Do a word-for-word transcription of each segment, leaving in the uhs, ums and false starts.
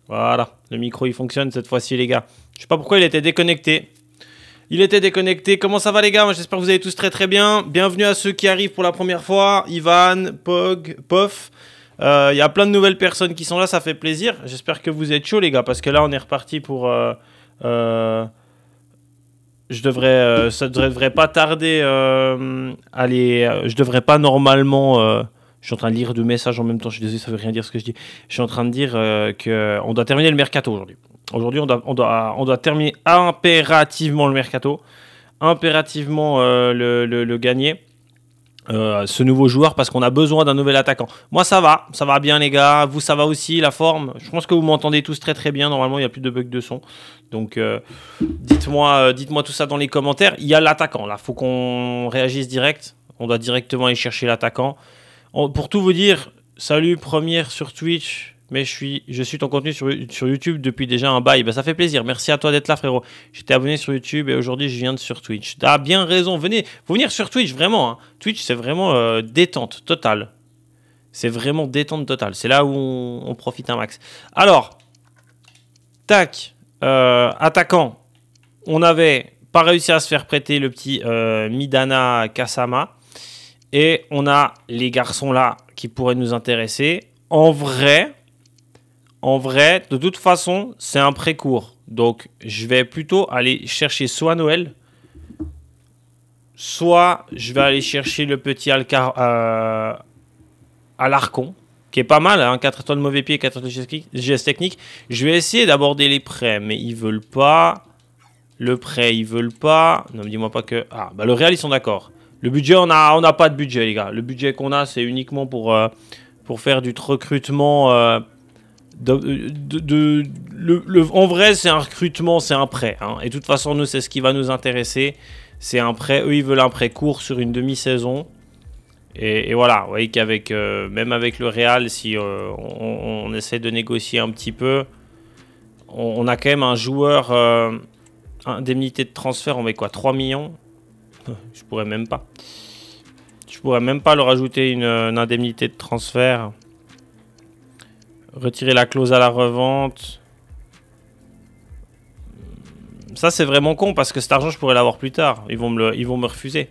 Voilà, le micro il fonctionne cette fois-ci les gars. Je sais pas pourquoi il était déconnecté. Il était déconnecté. Comment ça va les gars? Moi j'espère que vous allez tous très très bien. Bienvenue à ceux qui arrivent pour la première fois. Ivan, Pog, Pof. Il euh, y a plein de nouvelles personnes qui sont là, ça fait plaisir. J'espère que vous êtes chauds les gars, parce que là on est reparti pour... Euh, euh, je devrais... Euh, ça devrait, devrait pas tarder. Euh, allez, euh, je devrais pas normalement... Euh, je suis en train de lire deux messages en même temps, je suis désolé, ça veut rien dire ce que je dis. Je suis en train de dire euh, qu'on doit terminer le mercato aujourd'hui. Aujourd'hui, on doit, on, doit, on doit terminer impérativement le mercato. Impérativement euh, le, le, le gagner. Euh, ce nouveau joueur, parce qu'on a besoin d'un nouvel attaquant. Moi, ça va. Ça va bien, les gars. Vous, ça va aussi, la forme. Je pense que vous m'entendez tous très, très bien. Normalement, il n'y a plus de bugs de son. Donc, euh, dites-moi euh, dites-moi tout ça dans les commentaires. Il y a l'attaquant, là. Il faut qu'on réagisse direct. On doit directement aller chercher l'attaquant. Pour tout vous dire, salut, première sur Twitch, mais je suis, je suis ton contenu sur, sur YouTube depuis déjà un bail. Ben, ça fait plaisir, merci à toi d'être là frérot. J'étais abonné sur YouTube et aujourd'hui je viens de sur Twitch. T'as bien raison, venez, faut venir sur Twitch, vraiment. Hein. Twitch c'est vraiment euh, détente totale. C'est vraiment détente totale, c'est là où on, on profite un max. Alors, tac, euh, attaquant, on avait pas réussi à se faire prêter le petit euh, Midana Kasama. Et on a les garçons là qui pourraient nous intéresser. En vrai, en vrai, de toute façon, c'est un prêt court. Donc, je vais plutôt aller chercher soit Noël, soit je vais aller chercher le petit Alcar euh, Alarcon, qui est pas mal, hein, quatre étoiles de mauvais pied, quatre étoiles de G S technique. Je vais essayer d'aborder les prêts, mais ils veulent pas. Le prêt, ils veulent pas. Non, mais dis-moi pas que... Ah, bah le Real, ils sont d'accord. Le budget, on n'a on a pas de budget, les gars. Le budget qu'on a, c'est uniquement pour, euh, pour faire du recrutement. Euh, de, de, de, le, le, en vrai, c'est un recrutement, c'est un prêt. Hein. Et de toute façon, nous, c'est ce qui va nous intéresser. C'est un prêt. Eux, ils veulent un prêt court sur une demi-saison. Et, et voilà, vous voyez qu'avec, euh, même avec le Real, si euh, on, on essaie de négocier un petit peu, on, on a quand même un joueur, euh, indemnité de transfert, on met quoi, trois millions? Je pourrais même pas. Je pourrais même pas leur ajouter une, une indemnité de transfert. Retirer la clause à la revente. Ça, c'est vraiment con parce que cet argent, je pourrais l'avoir plus tard. Ils vont me, le, ils vont me refuser.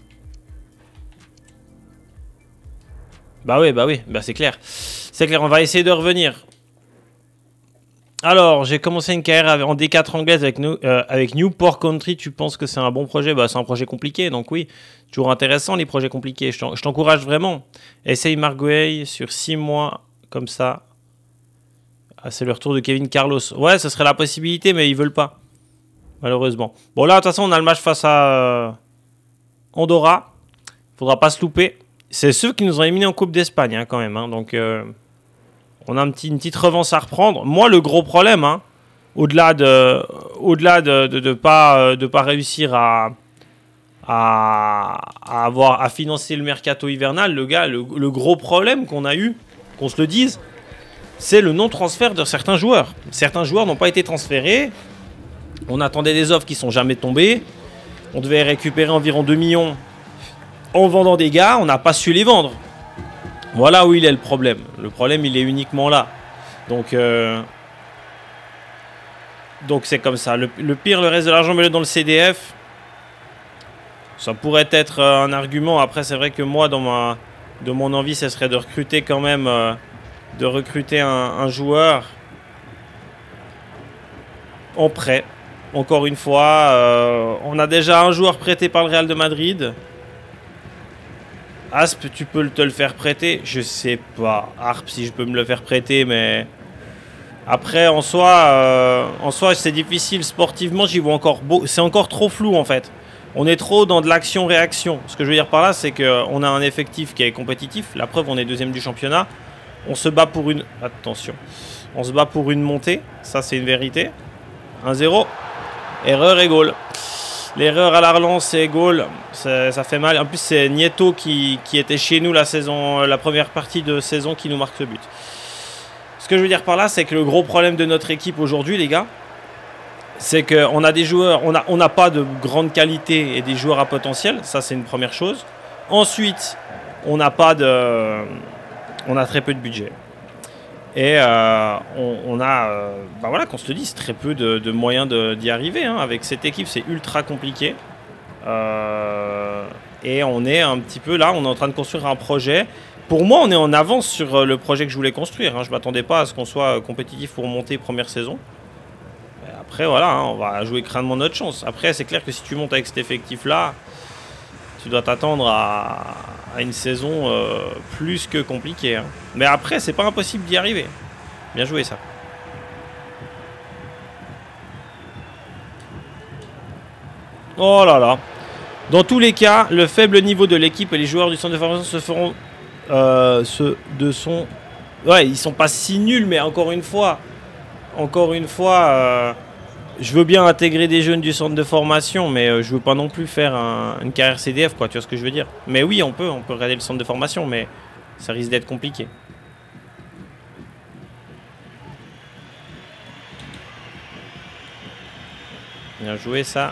Bah oui, bah oui, bah c'est clair. C'est clair, on va essayer de revenir. Alors, j'ai commencé une carrière en D quatre anglaise avec, nous, euh, avec Newport Country. Tu penses que c'est un bon projet? Bah, c'est un projet compliqué, donc oui. Toujours intéressant, les projets compliqués. Je t'encourage vraiment. Essaye Marguerite sur six mois, comme ça. Ah, c'est le retour de Kevin Carlos. Ouais, ce serait la possibilité, mais ils veulent pas. Malheureusement. Bon, là, de toute façon, on a le match face à euh, Andorra. Faudra pas se louper. C'est ceux qui nous ont éliminés en Coupe d'Espagne, hein, quand même. Hein, donc... Euh on a un petit, une petite revanche à reprendre. Moi, le gros problème, hein, au-delà de, au-delà de de, de pas, de pas réussir à, à, à, avoir, à financer le mercato hivernal, le, gars, le, le gros problème qu'on a eu, qu'on se le dise, c'est le non-transfert de certains joueurs. Certains joueurs n'ont pas été transférés. On attendait des offres qui ne sont jamais tombées. On devait récupérer environ deux millions en vendant des gars. On n'a pas su les vendre. Voilà où il est le problème. Le problème, il est uniquement là. Donc, euh... donc c'est comme ça. Le, le pire, le reste de l'argent, mets-le dans le C D F. Ça pourrait être un argument. Après, c'est vrai que moi, dans ma, de mon envie, ce serait de recruter quand même, euh, de recruter un, un joueur en prêt. Encore une fois, euh, on a déjà un joueur prêté par le Real de Madrid. Asp, tu peux te le faire prêter? Je sais pas. Harp, si je peux me le faire prêter, mais... Après, en soi, euh, en soi c'est difficile. Sportivement, j'y vois encore beau. C'est encore trop flou, en fait. On est trop dans de l'action-réaction. Ce que je veux dire par là, c'est qu'on a un effectif qui est compétitif. La preuve, on est deuxième du championnat. On se bat pour une... Attention. On se bat pour une montée. Ça, c'est une vérité. un zéro. Erreur et goal. L'erreur à la relance, c'est goal. Ça, ça fait mal. En plus, c'est Nieto qui, qui était chez nous la, saison, la première partie de saison qui nous marque le but. Ce que je veux dire par là, c'est que le gros problème de notre équipe aujourd'hui, les gars, c'est qu'on a des joueurs, on n'a on n'a pas de grande qualité et des joueurs à potentiel. Ça, c'est une première chose. Ensuite, on n'a pas de... On a très peu de budget. Et euh, on, on a, euh, bah voilà, qu'on se le dise, très peu de, de moyens d'y arriver. Hein. Avec cette équipe, c'est ultra compliqué. Euh, et on est un petit peu là, on est en train de construire un projet. Pour moi, on est en avance sur le projet que je voulais construire. Hein. Je ne m'attendais pas à ce qu'on soit compétitif pour monter première saison. Mais après, voilà, hein, on va jouer crânement notre chance. Après, c'est clair que si tu montes avec cet effectif-là, tu dois t'attendre à, à une saison euh, plus que compliquée. Hein. Mais après, c'est pas impossible d'y arriver. Bien joué, ça. Oh là là. Dans tous les cas, le faible niveau de l'équipe et les joueurs du centre de formation se feront... Euh, ceux de son... Ouais, ils sont pas si nuls, mais encore une fois... Encore une fois... Euh, je veux bien intégrer des jeunes du centre de formation, mais euh, je veux pas non plus faire un, une carrière C D F, quoi. Tu vois ce que je veux dire? Mais oui, on peut, on peut regarder le centre de formation, mais ça risque d'être compliqué. Bien joué, ça.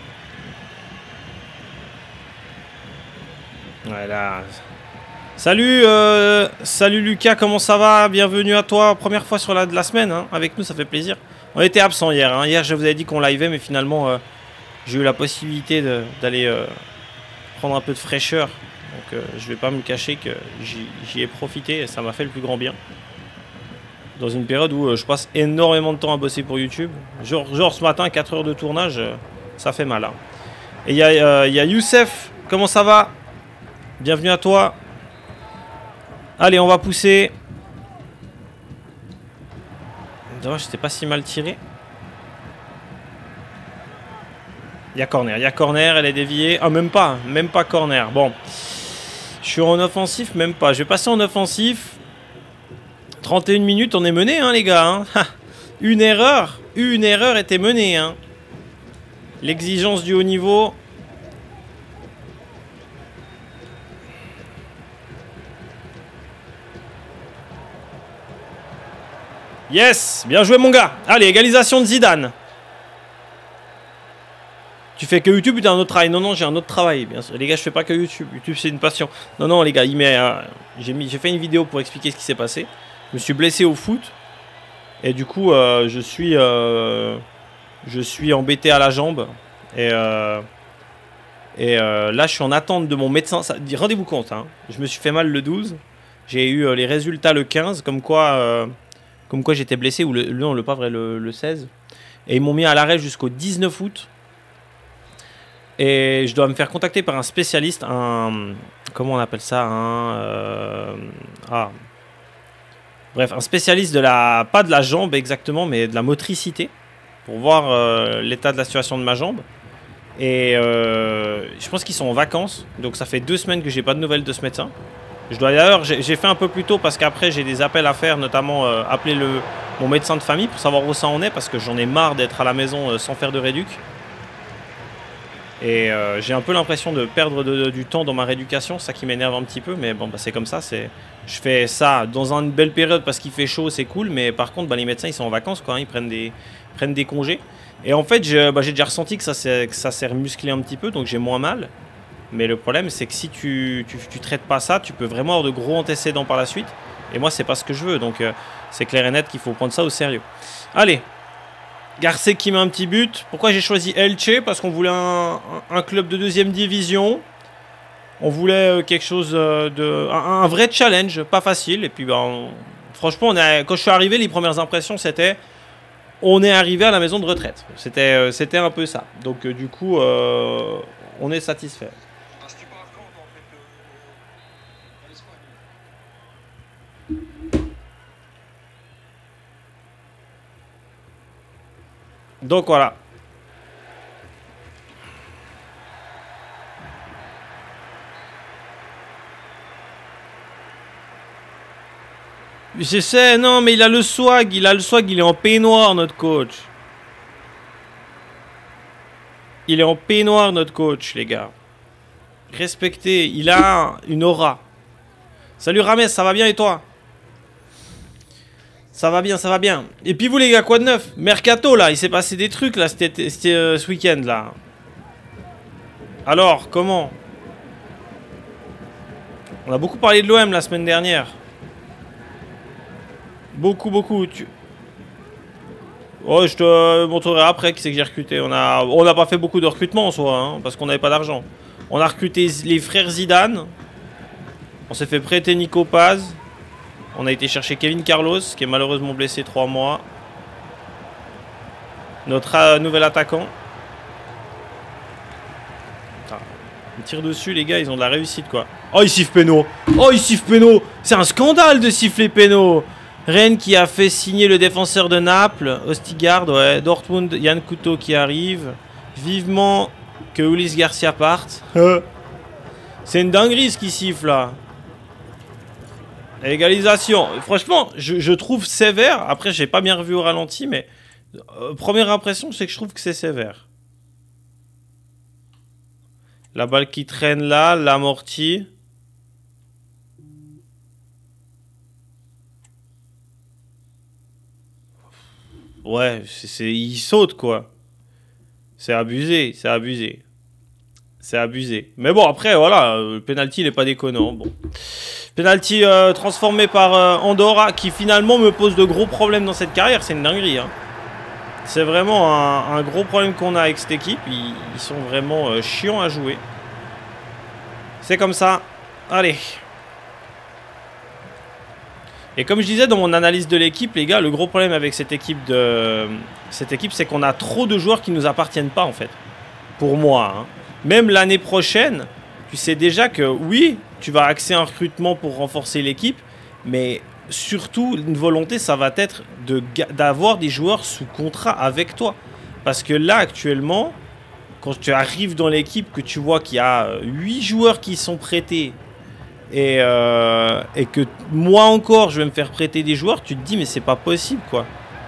Voilà. Salut, euh, salut Lucas, comment ça va? Bienvenue à toi, première fois sur la de la semaine, hein, avec nous, ça fait plaisir. On était absent hier, hein. Hier je vous avais dit qu'on liveait, mais finalement euh, j'ai eu la possibilité d'aller euh, prendre un peu de fraîcheur. Donc euh, je vais pas me cacher que j'y ai profité et ça m'a fait le plus grand bien. Dans une période où euh, je passe énormément de temps à bosser pour YouTube. Genre, genre ce matin, quatre heures de tournage, euh, ça fait mal. Hein. Et il y, euh, y a Youssef, comment ça va? Bienvenue à toi. Allez, on va pousser. Dommage, c'était pas si mal tiré. Il y a corner, il y a corner, elle est déviée. Ah, même pas, même pas corner. Bon, je suis en offensif, même pas. Je vais passer en offensif. trente et une minutes, on est mené, hein, les gars. Hein. Une erreur, une erreur était menée. Hein. L'exigence du haut niveau. Yes, bien joué mon gars. Allez, égalisation de Zidane. Tu fais que YouTube ou t'as un autre travail? Non, non, j'ai un autre travail. Bien sûr. Les gars, je fais pas que YouTube. YouTube, c'est une passion. Non, non, les gars, il met, euh, j'ai mis, j'ai fait une vidéo pour expliquer ce qui s'est passé. Je me suis blessé au foot. Et du coup, euh, je suis, euh, je suis embêté à la jambe. Et, euh, et euh, là, je suis en attente de mon médecin. Rendez-vous compte, hein, je me suis fait mal le douze. J'ai eu euh, les résultats le quinze, comme quoi... Euh, Comme quoi j'étais blessé, ou le, non, le pas vrai, le, le seize. Et ils m'ont mis à l'arrêt jusqu'au dix-neuf août. Et je dois me faire contacter par un spécialiste, un... Comment on appelle ça un, euh, ah. Bref, un spécialiste de la... Pas de la jambe exactement, mais de la motricité. Pour voir euh, l'état de la situation de ma jambe. Et euh, je pense qu'ils sont en vacances. Donc ça fait deux semaines que j'ai pas de nouvelles de ce médecin. Je dois d'ailleurs, j'ai fait un peu plus tôt parce qu'après j'ai des appels à faire, notamment euh, appeler le, mon médecin de famille pour savoir où ça en est parce que j'en ai marre d'être à la maison euh, sans faire de réduc. Et euh, j'ai un peu l'impression de perdre de, de, du temps dans ma rééducation, ça qui m'énerve un petit peu, mais bon, bah, c'est comme ça. Je fais ça dans une belle période parce qu'il fait chaud, c'est cool, mais par contre, bah, les médecins ils sont en vacances, quoi, hein, ils prennent des, prennent des congés. Et en fait, j'ai bah, déjà ressenti que ça s'est musclé un petit peu, donc j'ai moins mal. Mais le problème, c'est que si tu, tu, tu traites pas ça, tu peux vraiment avoir de gros antécédents par la suite. Et moi, c'est pas ce que je veux. Donc, euh, c'est clair et net qu'il faut prendre ça au sérieux. Allez. Garcé qui met un petit but. Pourquoi j'ai choisi Elche? Parce qu'on voulait un, un club de deuxième division. On voulait quelque chose de... Un, un vrai challenge, pas facile. Et puis, bah, on, franchement, on a, quand je suis arrivé, les premières impressions, c'était... On est arrivé à la maison de retraite. C'était euh, c'était un peu ça. Donc, euh, du coup, euh, on est satisfait. Donc voilà. Je sais, non, mais il a le swag, il a le swag, il est en peignoir, notre coach. Il est en peignoir, notre coach, les gars. Respectez, il a une aura. Salut Rames, ça va bien et toi? Ça va bien, ça va bien. Et puis vous les gars, quoi de neuf? Mercato là, il s'est passé des trucs là, c'était euh, ce week-end là. Alors, comment? On a beaucoup parlé de l'O M la semaine dernière. Beaucoup, beaucoup. Tu... Oh, je te montrerai après qui c'est que j'ai recruté. On a, on n'a pas fait beaucoup de recrutement en soi, hein, parce qu'on n'avait pas d'argent. On a recruté les frères Zidane. On s'est fait prêter Nico Paz. On a été chercher Kevin Carlos, qui est malheureusement blessé trois mois. Notre euh, nouvel attaquant. Putain, on tire dessus, les gars, ils ont de la réussite, quoi. Oh, il siffle péno. Oh, il siffle péno. C'est un scandale de siffler péno. Rennes qui a fait signer le défenseur de Naples, Ostigard, ouais. Dortmund, Yann Couteau qui arrive. Vivement que Ulysse Garcia parte. C'est une dinguerie ce qui siffle là. Égalisation. Franchement, je, je trouve sévère. Après, j'ai pas bien revu au ralenti, mais euh, première impression, c'est que je trouve que c'est sévère. La balle qui traîne là, l'amorti. Ouais, c'est, il saute quoi. C'est abusé, c'est abusé. C'est abusé. Mais bon, après, voilà, le penalty, il n'est pas déconnant. Bon. Penalty euh, transformé par euh, Andorra, qui finalement me pose de gros problèmes dans cette carrière. C'est une dinguerie. Hein. C'est vraiment un, un gros problème qu'on a avec cette équipe. Ils, ils sont vraiment euh, chiants à jouer. C'est comme ça. Allez. Et comme je disais dans mon analyse de l'équipe, les gars, le gros problème avec cette équipe, de... cette équipe, c'est qu'on a trop de joueurs qui ne nous appartiennent pas, en fait. Pour moi. Hein. Même l'année prochaine, tu sais déjà que, oui, tu vas axer un recrutement pour renforcer l'équipe, mais surtout, une volonté, ça va être de... d'avoir des joueurs sous contrat avec toi. Parce que là, actuellement, quand tu arrives dans l'équipe, que tu vois qu'il y a huit joueurs qui sont prêtés, Et, euh, et que moi encore je vais me faire prêter des joueurs, tu te dis mais c'est pas possible quoi.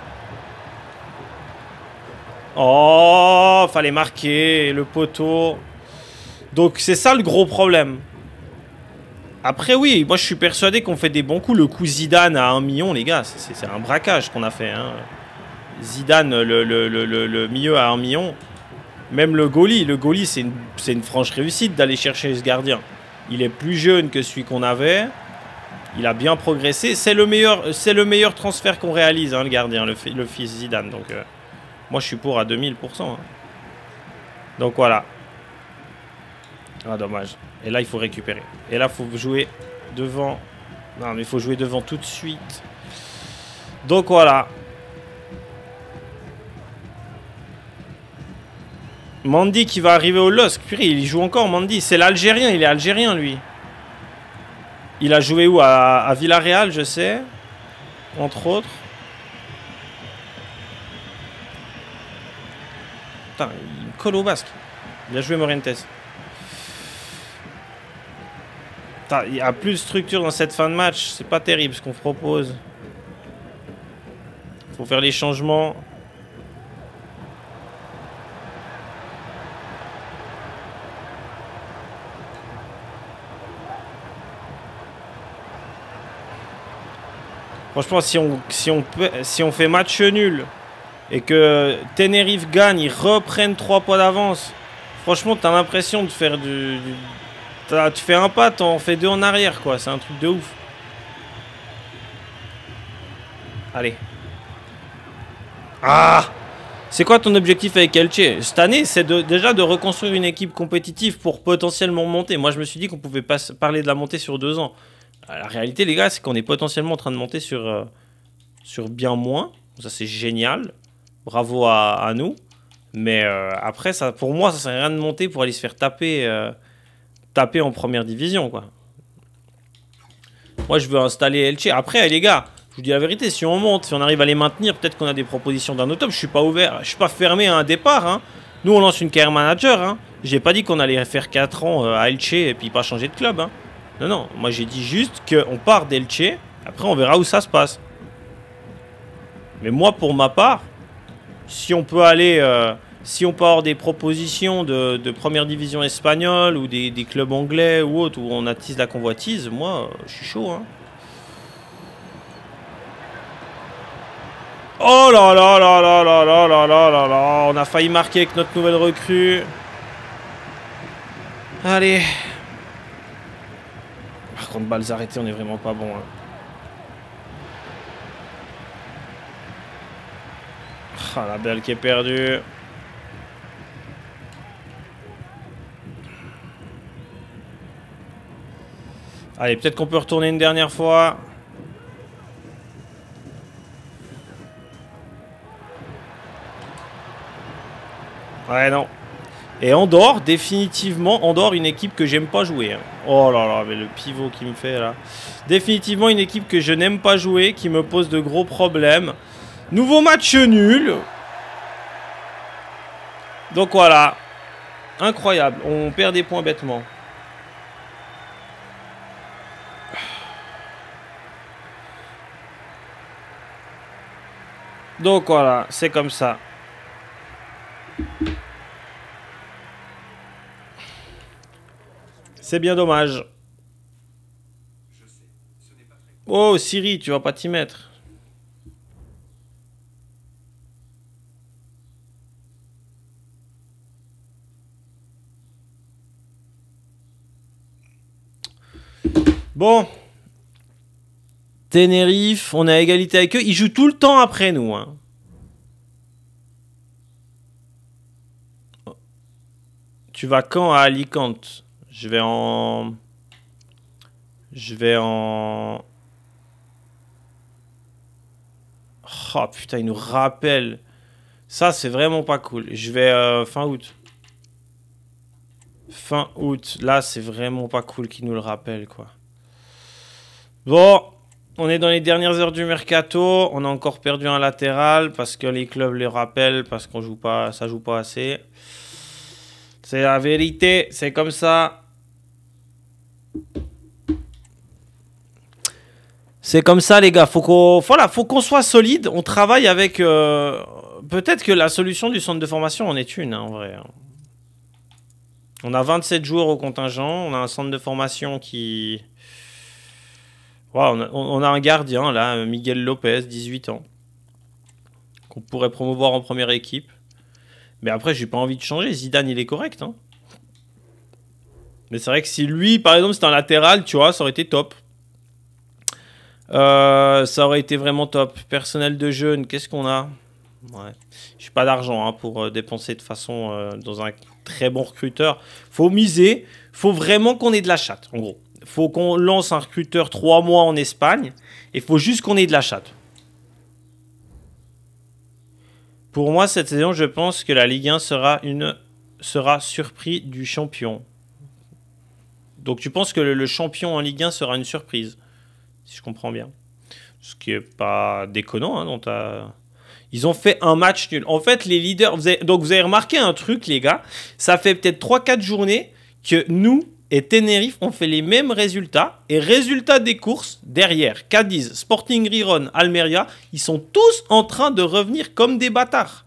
Oh, fallait marquer le poteau. Donc c'est ça le gros problème. Après oui, moi je suis persuadé qu'on fait des bons coups. Le coup Zidane à un million les gars, c'est un braquage qu'on a fait hein. Zidane le, le, le, le, le milieu à un million. Même le goalie, le goalie c'est une, c'est une franche réussite d'aller chercher ce gardien. Il est plus jeune que celui qu'on avait. Il a bien progressé. C'est le meilleur, c'est le meilleur transfert qu'on réalise, hein, le gardien, le, le fils Zidane. Donc, euh, moi, je suis pour à deux mille pour cent. Hein. Donc, voilà. Ah, dommage. Et là, il faut récupérer. Et là, il faut jouer devant. Non, mais il faut jouer devant tout de suite. Donc, voilà. Mandy qui va arriver au L O S C. Purée, il joue encore, Mandy. C'est l'Algérien, il est algérien, lui. Il a joué où? À, à Villarreal, je sais. Entre autres. Putain, il me colle au basque. Il a joué Morientes. Putain, il y a plus de structure dans cette fin de match. C'est pas terrible ce qu'on propose. Faut faire les changements. Franchement, si on, si, on, si on fait match nul et que Tenerife gagne, ils reprennent trois points d'avance. Franchement, t'as l'impression de faire du... du tu fais un pas, t'en fais deux en arrière, quoi. C'est un truc de ouf. Allez. Ah! C'est quoi ton objectif avec Elche? Cette année, c'est de, déjà de reconstruire une équipe compétitive pour potentiellement monter. Moi, je me suis dit qu'on pouvait pas parler de la montée sur deux ans. La réalité, les gars, c'est qu'on est potentiellement en train de monter sur, euh, sur bien moins. Ça, c'est génial. Bravo à, à nous. Mais euh, après, ça, pour moi, ça ne sert à rien de monter pour aller se faire taper, euh, taper en première division, quoi. Moi, je veux installer Elche. Après, les gars, je vous dis la vérité, si on monte, si on arrive à les maintenir, peut-être qu'on a des propositions d'un autre top. Je suis pas ouvert, je suis pas fermé à un départ. Hein. Nous, on lance une carrière manager. Hein. J'ai pas dit qu'on allait faire quatre ans à Elche et puis pas changer de club. Hein. Non, non, moi j'ai dit juste qu'on part d'Elche, après on verra où ça se passe. Mais moi pour ma part, si on peut aller, euh, si on peut avoir des propositions de, de première division espagnole ou des, des clubs anglais ou autres où on attise la convoitise, moi je suis chaud. Hein. Oh là là là là là là là là là là, on a failli marquer avec notre nouvelle recrue. Allez. Par contre, balles arrêtées, on est vraiment pas bon. Hein. Ah, la balle qui est perdue. Allez, peut-être qu'on peut retourner une dernière fois. Ouais, non. Et Andorre, définitivement, Andorre, une équipe que j'aime pas jouer. Hein. Oh là là, mais le pivot qui me fait là. Définitivement une équipe que je n'aime pas jouer, qui me pose de gros problèmes. Nouveau match nul. Donc voilà. Incroyable. On perd des points bêtement. Donc voilà, c'est comme ça. C'est bien dommage. Oh Siri, tu vas pas t'y mettre. Bon. Tenerife, on est à égalité avec eux. Ils jouent tout le temps après nous. Hein. Tu vas quand à Alicante? Je vais en... Je vais en... Oh putain, il nous rappelle. Ça, c'est vraiment pas cool. Je vais euh, fin août. Fin août. Là, c'est vraiment pas cool qu'il nous le rappelle, quoi. Bon, on est dans les dernières heures du mercato. On a encore perdu un latéral parce que les clubs les rappellent, parce qu'on joue pas, ça joue pas assez. C'est la vérité, c'est comme ça. C'est comme ça, les gars. Faut qu'on, voilà, faut qu'on soit solide. On travaille avec. Euh, Peut-être que la solution du centre de formation en est une, hein, en vrai. On a vingt-sept joueurs au contingent. On a un centre de formation qui. Ouais, on, a, on a un gardien là, Miguel Lopez, dix-huit ans, qu'on pourrait promouvoir en première équipe. Mais après, j'ai pas envie de changer. Zidane, il est correct. Hein. Mais c'est vrai que si lui, par exemple, c'était un latéral, tu vois, ça aurait été top. Euh, ça aurait été vraiment top. Personnel de jeunes, qu'est-ce qu'on a? Ouais. Je n'ai pas d'argent hein, pour euh, dépenser de façon euh, dans un très bon recruteur. Faut miser. Faut vraiment qu'on ait de la chatte, en gros. Faut qu'on lance un recruteur trois mois en Espagne. Il faut juste qu'on ait de la chatte. Pour moi, cette saison, je pense que la Ligue un sera, une, sera surpris du champion. Donc tu penses que le, le champion en Ligue un sera une surprise, si je comprends bien. Ce qui est pas déconnant. Hein, dont Ils ont fait un match nul. En fait, les leaders... Vous avez, donc vous avez remarqué un truc, les gars. Ça fait peut-être trois quatre journées que nous et Tenerife ont fait les mêmes résultats. Et résultats des courses, derrière, Cadiz, Sporting Riron, Almeria, ils sont tous en train de revenir comme des bâtards.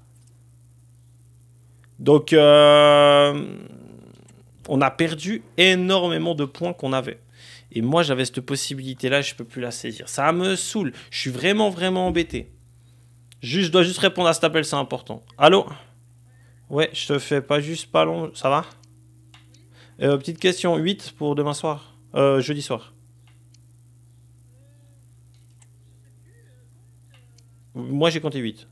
Donc, euh, on a perdu énormément de points qu'on avait. Et moi, j'avais cette possibilité-là, je ne peux plus la saisir. Ça me saoule. Je suis vraiment, vraiment embêté. Juste, je dois juste répondre à cet appel, c'est important. Allô? Ouais, je te fais pas juste pas long. Ça va? euh, Petite question, huit pour demain soir. Euh, jeudi soir. Moi, j'ai compté huit.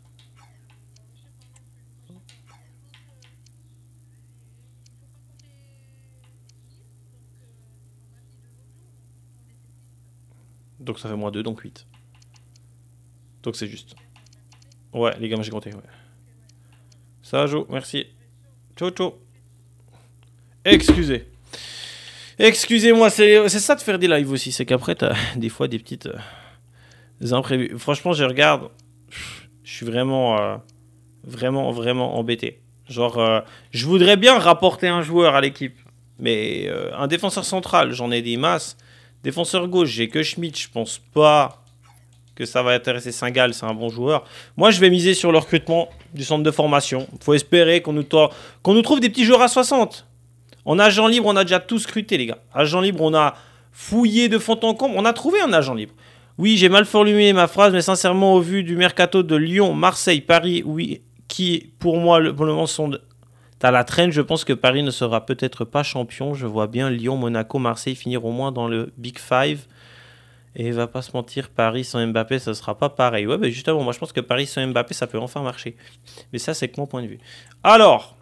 Donc ça fait moins deux, donc huit. Donc c'est juste. Ouais, les gars, moi j'ai compté. Ouais. Ça joue, merci. Ciao, ciao. Excusez. Excusez-moi, c'est ça de faire des lives aussi. C'est qu'après, t'as des fois des petites euh, imprévues. Franchement, je regarde. Je suis vraiment, euh, vraiment, vraiment embêté. Genre, euh, je voudrais bien rapporter un joueur à l'équipe. Mais euh, un défenseur central, j'en ai des masses. Défenseur gauche, j'ai que Schmidt. Je pense pas que ça va intéresser Saint-Gall. C'est un bon joueur. Moi, je vais miser sur le recrutement du centre de formation. Il faut espérer qu'on nous, qu'on nous trouve des petits joueurs à soixante. En agent libre, on a déjà tout scruté, les gars. Agent libre, on a fouillé de fond en comble. On a trouvé un agent libre. Oui, j'ai mal formulé ma phrase, mais sincèrement, au vu du mercato de Lyon, Marseille, Paris, oui, qui, pour moi, le, pour le moment, sont... De... T'as la traîne, je pense que Paris ne sera peut-être pas champion. Je vois bien Lyon, Monaco, Marseille finir au moins dans le Big Five. Et va pas se mentir, Paris sans Mbappé, ça sera pas pareil. Ouais, mais justement, moi je pense que Paris sans Mbappé, ça peut enfin marcher. Mais ça, c'est que mon point de vue. Alors,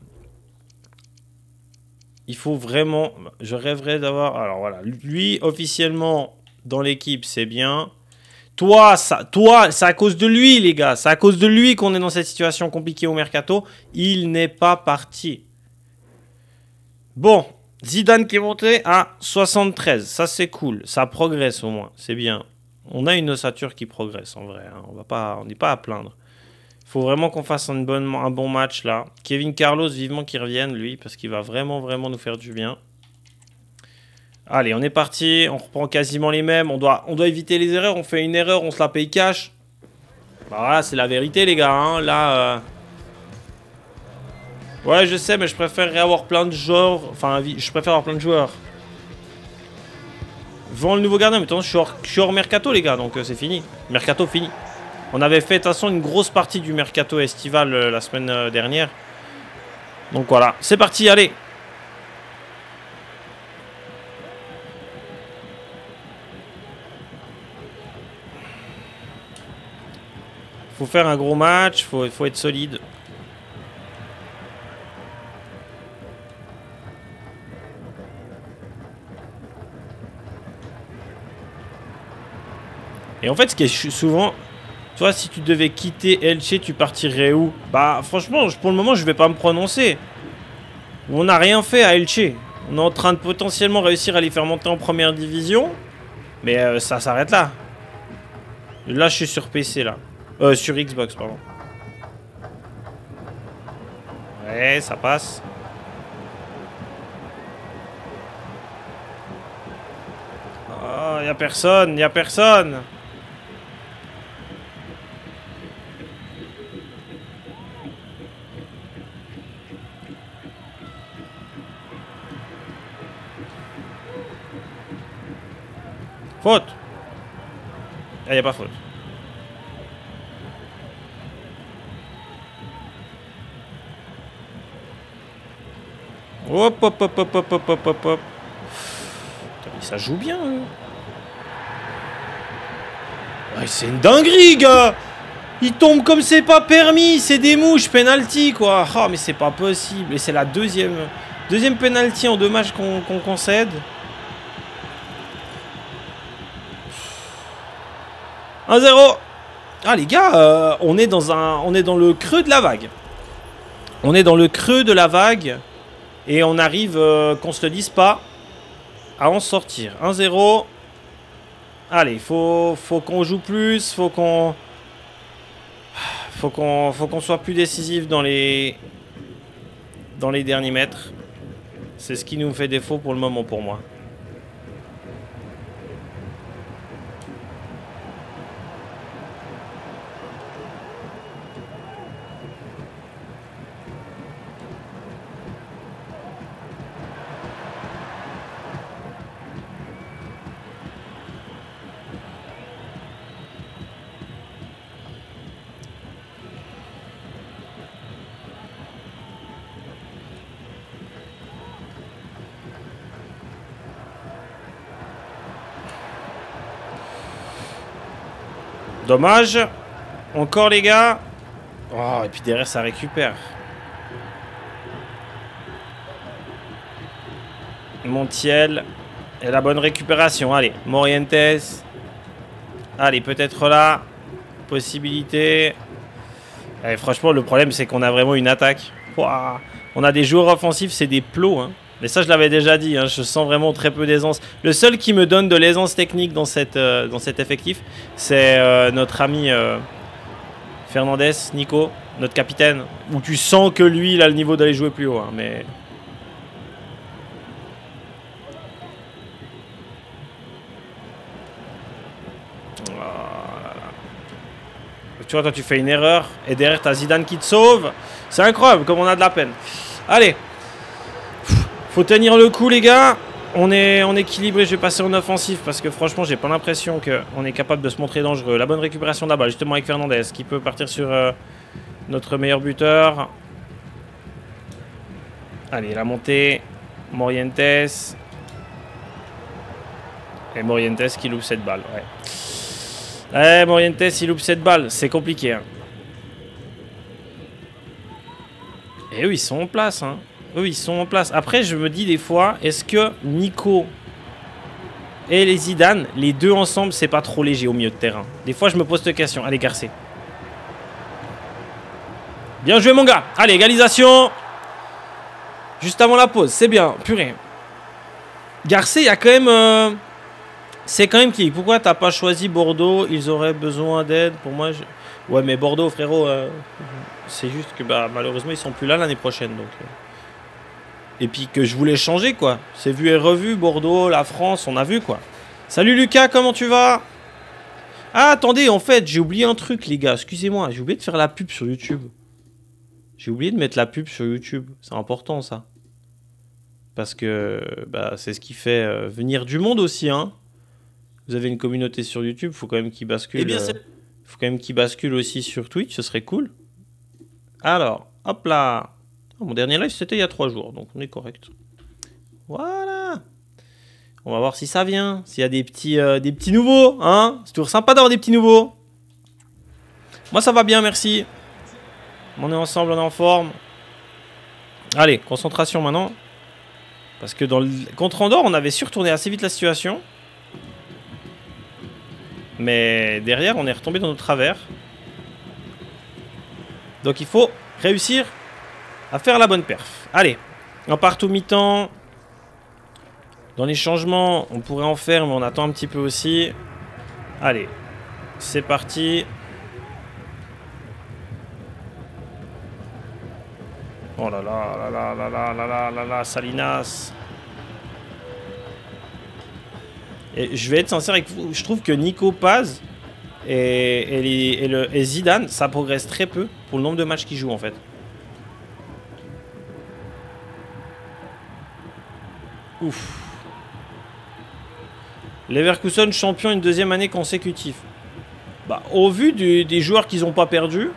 il faut vraiment... Je rêverais d'avoir... Alors voilà, lui, officiellement, dans l'équipe, c'est bien. Toi, ça, toi, c'est à cause de lui, les gars. C'est à cause de lui qu'on est dans cette situation compliquée au mercato. Il n'est pas parti. Bon, Zidane qui est monté à soixante-treize. Ça, c'est cool. Ça progresse au moins. C'est bien. On a une ossature qui progresse en vrai. Hein. On va pas, on n'est pas à plaindre. Il faut vraiment qu'on fasse une bonne, un bon match là. Kevin Carlos, vivement qu'il revienne, lui, parce qu'il va vraiment, vraiment nous faire du bien. Allez, on est parti, on reprend quasiment les mêmes, on doit, on doit éviter les erreurs, on fait une erreur, on se la paye cash. Bah voilà, c'est la vérité les gars, hein. Là... Euh... Ouais, je sais, mais je préférerais avoir plein de joueurs, enfin, je préfère avoir plein de joueurs. Vends le nouveau gardien, mais attends, je suis hors, je suis hors mercato les gars, donc euh, c'est fini. Mercato fini. On avait fait de toute façon une grosse partie du mercato estival euh, la semaine euh, dernière. Donc voilà, c'est parti, allez. Faut faire un gros match, faut, faut être solide. Et en fait, ce qui est souvent... Toi, si tu devais quitter Elche, tu partirais où? Bah, franchement, pour le moment, je vais pas me prononcer. On n'a rien fait à Elche. On est en train de potentiellement réussir à les faire monter en première division. Mais euh, ça s'arrête là. Là, je suis sur P C, là. Euh, sur Xbox, pardon. Ouais, ça passe. Oh, y a personne, y a personne. Faute. Ah, y a pas faute. Hop, hop, hop, hop, hop, hop, hop, hop. Ça joue bien. Hein. Ouais, c'est une dinguerie, gars. Il tombe comme c'est pas permis. C'est des mouches, penalty, quoi. Oh, mais c'est pas possible. Et c'est la deuxième, deuxième penalty en deux matchs qu'on qu'on concède. un zéro. Ah, les gars, euh, on est dans un, on est dans le creux de la vague. On est dans le creux de la vague. Et on arrive, euh, qu'on se le dise pas, à en sortir. un zéro. Allez, faut, faut qu'on joue plus, faut qu'on... Faut qu'on faut qu'on soit plus décisif dans les... Dans les derniers mètres. C'est ce qui nous fait défaut pour le moment pour moi. Dommage. Encore les gars. Oh, et puis derrière ça récupère. Montiel. Et la bonne récupération. Allez, Morientes. Allez, peut-être là. Possibilité. Allez, franchement, le problème c'est qu'on a vraiment une attaque. Ouah. On a des joueurs offensifs, c'est des plots. Hein. Mais ça, je l'avais déjà dit, hein, je sens vraiment très peu d'aisance. Le seul qui me donne de l'aisance technique dans, cette, euh, dans cet effectif, c'est euh, notre ami euh, Fernandez, Nico, notre capitaine. Où tu sens que lui, il a le niveau d'aller jouer plus haut. Hein, mais... Oh là là. Tu vois, toi, tu fais une erreur. Et derrière, t'as Zidane qui te sauve. C'est incroyable, comme on a de la peine. Allez. Faut tenir le coup les gars. On est, on est équilibré, je vais passer en offensif parce que franchement j'ai pas l'impression qu'on est capable de se montrer dangereux. La bonne récupération là-bas justement avec Fernandez qui peut partir sur euh, notre meilleur buteur. Allez la montée. Morientes. Et Morientes qui loupe cette balle, ouais. Ouais, Morientes, il loupe cette balle. C'est compliqué, hein. Et eux, ils sont en place, hein. Eux, ils sont en place. Après, je me dis des fois, est-ce que Nico et les Zidane, les deux ensemble, c'est pas trop léger au milieu de terrain? Des fois, je me pose cette question. Allez, Garcé. Bien joué, mon gars. Allez, égalisation. Juste avant la pause. C'est bien. Purée. Garcé, il y a quand même... Euh... C'est quand même qui? Pourquoi t'as pas choisi Bordeaux? Ils auraient besoin d'aide. Pour moi, je... Ouais, mais Bordeaux, frérot, euh... c'est juste que bah, malheureusement, ils sont plus là l'année prochaine. Donc... Et puis que je voulais changer, quoi. C'est vu et revu. Bordeaux, la France, on a vu, quoi. Salut, Lucas, comment tu vas? Ah, attendez, en fait, j'ai oublié un truc, les gars. Excusez-moi, j'ai oublié de faire la pub sur YouTube. J'ai oublié de mettre la pub sur YouTube. C'est important, ça. Parce que bah, c'est ce qui fait euh, venir du monde aussi, hein. Vous avez une communauté sur YouTube, faut quand même qu'il bascule. Eh bien, euh, faut quand même qu'il bascule aussi sur Twitch, ce serait cool. Alors, hop là. Oh, mon dernier live, c'était il y a trois jours, donc on est correct. Voilà. On va voir si ça vient, s'il y a des petits, euh, des petits nouveaux, hein. C'est toujours sympa d'avoir des petits nouveaux. Moi, ça va bien, merci. On est ensemble, on est en forme. Allez, concentration maintenant. Parce que dans le contre Andorre, on avait surtourné assez vite la situation. Mais derrière, on est retombé dans nos travers. Donc il faut réussir à faire la bonne perf. Allez, on part tout mi-temps. Dans les changements, on pourrait en faire, mais on attend un petit peu aussi. Allez, c'est parti. Oh là là, là là là là là là là là, Salinas. Et je vais être sincère avec vous, je trouve que Nico Paz et, et, les, et, le, et Zidane, ça progresse très peu pour le nombre de matchs qu'ils jouent en fait. Ouf. Leverkusen champion une deuxième année consécutive. Bah, au vu du, des joueurs qu'ils n'ont pas perdus,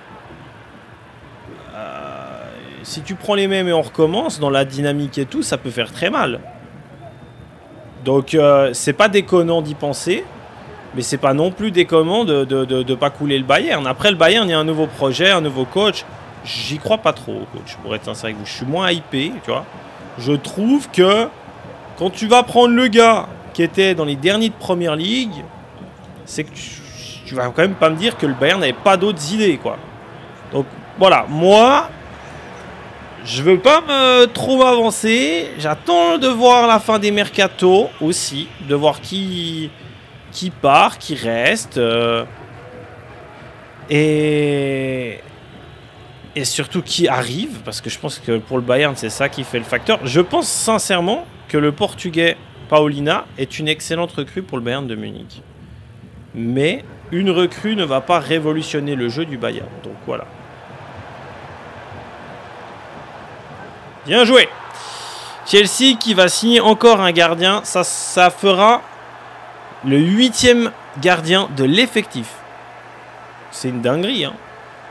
euh, si tu prends les mêmes et on recommence dans la dynamique et tout, ça peut faire très mal. Donc euh, c'est pas déconnant d'y penser, mais c'est pas non plus déconnant de, de, de, de pas couler le Bayern. Après le Bayern, il y a un nouveau projet, un nouveau coach. J'y crois pas trop, coach, pour être sincère avec vous. Je suis moins hypé, tu vois. Je trouve que quand tu vas prendre le gars qui était dans les derniers de Première Ligue, c'est que tu, tu vas quand même pas me dire que le Bayern n'avait pas d'autres idées, quoi. Donc voilà, moi... Je veux pas me trop avancer. J'attends de voir la fin des mercatos aussi, de voir qui qui part, qui reste, euh, et et surtout qui arrive, parce que je pense que pour le Bayern c'est ça qui fait le facteur. Je pense sincèrement que le Portugais Paulina est une excellente recrue pour le Bayern de Munich, mais une recrue ne va pas révolutionner le jeu du Bayern. Donc voilà. Bien joué. Chelsea qui va signer encore un gardien. Ça, ça fera le huitième gardien de l'effectif. C'est une dinguerie, hein.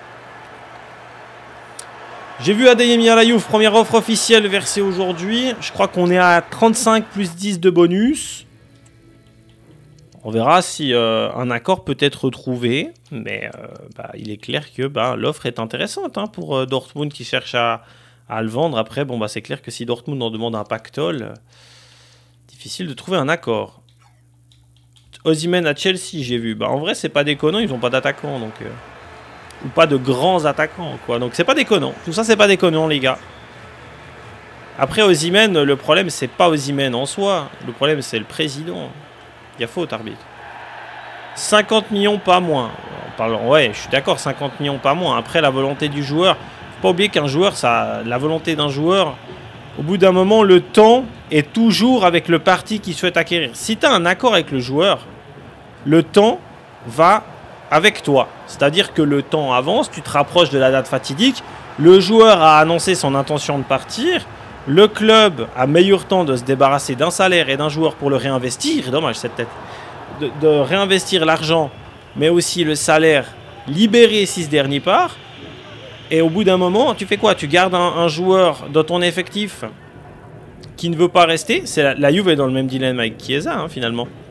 J'ai vu Adeyemi à la Juve, première offre officielle versée aujourd'hui. Je crois qu'on est à trente-cinq plus dix de bonus. On verra si euh, un accord peut être trouvé. Mais euh, bah, il est clair que bah, l'offre est intéressante, hein, pour euh, Dortmund qui cherche à... à le vendre. Après, bon, bah, c'est clair que si Dortmund en demande un pactole, euh, difficile de trouver un accord. Osimhen à Chelsea, j'ai vu. Bah, en vrai, c'est pas déconnant, ils n'ont pas d'attaquant, donc euh, ou pas de grands attaquants, quoi. Donc c'est pas déconnant. Tout ça, c'est pas déconnant, les gars. Après, Osimhen, le problème, c'est pas Osimhen en soi. Le problème, c'est le président. Il y a faute, arbitre. cinquante millions, pas moins. En parlant, ouais, je suis d'accord, cinquante millions, pas moins. Après, la volonté du joueur. Pas oublier qu'un joueur, ça, la volonté d'un joueur, au bout d'un moment, le temps est toujours avec le parti qui souhaite acquérir. Si tu as un accord avec le joueur, le temps va avec toi. C'est-à-dire que le temps avance, tu te rapproches de la date fatidique, le joueur a annoncé son intention de partir, le club a meilleur temps de se débarrasser d'un salaire et d'un joueur pour le réinvestir, dommage cette tête, de, de réinvestir l'argent, mais aussi le salaire, libérer si ce dernier part. Et au bout d'un moment, tu fais quoi? Tu gardes un, un joueur dans ton effectif qui ne veut pas rester. C'est la, la Juve est dans le même dilemme avec Chiesa, hein, finalement.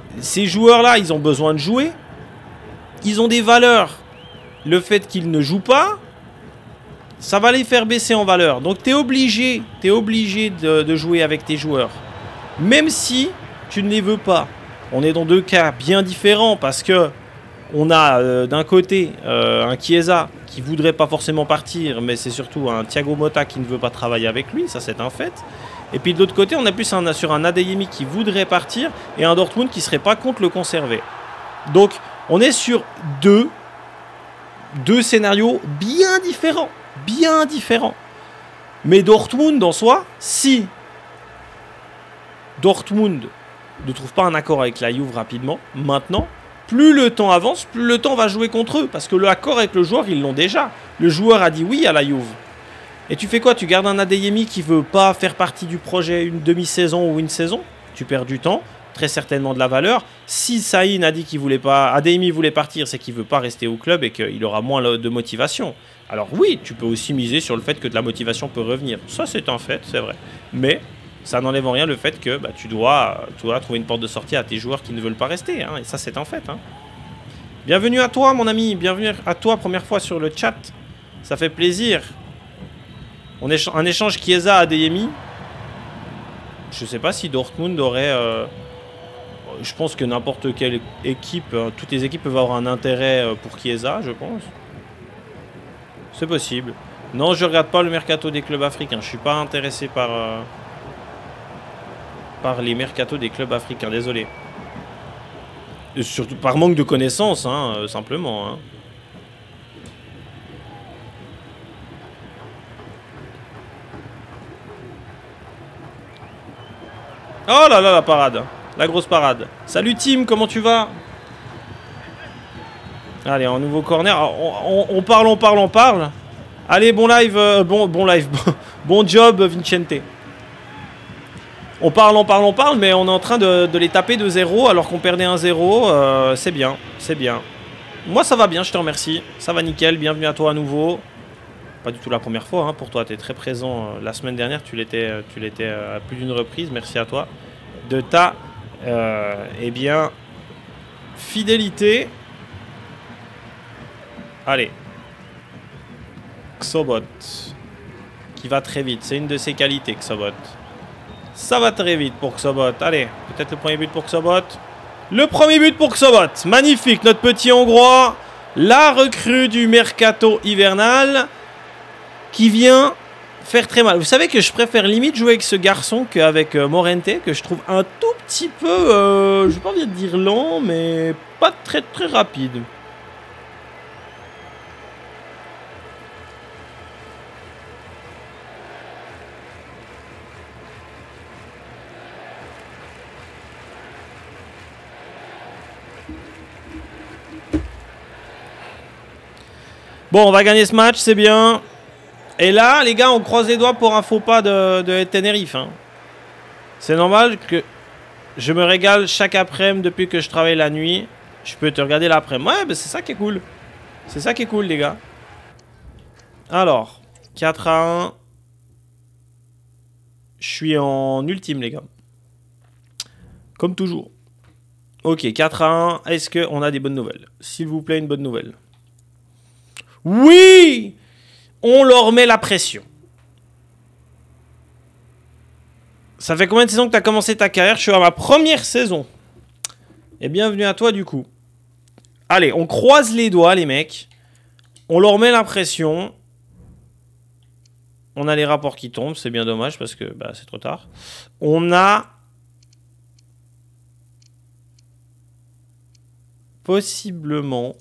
ces joueurs-là, ils ont besoin de jouer. Ils ont des valeurs. Le fait qu'ils ne jouent pas, ça va les faire baisser en valeur. Donc tu es obligé, t'es obligé de, de jouer avec tes joueurs. Même si tu ne les veux pas. On est dans deux cas bien différents parce que on a euh, d'un côté euh, un Chiesa qui voudrait pas forcément partir, mais c'est surtout un Thiago Motta qui ne veut pas travailler avec lui, ça c'est un fait. Et puis de l'autre côté, on a plus un, sur un Adeyemi qui voudrait partir et un Dortmund qui serait pas contre le conserver. Donc on est sur deux, deux scénarios bien différents, bien différents. Mais Dortmund en soi, si Dortmund ne trouve pas un accord avec la Juve rapidement, maintenant, plus le temps avance, plus le temps va jouer contre eux. Parce que l'accord avec le joueur, ils l'ont déjà. Le joueur a dit oui à la Juve. Et tu fais quoi? Tu gardes un Adeyemi qui veut pas faire partie du projet une demi-saison ou une saison? Tu perds du temps, très certainement de la valeur. Si Saïn a dit qu'il voulait pas, Adeyemi voulait partir, c'est qu'il veut pas rester au club et qu'il aura moins de motivation. Alors oui, tu peux aussi miser sur le fait que de la motivation peut revenir. Ça, c'est un fait, c'est vrai. Mais ça n'enlève en rien le fait que bah, tu, dois, tu dois trouver une porte de sortie à tes joueurs qui ne veulent pas rester. Hein, et ça, c'est un fait. Hein. Bienvenue à toi, mon ami. Bienvenue à toi, première fois sur le chat. Ça fait plaisir. On échange, un échange Chiesa à Adeyemi. Je sais pas si Dortmund aurait... Euh, je pense que n'importe quelle équipe, euh, toutes les équipes peuvent avoir un intérêt euh, pour Chiesa, je pense. C'est possible. Non, je regarde pas le mercato des clubs africains. Je suis pas intéressé par... Euh, par les mercatos des clubs africains, désolé. Et surtout par manque de connaissances, hein, euh, simplement. Hein. Oh là là, la parade. La grosse parade. Salut Tim, comment tu vas? Allez, un nouveau corner. On, on, on parle, on parle, on parle. Allez, bon live, euh, bon, bon live. Bon job, Vincente. On parle, on parle, on parle, mais on est en train de, de les taper de zéro alors qu'on perdait un zéro. Euh, c'est bien, c'est bien. Moi, ça va bien, je te remercie. Ça va nickel, bienvenue à toi à nouveau. Pas du tout la première fois hein, pour toi, tu es très présent. La semaine dernière, tu l'étais tu l'étais à plus d'une reprise. Merci à toi de ta euh, eh bien, fidélité. Allez. Xobot. Qui va très vite. C'est une de ses qualités, Xobot. Ça va très vite pour Xobot. Allez, peut-être le premier but pour Xobot. Le premier but pour Xobot. Magnifique, notre petit Hongrois. La recrue du mercato hivernal. Qui vient faire très mal. Vous savez que je préfère limite jouer avec ce garçon qu'avec euh, Morente, que je trouve un tout petit peu, euh, je n'ai pas envie de dire lent, mais pas très très rapide. Bon, on va gagner ce match, c'est bien. Et là, les gars, on croise les doigts pour un faux pas de, de Tenerife. Hein. C'est normal que je me régale chaque après-midi depuis que je travaille la nuit. Je peux te regarder l'après-midi. Ouais, bah c'est ça qui est cool. C'est ça qui est cool, les gars. Alors, quatre à un. Je suis en ultime, les gars. Comme toujours. Ok, quatre à un. Est-ce qu'on a des bonnes nouvelles? S'il vous plaît, une bonne nouvelle. Oui! On leur met la pression. Ça fait combien de saisons que tu as commencé ta carrière? Je suis à ma première saison. Et bienvenue à toi du coup. Allez, on croise les doigts les mecs. On leur met la pression. On a les rapports qui tombent. C'est bien dommage parce que bah, c'est trop tard. On a... possiblement...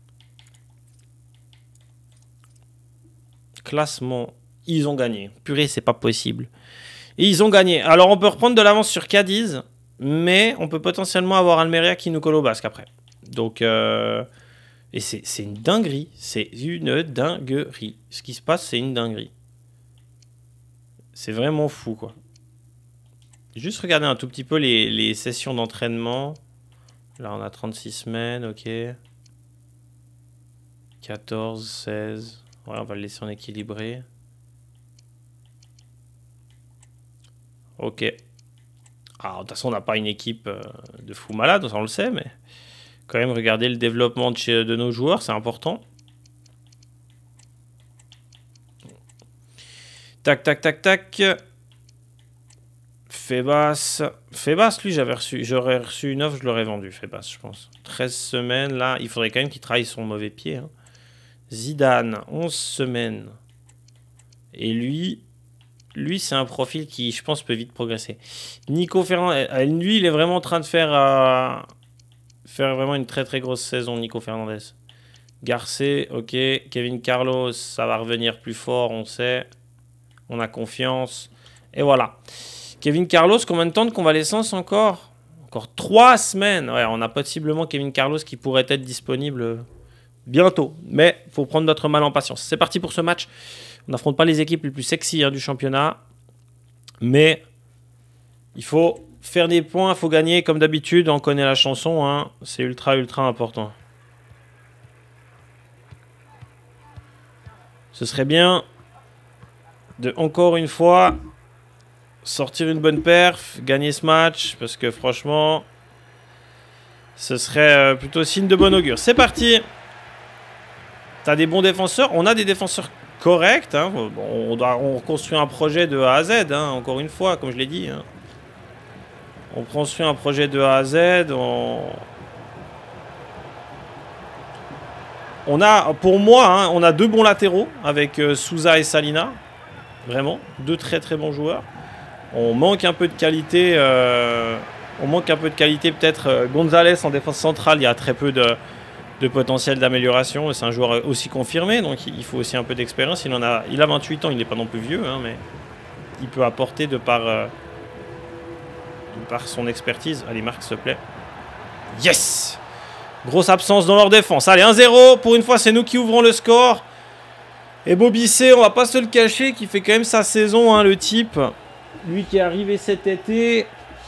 classement, ils ont gagné. Purée, c'est pas possible. Et ils ont gagné. Alors, on peut reprendre de l'avance sur Cadiz, mais on peut potentiellement avoir Almeria qui nous colle au basque après. Donc, euh... et c'est une dinguerie. C'est une dinguerie. Ce qui se passe, c'est une dinguerie. C'est vraiment fou, quoi. Juste regarder un tout petit peu les, les sessions d'entraînement. Là, on a trente-six semaines, ok. quatorze, seize... Ouais, on va le laisser en équilibré. Ok. Ah, de toute façon, on n'a pas une équipe euh, de fou malade, ça on le sait, mais quand même, regardez le développement de, chez, de nos joueurs, c'est important. Tac, tac, tac, tac. Febas. Febas, lui, j'avais reçu, j'aurais reçu une offre, je l'aurais vendu, Febas, je pense. treize semaines, là, il faudrait quand même qu'il travaille son mauvais pied. Hein. Zidane, onze semaines. Et lui, lui c'est un profil qui, je pense, peut vite progresser. Nico Fernandez, lui, il est vraiment en train de faire, euh, faire vraiment une très très grosse saison, Nico Fernandez. Garcé, ok. Kevin Carlos, ça va revenir plus fort, on sait. On a confiance. Et voilà. Kevin Carlos, combien de temps de convalescence encore? Encore trois semaines. Ouais, on a possiblement Kevin Carlos qui pourrait être disponible bientôt. Mais il faut prendre notre mal en patience. C'est parti pour ce match. On n'affronte pas les équipes les plus sexy hein, du championnat. Mais il faut faire des points, il faut gagner. Comme d'habitude, on connaît la chanson. Hein. C'est ultra, ultra important. Ce serait bien de, encore une fois, sortir une bonne perf, gagner ce match. Parce que franchement, ce serait plutôt signe de bon augure. C'est parti. T'as des bons défenseurs. On a des défenseurs corrects. Hein. Bon, on doit on construit un projet de A à Z. Hein, encore une fois, comme je l'ai dit. Hein. On construit un projet de A à Z. On, on a, pour moi, hein, on a deux bons latéraux avec euh, Souza et Salina. Vraiment, deux très très bons joueurs. On manque un peu de qualité. Euh, on manque un peu de qualité. Peut-être euh, Gonzalez en défense centrale. Il y a très peu de... de potentiel d'amélioration, c'est un joueur aussi confirmé, donc il faut aussi un peu d'expérience. Il en a, il a vingt-huit ans, il n'est pas non plus vieux, hein, mais il peut apporter de par, euh, de par son expertise. Allez, Marc, s'il te plaît. Yes! Grosse absence dans leur défense. Allez, un zéro, pour une fois, c'est nous qui ouvrons le score. Et Bobby C, on va pas se le cacher, qui fait quand même sa saison, hein, le type. Lui qui est arrivé cet été...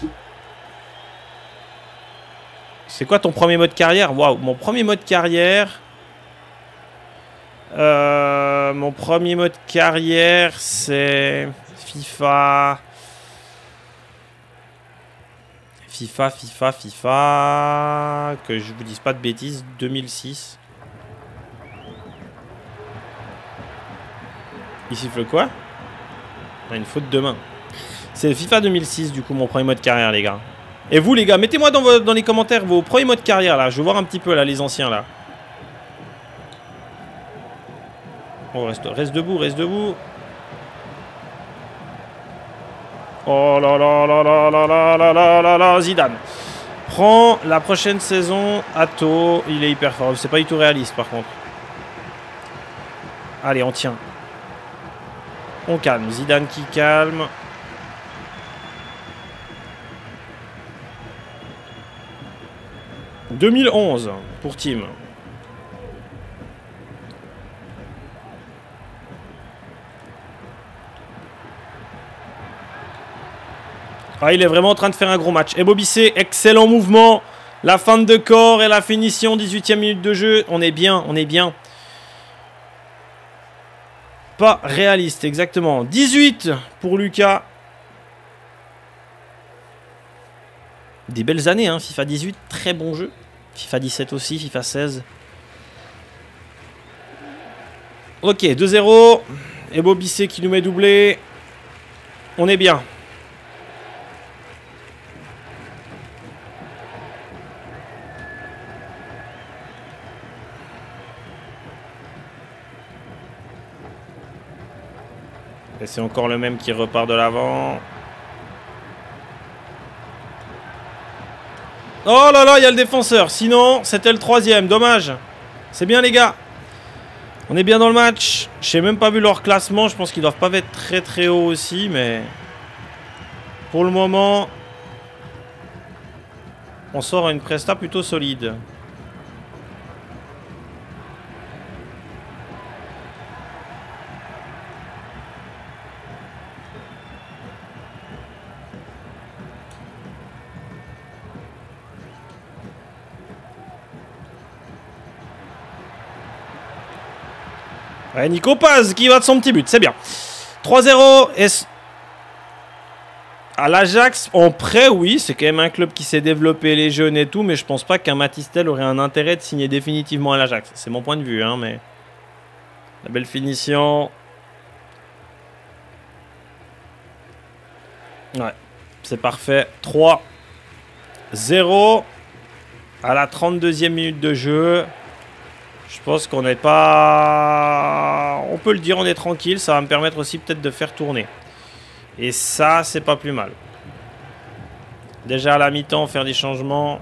C'est quoi ton premier mode carrière? Waouh, mon premier mode carrière. Euh, mon premier mode carrière, c'est FIFA. FIFA, FIFA, FIFA. Que je vous dise pas de bêtises, deux mille six. Il siffle quoi? On a une faute de main. C'est FIFA deux mille six, du coup, mon premier mode carrière, les gars. Et vous les gars, mettez-moi dans, vos, dans les commentaires vos premiers modes carrière là. Je veux voir un petit peu là les anciens là. On reste, reste debout, reste debout. Oh là là là là là là là là là là. Zidane prend la prochaine saison. Atto, il est hyper fort. C'est pas du tout réaliste par contre. Allez, on tient. On calme. Zidane qui calme. deux mille onze pour Team. Ah, il est vraiment en train de faire un gros match. Et Bobby C, excellent mouvement. La fin de corps et la finition, dix-huitième minute de jeu. On est bien, on est bien. Pas réaliste, exactement. dix-huit pour Lucas. Des belles années, hein. FIFA dix-huit, très bon jeu. FIFA dix-sept aussi, FIFA seize. Ok, deux zéro. Et Bobby C qui nous met doublé. On est bien. Et c'est encore le même qui repart de l'avant. Oh là là, il y a le défenseur. Sinon, c'était le troisième. Dommage. C'est bien, les gars. On est bien dans le match. Je n'ai même pas vu leur classement. Je pense qu'ils doivent pas être très très haut aussi. Mais pour le moment, on sort une presta plutôt solide. Ouais, Nico Paz qui va de son petit but, c'est bien. trois zéro. Et, À l'Ajax, en prêt, oui, c'est quand même un club qui s'est développé, les jeunes et tout, mais je pense pas qu'un Matistel aurait un intérêt de signer définitivement à l'Ajax. C'est mon point de vue, hein, mais... La belle finition. Ouais, c'est parfait. trois zéro à la trente-deuxième minute de jeu. Je pense qu'on n'est pas... On peut le dire, on est tranquille. Ça va me permettre aussi peut-être de faire tourner. Et ça, c'est pas plus mal. Déjà à la mi-temps, faire des changements.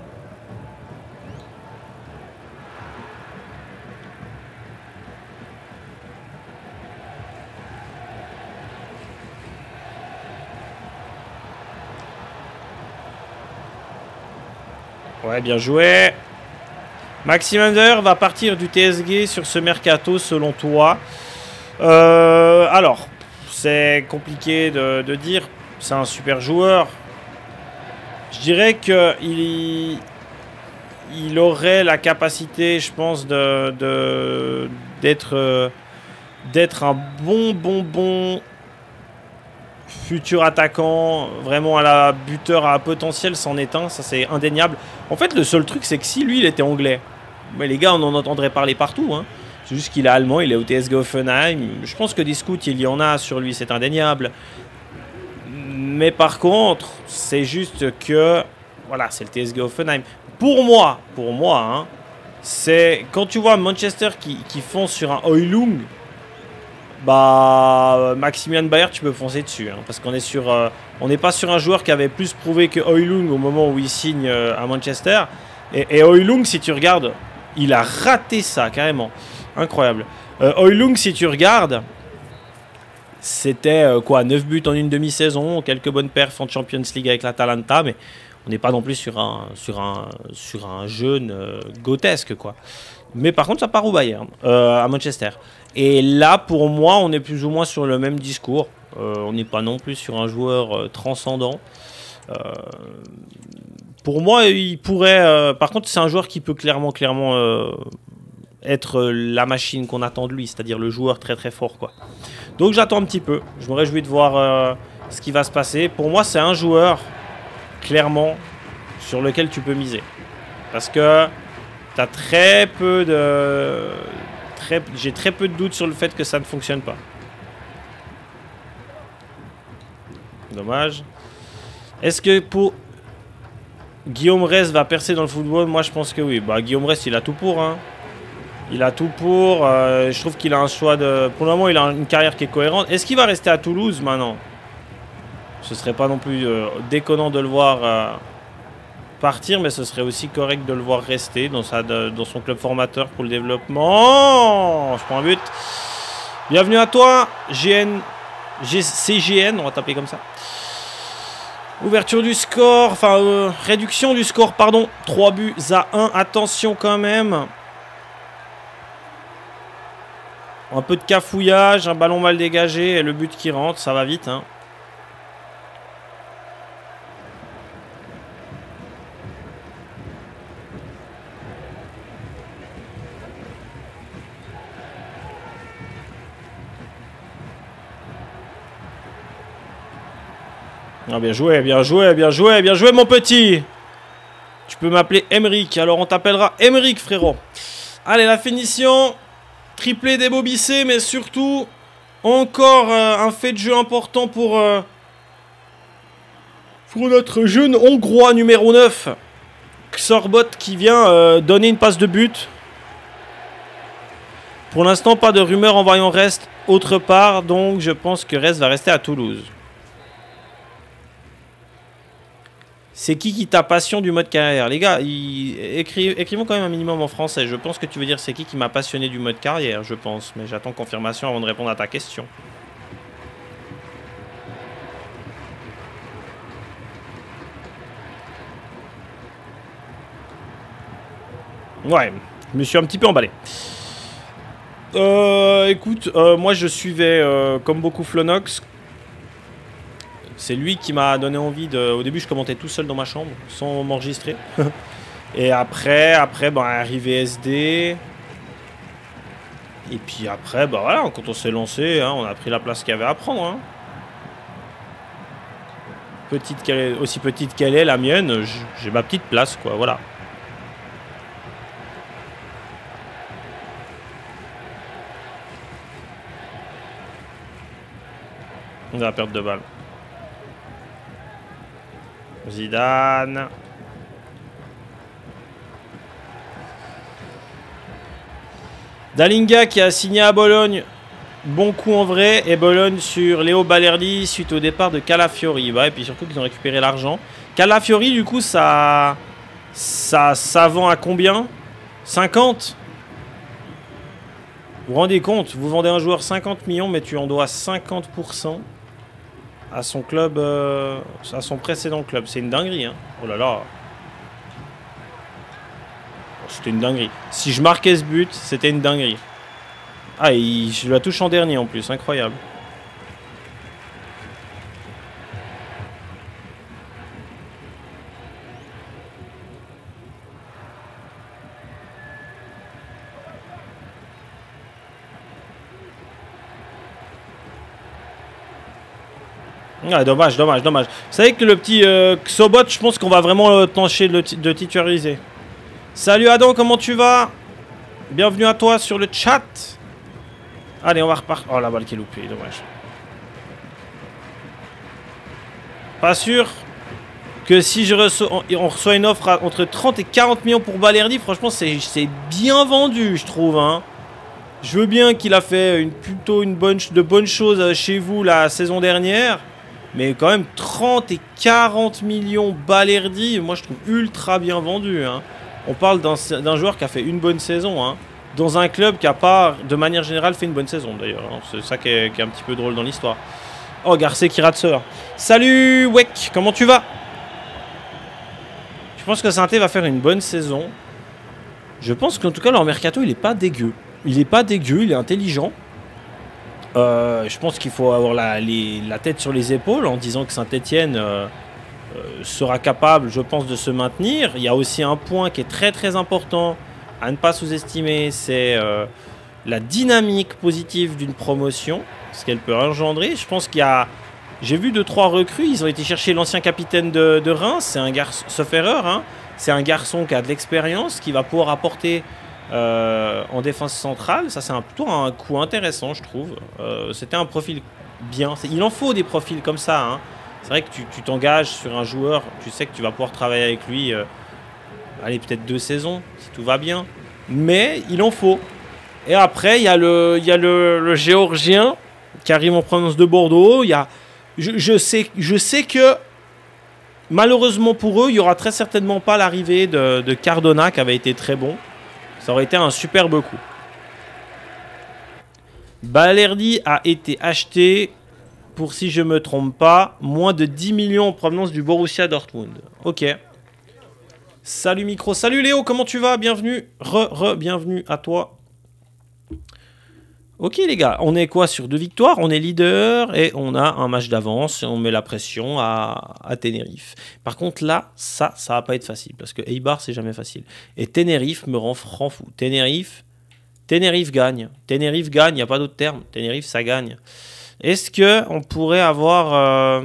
Ouais, bien joué. Maxime Under va partir du T S G sur ce mercato selon toi. Euh, alors, c'est compliqué de, de dire. C'est un super joueur. Je dirais qu'il il aurait la capacité, je pense, de, de, d'être, d'être un bon, bon, bon futur attaquant, vraiment à la buteur à potentiel, c'en est un, ça c'est indéniable. En fait, le seul truc, c'est que si lui, il était anglais, mais les gars, on en entendrait parler partout. Hein. C'est juste qu'il est allemand, il est au T S G Hoffenheim. Je pense que des scouts, il y en a sur lui, c'est indéniable. Mais par contre, c'est juste que, voilà, c'est le T S G Hoffenheim. Pour moi, pour moi, hein, c'est quand tu vois Manchester qui, qui fonce sur un Højlund, bah Maximian Bayer, tu peux foncer dessus, hein, parce qu'on est sur, euh, on n'est pas sur un joueur qui avait plus prouvé que Højlund au moment où il signe euh, à Manchester. Et, et Højlund, si tu regardes, il a raté ça carrément, incroyable. Euh, Højlund, si tu regardes, c'était euh, quoi, neuf buts en une demi-saison, quelques bonnes perfs en Champions League avec l'Atalanta, mais on n'est pas non plus sur un, sur un, sur un jeune euh, grotesque, quoi. Mais par contre, ça part au Bayern, euh, à Manchester. Et là, pour moi, on est plus ou moins sur le même discours. Euh, on n'est pas non plus sur un joueur euh, transcendant. Euh, pour moi, il pourrait... Euh, par contre, c'est un joueur qui peut clairement, clairement euh, être la machine qu'on attend de lui, c'est-à-dire le joueur très très fort, quoi. Donc j'attends un petit peu. Je me réjouis de voir euh, ce qui va se passer. Pour moi, c'est un joueur, clairement, sur lequel tu peux miser. Parce que tu as très peu de... Très, j'ai très peu de doutes sur le fait que ça ne fonctionne pas. Dommage. Est-ce que pour... Guillaume Rest va percer dans le football? Moi, je pense que oui. Bah, Guillaume Rest, il a tout pour, hein. Il a tout pour. Euh, je trouve qu'il a un choix de... Pour le moment, il a une carrière qui est cohérente. Est-ce qu'il va rester à Toulouse maintenant? Ce serait pas non plus euh, déconnant de le voir euh, partir, mais ce serait aussi correct de le voir rester dans, sa, de, dans son club formateur pour le développement. Je prends un but. Bienvenue à toi, G N, C G N, on va taper comme ça. Ouverture du score, enfin euh, réduction du score, pardon. trois buts à un, attention quand même. Un peu de cafouillage, un ballon mal dégagé et le but qui rentre, ça va vite, hein. Ah, bien joué, bien joué, bien joué, bien joué mon petit. Tu peux m'appeler Emeric, alors on t'appellera Emeric frérot. Allez, la finition. Triplé des Bobissé, mais surtout encore euh, un fait de jeu important pour, euh, pour notre jeune Hongrois numéro neuf. Xorbot qui vient euh, donner une passe de but. Pour l'instant, pas de rumeur en voyant Rest autre part, donc je pense que Rest va rester à Toulouse. C'est qui qui t'a passion du mode carrière? Les gars, il... Écri... écrivons quand même un minimum en français. Je pense que tu veux dire c'est qui qui m'a passionné du mode carrière, je pense. Mais j'attends confirmation avant de répondre à ta question. Ouais, je me suis un petit peu emballé. Euh, écoute, euh, moi je suivais euh, comme beaucoup Flonox. C'est lui qui m'a donné envie de... Au début, je commentais tout seul dans ma chambre, sans m'enregistrer. Et après, après, bah, arrivé S D. Et puis après, bah voilà, quand on s'est lancé, hein, on a pris la place qu'il y avait à prendre. Hein. petite qu'elle est, aussi petite qu'elle est, la mienne, j'ai ma petite place, quoi, voilà. On va perdre de balles. Zidane. Dalinga qui a signé à Bologne. Bon coup en vrai. Et Bologne sur Léo Balerdi suite au départ de Calafiori. Ouais, et puis surtout qu'ils ont récupéré l'argent. Calafiori, du coup, ça, ça, ça vend à combien? cinquante. Vous vous rendez compte? Vous vendez un joueur cinquante millions, mais tu en dois cinquante pour cent à son club, euh, à son précédent club. C'est une dinguerie, hein. Oh là là. C'était une dinguerie. Si je marquais ce but, c'était une dinguerie. Ah, il, je la touche en dernier en plus, incroyable. Ah, dommage, dommage, dommage. Vous savez que le petit euh, Xobot, je pense qu'on va vraiment euh, tâcher de, de titulariser. Salut Adam, comment tu vas? Bienvenue à toi sur le chat. Allez, on va repartir. Oh, la balle qui est loupée, dommage. Pas sûr que si je reçois, on reçoit une offre à entre trente et quarante millions pour Balerdi, franchement, c'est bien vendu, je trouve. Hein. Je veux bien qu'il a fait une, plutôt une bonne, de bonnes choses chez vous la saison dernière. Mais quand même, trente et quarante millions Balerdi, moi je trouve ultra bien vendu. Hein. On parle d'un joueur qui a fait une bonne saison. Hein. Dans un club qui n'a pas, de manière générale, fait une bonne saison d'ailleurs. Hein. C'est ça qui est, qui est un petit peu drôle dans l'histoire. Oh, Garcé qui rate sœur. Salut, Weck, comment tu vas? Je pense que Saint-Étienne va faire une bonne saison. Je pense qu'en tout cas, leur mercato, il est pas dégueu. Il est pas dégueu, il est intelligent. Euh, je pense qu'il faut avoir la, les, la tête sur les épaules en disant que Saint-Étienne euh, euh, sera capable, je pense, de se maintenir. Il y a aussi un point qui est très très important à ne pas sous-estimer, c'est euh, la dynamique positive d'une promotion, ce qu'elle peut engendrer. Je pense qu'il y a... J'ai vu deux trois recrues, ils ont été chercher l'ancien capitaine de, de Reims, c'est un garçon, sauf erreur, hein, c'est un garçon qui a de l'expérience, qui va pouvoir apporter euh, en défense centrale. Ça, c'est un, plutôt un coup intéressant, je trouve. Euh, C'était un profil bien. Il en faut des profils comme ça. Hein. C'est vrai que tu t'engages sur un joueur, tu sais que tu vas pouvoir travailler avec lui, euh, allez, peut-être deux saisons, si tout va bien. Mais il en faut. Et après, il y a le, il y a le, le Géorgien qui arrive en provenance de Bordeaux. Il y a... Je, je, sais, je sais que malheureusement pour eux, il n'y aura très certainement pas l'arrivée de, de Cardona qui avait été très bon. Ça aurait été un superbe coup. Balerdi a été acheté pour, si je ne me trompe pas, moins de dix millions en provenance du Borussia Dortmund. Ok. Salut micro. Salut Léo, comment tu vas? Bienvenue. Re, re, bienvenue à toi. Ok les gars, on est quoi sur deux victoires? On est leader et on a un match d'avance et on met la pression à, à Tenerife. Par contre là, ça, ça va pas être facile parce que Eibar c'est jamais facile. Et Tenerife me rend franc fou. Tenerife, Tenerife gagne. Tenerife gagne, il n'y a pas d'autre terme. Tenerife ça gagne. Est-ce que on pourrait avoir... Euh...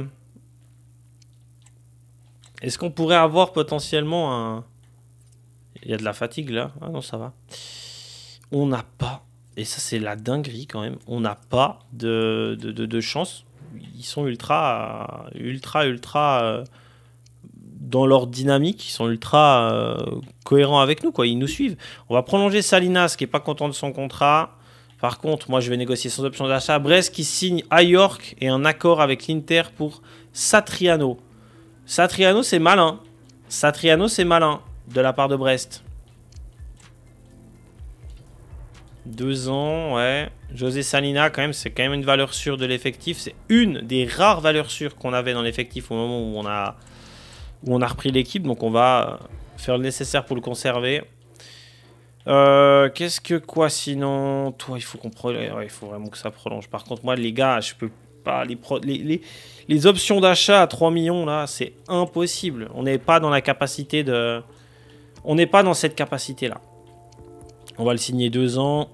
Est-ce qu'on pourrait avoir potentiellement un... Il y a de la fatigue là. Ah non, ça va. On n'a pas... Et ça, c'est la dinguerie quand même. On n'a pas de, de, de, de chance. Ils sont ultra, ultra, ultra euh, dans leur dynamique. Ils sont ultra euh, cohérents avec nous, quoi. Ils nous suivent. On va prolonger Salinas, qui n'est pas content de son contrat. Par contre, moi, je vais négocier sans option d'achat. Brest qui signe à York et un accord avec l'Inter pour Satriano. Satriano, c'est malin. Satriano, c'est malin de la part de Brest. Deux ans, ouais. José Salina, quand même, c'est quand même une valeur sûre de l'effectif. C'est une des rares valeurs sûres qu'on avait dans l'effectif au moment où on a, où on a repris l'équipe. Donc, on va faire le nécessaire pour le conserver. Euh, Qu'est-ce que quoi sinon? Toi, il faut qu'on prolonge. Ouais, il faut vraiment que ça prolonge. Par contre, moi, les gars, je peux pas. Les, pro... les, les, les options d'achat à trois millions, là, c'est impossible. On n'est pas dans la capacité de. On n'est pas dans cette capacité-là. On va le signer deux ans.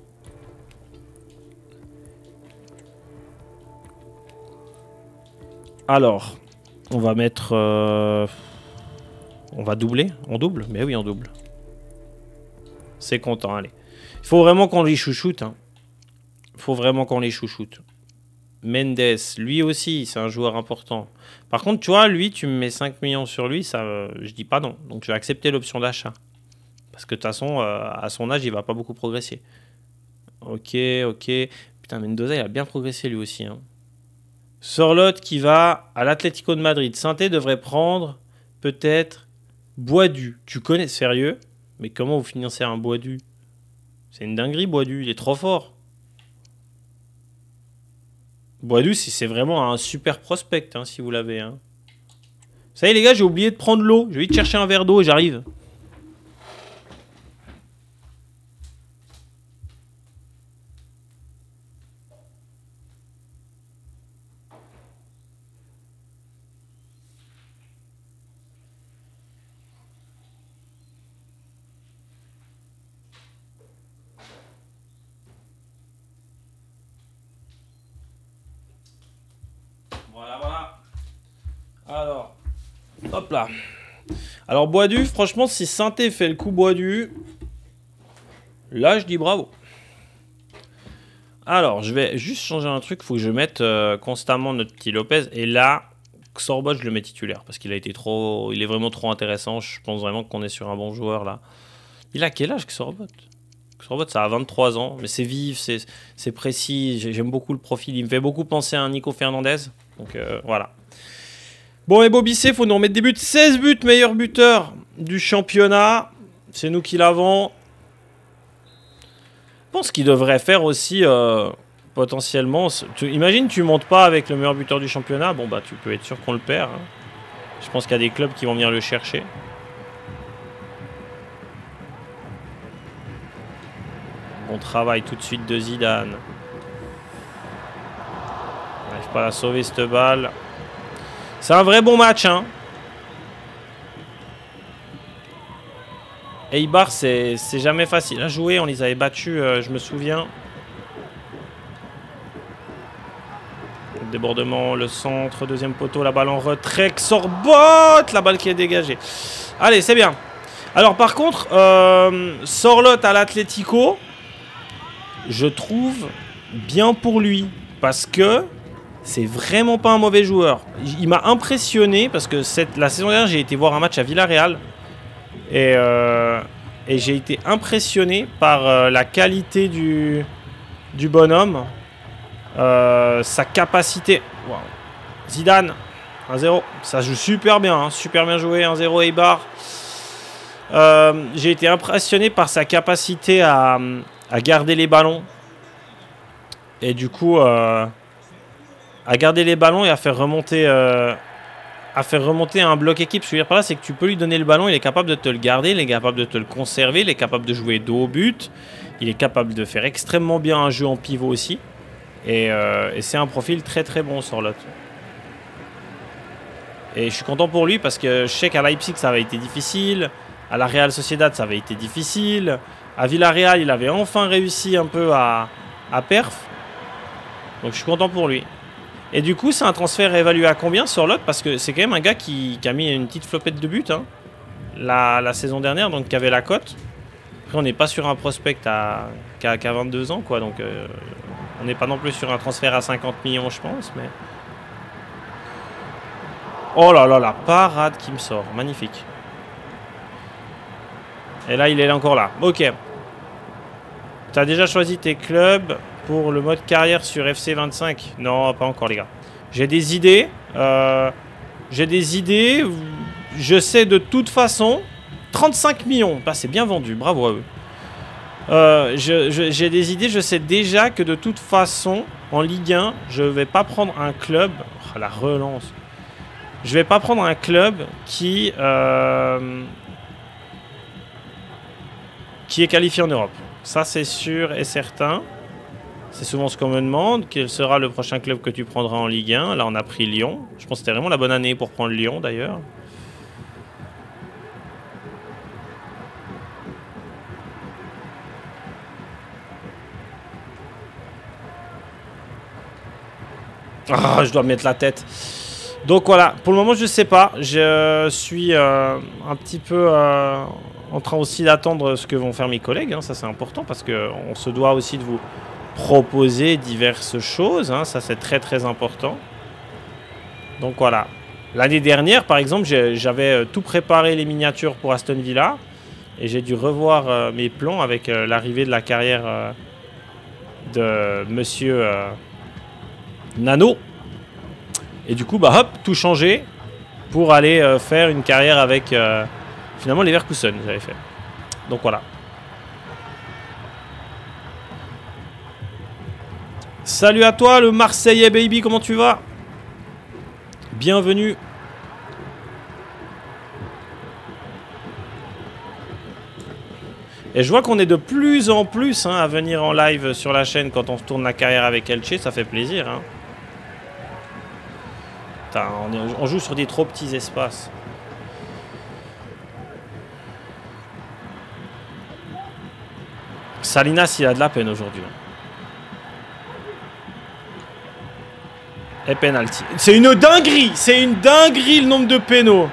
Alors, On va mettre... Euh... On va doubler. On double? Mais oui, on double. C'est content, allez. Il faut vraiment qu'on les chouchoute. Hein. Il faut vraiment qu'on les chouchoute. Mendes, lui aussi, c'est un joueur important. Par contre, tu vois, lui, tu me mets cinq millions sur lui, ça, euh, je dis pas non. Donc, je vais accepter l'option d'achat. Parce que de toute façon, euh, à son âge, il va pas beaucoup progresser. Ok, ok. Putain, Mendoza, il a bien progressé lui aussi. Hein. Sorloth qui va à l'Atlético de Madrid. Sainté devrait prendre peut-être Boadu. Tu connais, sérieux? Mais comment vous financez un Boadu? C'est une dinguerie, Boadu. Il est trop fort. Boadu, c'est vraiment un super prospect, hein, si vous l'avez. Hein. Ça y est, les gars, j'ai oublié de prendre l'eau. Je vais vite chercher un verre d'eau et j'arrive. Voilà, voilà. Alors, hop là. Alors, Boadu, franchement, si Sainté fait le coup Boadu, là, je dis bravo. Alors, je vais juste changer un truc. Il faut que je mette euh, constamment notre petit Lopez. Et là, Xorbot, je le mets titulaire parce qu'il a été trop... Il est vraiment trop intéressant. Je pense vraiment qu'on est sur un bon joueur, là. Il a quel âge, Xorbot? Xorbot, ça a vingt-trois ans. Mais c'est vif, c'est précis. J'aime beaucoup le profil. Il me fait beaucoup penser à un Nico Fernandez. Donc, euh, voilà. Bon, et Bobissé, il faut nous remettre des buts. seize buts, meilleur buteur du championnat. C'est nous qui l'avons. Je pense qu'il devrait faire aussi euh, potentiellement... Tu, imagine, tu montes pas avec le meilleur buteur du championnat. Bon, bah, tu peux être sûr qu'on le perd. Hein. Je pense qu'il y a des clubs qui vont venir le chercher. Bon travail tout de suite de Zidane. On n'arrive pas à la sauver, cette balle. C'est un vrai bon match, hein. Eibar, c'est jamais facile à jouer. On les avait battus, euh, je me souviens. Le débordement, le centre, deuxième poteau, la balle en retrait. Xorbot, la balle qui est dégagée. Allez, c'est bien. Alors, par contre, euh, Sorloth à l'Atlético, je trouve bien pour lui. Parce que c'est vraiment pas un mauvais joueur. Il m'a impressionné parce que cette, la saison dernière, j'ai été voir un match à Villarreal. Et, euh, et j'ai été impressionné par euh, la qualité du, du bonhomme. Euh, sa capacité. Wow. Zidane, un zéro. Ça joue super bien. Hein, super bien joué. un zéro Eibar. Euh, j'ai été impressionné par sa capacité à, à garder les ballons. Et du coup, euh, à garder les ballons et à faire remonter... Euh, à faire remonter un bloc équipe. Ce que je veux dire par là, c'est que tu peux lui donner le ballon, il est capable de te le garder, il est capable de te le conserver, il est capable de jouer dos au but, il est capable de faire extrêmement bien un jeu en pivot aussi. Et, euh, et c'est un profil très très bon, Sorloth. Et je suis content pour lui parce que je sais qu'à Leipzig ça avait été difficile, à la Real Sociedad ça avait été difficile, à Villarreal il avait enfin réussi un peu à, à perf. Donc je suis content pour lui. Et du coup, c'est un transfert évalué à combien sur l'autre? Parce que c'est quand même un gars qui, qui a mis une petite flopette de buts hein, la, la saison dernière, donc qui avait la cote. Après, on n'est pas sur un prospect à, qui a, qui a vingt-deux ans, quoi. Donc, euh, on n'est pas non plus sur un transfert à cinquante millions, je pense. Mais... Oh là là, la parade qui me sort. Magnifique. Et là, il est encore là. Ok. Tu as déjà choisi tes clubs pour le mode carrière sur F C vingt-cinq? Non, pas encore les gars. J'ai des idées. Euh, J'ai des idées. Je sais de toute façon. trente-cinq millions. Bah, c'est bien vendu. Bravo à eux. Euh, J'ai des idées. Je sais déjà que de toute façon, en Ligue un, je vais pas prendre un club. Oh, la relance. Je vais pas prendre un club qui, euh, qui est qualifié en Europe. Ça, c'est sûr et certain. C'est souvent ce qu'on me demande. Quel sera le prochain club que tu prendras en Ligue un? Là, on a pris Lyon. Je pense que c'était vraiment la bonne année pour prendre Lyon, d'ailleurs. Ah, je dois mettre la tête. Donc voilà, pour le moment je sais pas. Je suis euh, un petit peu euh, en train aussi d'attendre ce que vont faire mes collègues. Hein. Ça c'est important parce qu'on se doit aussi de vous proposer diverses choses. Hein. Ça c'est très très important. Donc voilà. L'année dernière par exemple j'avais tout préparé les miniatures pour Aston Villa. Et j'ai dû revoir euh, mes plans avec euh, l'arrivée de la carrière euh, de Monsieur euh, Nano. Et du coup, bah hop, tout changé pour aller euh, faire une carrière avec euh, finalement Leverkusen, j'avais fait. Donc voilà. Salut à toi, le Marseillais baby, comment tu vas? Bienvenue. Et je vois qu'on est de plus en plus hein, à venir en live sur la chaîne quand on tourne la carrière avec Elche, ça fait plaisir. Hein. Putain, on, est, on joue sur des trop petits espaces. Salinas, il a de la peine aujourd'hui. Et penalty. C'est une dinguerie, c'est une dinguerie le nombre de pénaux.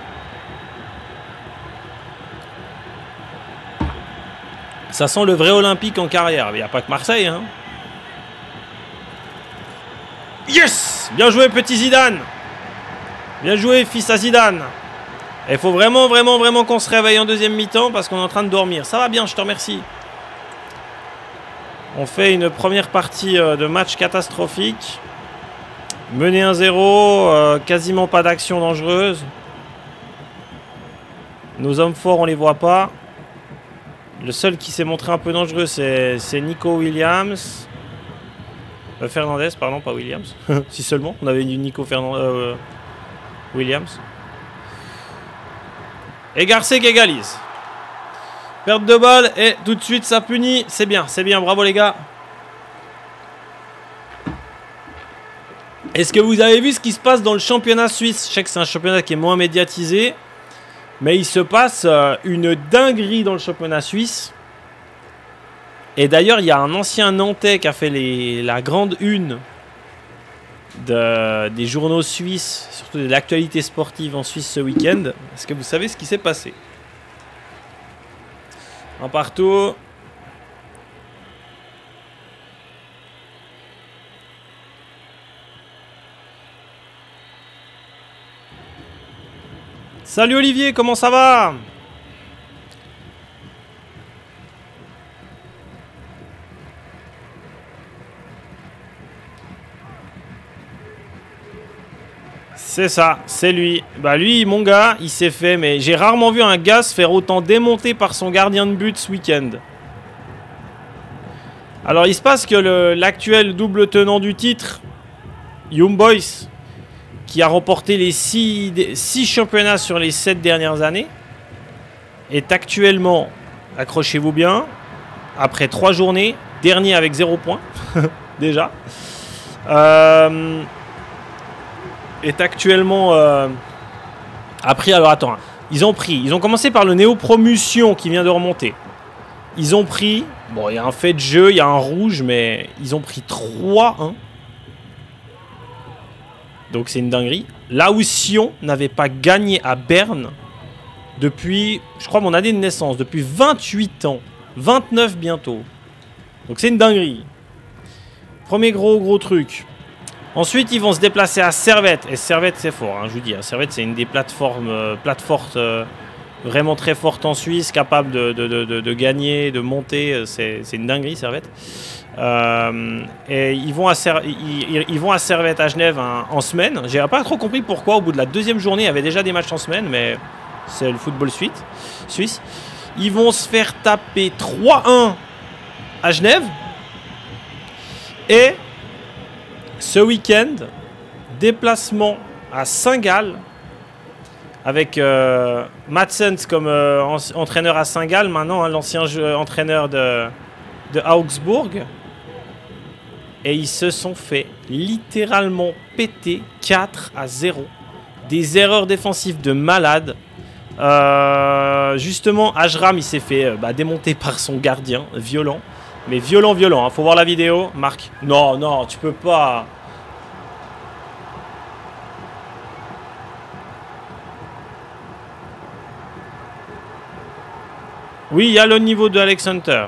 Ça sent le vrai olympique en carrière. Il n'y a pas que Marseille. Hein. Yes! Bien joué, petit Zidane. Bien joué, fils à Zidane. Il faut vraiment, vraiment, vraiment qu'on se réveille en deuxième mi-temps parce qu'on est en train de dormir. Ça va bien, je te remercie. On fait une première partie de match catastrophique. Mené un zéro. Euh, quasiment pas d'action dangereuse. Nos hommes forts, on les voit pas. Le seul qui s'est montré un peu dangereux, c'est Nico Williams. Euh, Fernandez, pardon, pas Williams. Si seulement, on avait du Nico Fernandez, euh, Williams. Et Garcé qui égalise. Perte de balle et tout de suite ça punit. C'est bien, c'est bien, bravo les gars. Est-ce que vous avez vu ce qui se passe dans le championnat suisse? Je sais que c'est un championnat qui est moins médiatisé. Mais il se passe euh, une dinguerie dans le championnat suisse. Et d'ailleurs, il y a un ancien Nantais qui a fait les, la grande une de, des journaux suisses, surtout de l'actualité sportive en Suisse ce week-end. Est-ce que vous savez ce qui s'est passé? Un partout. Salut Olivier, comment ça va? C'est ça, c'est lui. Bah lui, mon gars, il s'est fait, mais j'ai rarement vu un gars se faire autant démonter par son gardien de but ce week-end. Alors il se passe que l'actuel double tenant du titre, Young Boys, qui a remporté les six championnats sur les sept dernières années, est actuellement, accrochez-vous bien, après trois journées, dernier avec zéro point, déjà, euh, est actuellement euh, a pris, alors attends, ils ont pris, ils ont commencé par le Néo-Promotion qui vient de remonter. Ils ont pris, bon il y a un fait de jeu, il y a un rouge, mais ils ont pris trois un. Donc c'est une dinguerie. Là où Sion n'avait pas gagné à Berne depuis, je crois, mon année de naissance, depuis vingt-huit ans. vingt-neuf bientôt. Donc c'est une dinguerie. Premier gros gros truc. Ensuite, ils vont se déplacer à Servette. Et Servette, c'est fort, hein, je vous dis. Hein. Servette, c'est une des plateformes, euh, plateformes euh, vraiment très fortes en Suisse, capable de, de, de, de, de gagner, de monter. C'est une dinguerie, Servette. Euh, et ils vont, à Ser ils, ils vont à Servette à Genève hein, en semaine. J'ai pas trop compris pourquoi au bout de la deuxième journée il y avait déjà des matchs en semaine, mais c'est le football suite, suisse. Ils vont se faire taper trois un à Genève. Et ce week-end, déplacement à Saint-Gall avec euh, Madsens comme euh, entraîneur à Saint-Gall maintenant, hein, l'ancien entraîneur de, de Augsbourg. Et ils se sont fait littéralement péter quatre à zéro. Des erreurs défensives de malade. Euh, justement, Ajram, il s'est fait euh, bah, démonter par son gardien. Violent. Mais violent, violent. Hein. Faut voir la vidéo. Marc. Non, non, tu peux pas. Oui, il y a le niveau de Alex Hunter.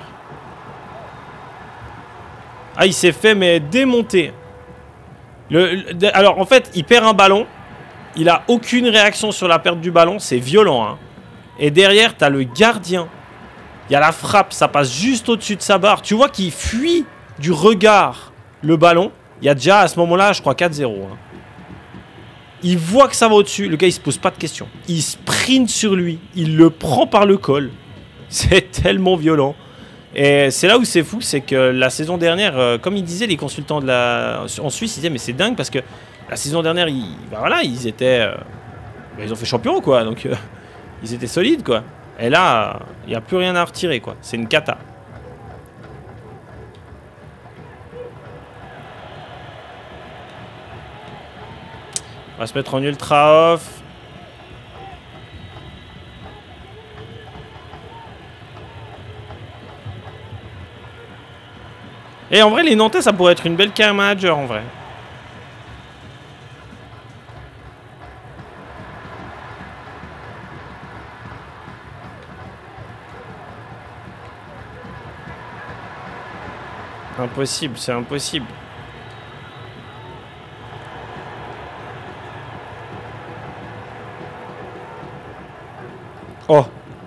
Ah, il s'est fait mais démonter. Le, le, alors en fait, il perd un ballon. Il a aucune réaction sur la perte du ballon. C'est violent. Hein. Et derrière, tu as le gardien. Il y a la frappe. Ça passe juste au-dessus de sa barre. Tu vois qu'il fuit du regard le ballon. Il y a déjà à ce moment-là, je crois, quatre zéro. Hein. Il voit que ça va au-dessus. Le gars, il se pose pas de questions. Il sprint sur lui. Il le prend par le col. C'est tellement violent. Et c'est là où c'est fou, c'est que la saison dernière, euh, comme ils disaient les consultants de la... en Suisse, ils disaient mais c'est dingue parce que la saison dernière, ils, ben voilà, ils étaient, euh... ben ils ont fait champion quoi, donc euh, ils étaient solides quoi. Et là, il n'y a plus rien à retirer quoi, c'est une cata. On va se mettre en ultra off. Et en vrai, les Nantais, ça pourrait être une belle carrière manager, en vrai. Impossible, c'est impossible. Oh.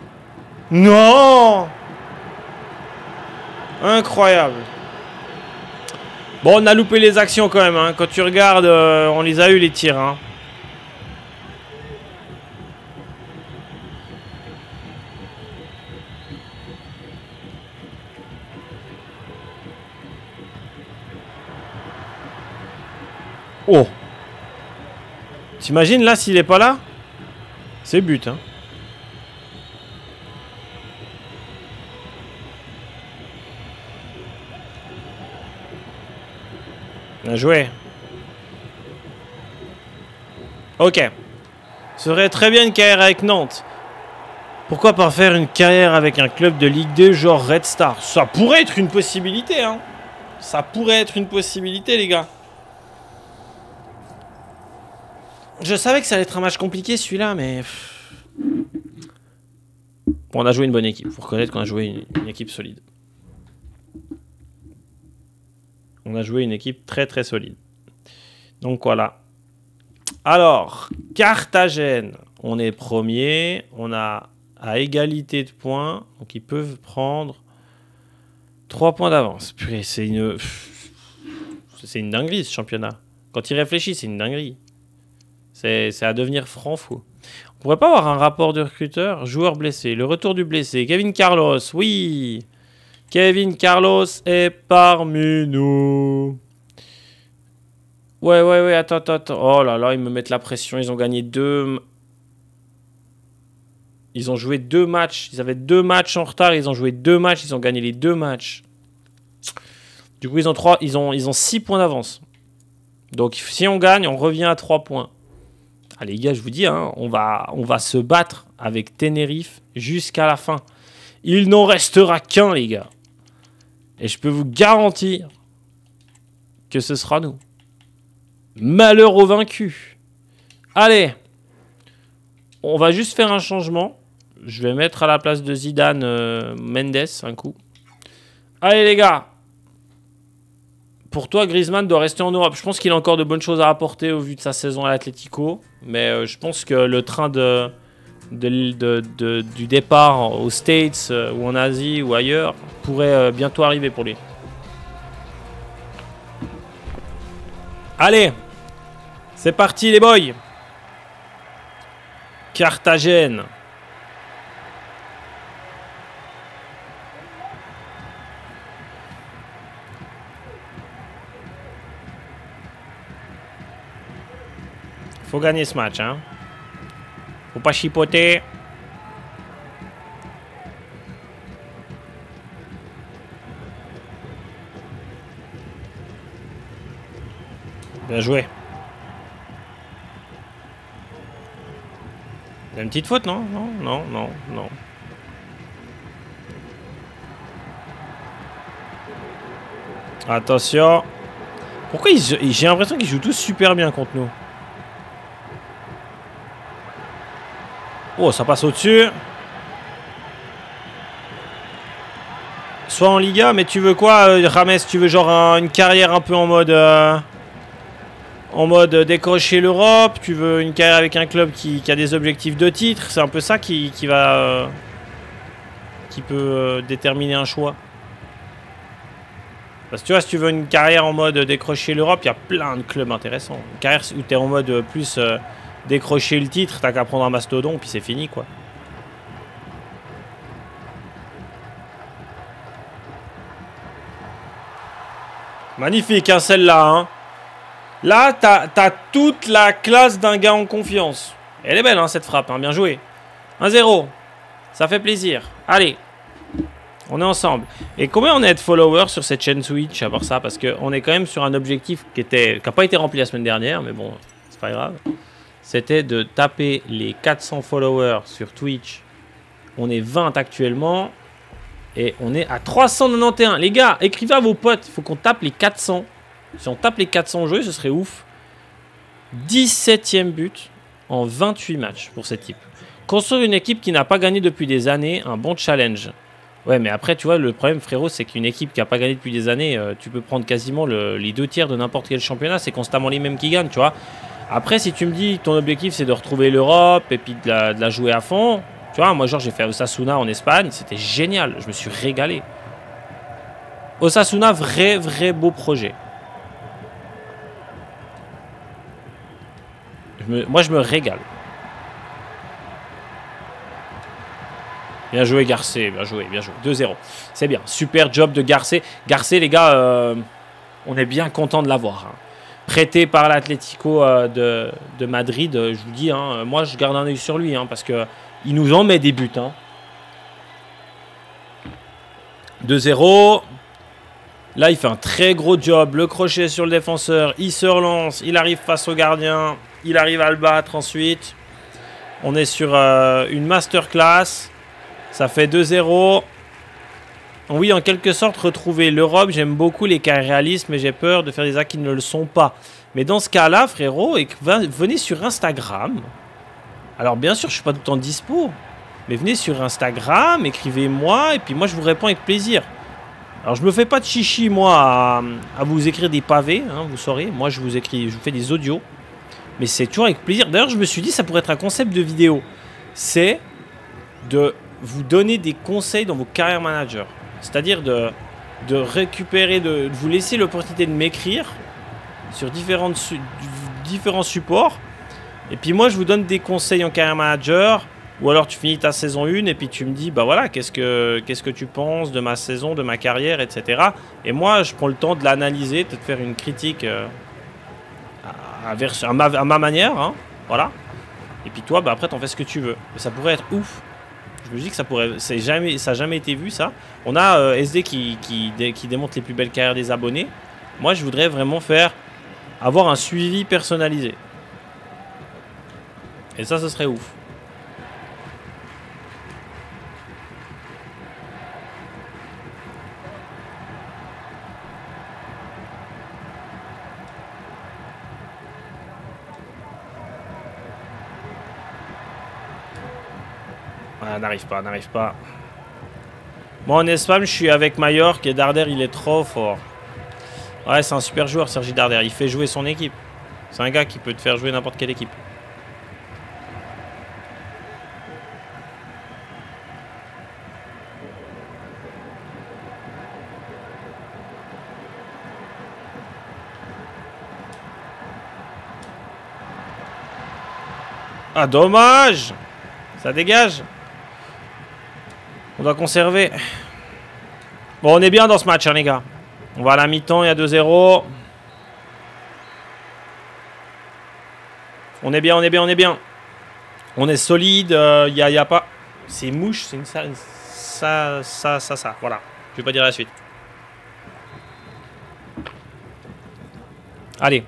Non! Incroyable. Bon, on a loupé les actions quand même. Hein. Quand tu regardes, euh, on les a eu les tirs. Hein. Oh. T'imagines là s'il est pas là? C'est but. Hein. Bien joué. Ok. Ce serait très bien une carrière avec Nantes. Pourquoi pas faire une carrière avec un club de Ligue deux genre Red Star? Ça pourrait être une possibilité, hein. Ça pourrait être une possibilité, les gars. Je savais que ça allait être un match compliqué, celui-là, mais... Bon, on a joué une bonne équipe. Faut reconnaître qu'on a joué une, une équipe solide. On a joué une équipe très très solide. Donc voilà. Alors, Carthagène, on est premier. On a à égalité de points. Donc ils peuvent prendre trois points d'avance. Purée, c'est une... C'est une dinguerie ce championnat. Quand ils réfléchissent, c'est une dinguerie. C'est à devenir franc fou. On pourrait pas avoir un rapport de recruteur? Joueur blessé. Le retour du blessé. Kevin Carlos, oui. Kevin Carlos est parmi nous. Ouais, ouais, ouais, attends, attends, attends. Oh là là, ils me mettent la pression. Ils ont gagné deux... Ils ont joué deux matchs. Ils avaient deux matchs en retard. Ils ont joué deux matchs. Ils ont gagné les deux matchs. Du coup, ils ont, trois... ils ont... Ils ont six points d'avance. Donc, si on gagne, on revient à trois points. Ah, les gars, je vous dis, hein, on va, on va se battre avec Tenerife jusqu'à la fin. Il n'en restera qu'un, les gars. Et je peux vous garantir que ce sera nous. Malheur aux vaincus. Allez. On va juste faire un changement. Je vais mettre à la place de Zidane euh, Mendes un coup. Allez, les gars. Pour toi, Griezmann doit rester en Europe. Je pense qu'il a encore de bonnes choses à apporter au vu de sa saison à l'Atlético. Mais euh, je pense que le train de, de, de, de, du départ aux States euh, ou en Asie ou ailleurs pourrait euh, bientôt arriver pour lui. Allez, c'est parti les boys. Carthagène. Faut gagner ce match, hein. Faut pas chipoter. Bien joué. Il y a une petite faute, non? Non, non, non, non. Attention. Pourquoi ils... J'ai l'impression qu'ils jouent tous super bien contre nous. Oh, ça passe au-dessus. Soit en Liga, mais tu veux quoi, euh, Rames? Tu veux genre un, une carrière un peu en mode... Euh, en mode décrocher l'Europe? Tu veux une carrière avec un club qui, qui a des objectifs de titre? C'est un peu ça qui, qui va... Euh, qui peut euh, déterminer un choix. Parce que tu vois, si tu veux une carrière en mode décrocher l'Europe, il y a plein de clubs intéressants. Une carrière où tu es en mode plus euh, décrocher le titre, t'as qu'à prendre un mastodon, puis c'est fini, quoi. Magnifique, hein, celle-là. Hein. Là, t'as t'as toute la classe d'un gars en confiance. Elle est belle, hein, cette frappe. Hein, bien joué. un zéro. Ça fait plaisir. Allez. On est ensemble. Et combien on est de followers sur cette chaîne Twitch à part ça? Parce qu'on est quand même sur un objectif qui était, qui n'a pas été rempli la semaine dernière, mais bon, c'est pas grave. C'était de taper les quatre cents followers sur Twitch. On est vingt actuellement. Et on est à trois cent quatre-vingt-onze. Les gars, écrivez à vos potes. Il faut qu'on tape les quatre cents. Si on tape les quatre cents jeux, ce serait ouf. dix-septième but en vingt-huit matchs pour cette équipe. Construire une équipe qui n'a pas gagné depuis des années. Un bon challenge. Ouais, mais après, tu vois, le problème, frérot, c'est qu'une équipe qui n'a pas gagné depuis des années, euh, tu peux prendre quasiment le, les deux tiers de n'importe quel championnat. C'est constamment les mêmes qui gagnent, tu vois. Après, si tu me dis que ton objectif, c'est de retrouver l'Europe et puis de la, de la jouer à fond, tu vois, moi, genre, j'ai fait Osasuna en Espagne. C'était génial. Je me suis régalé. Osasuna, vrai, vrai beau projet. Je me, moi, je me régale. Bien joué Garcé, bien joué, bien joué. deux zéro. C'est bien. Super job de Garcé. Garcé, les gars, euh, on est bien content de l'avoir. Hein. Prêté par l'Atlético euh, de, de Madrid, euh, je vous dis, hein, moi je garde un œil sur lui, hein, parce qu'il nous en met des buts. Hein. deux zéro. Là, il fait un très gros job. Le crochet sur le défenseur, il se relance, il arrive face au gardien, il arrive à le battre ensuite. On est sur euh, une masterclass. Ça fait deux zéro. Oui, en quelque sorte, retrouver l'Europe. J'aime beaucoup les cas réalistes, mais j'ai peur de faire des actes qui ne le sont pas. Mais dans ce cas-là, frérot, venez sur Instagram. Alors, bien sûr, je ne suis pas tout le temps dispo. Mais venez sur Instagram, écrivez-moi, et puis moi, je vous réponds avec plaisir. Alors, je me fais pas de chichi, moi, à, à vous écrire des pavés, hein, vous saurez. Moi, je vous écris, je vous fais des audios. Mais c'est toujours avec plaisir. D'ailleurs, je me suis dit, ça pourrait être un concept de vidéo. C'est de... vous donner des conseils dans vos carrières managers. C'est-à-dire de, de récupérer, de, de vous laisser l'opportunité de m'écrire sur différentes su, différents supports. Et puis moi, je vous donne des conseils en carrière manager. Ou alors tu finis ta saison un et puis tu me dis, bah voilà, qu'est-ce que, qu'est-ce que tu penses de ma saison, de ma carrière, et cetera. Et moi, je prends le temps de l'analyser, de te faire une critique euh, à, à, à, ma, à ma manière. Hein, voilà. Et puis toi, bah après, t'en fais ce que tu veux. Mais ça pourrait être ouf. Je me dis que ça pourrait, c'est jamais, ça n'a jamais été vu ça. On a euh, S D qui, qui, qui démontre les plus belles carrières des abonnés. Moi, je voudrais vraiment faire, avoir un suivi personnalisé. Et ça, ce serait ouf. Ah, n'arrive pas, n'arrive pas. Moi en Espagne, je suis avec Mallorca et Darder, il est trop fort. Ouais, c'est un super joueur, Sergi Darder. Il fait jouer son équipe. C'est un gars qui peut te faire jouer n'importe quelle équipe. Ah, dommage! Ça dégage. On doit conserver. Bon, on est bien dans ce match, hein, les gars. On va à la mi-temps, il y a deux zéro. On est bien, on est bien, on est bien. On est solide, il euh, n'y a, y a pas... C'est mouche, c'est une... Ça, ça, ça, ça, ça. Voilà. Je vais pas dire la suite. Allez.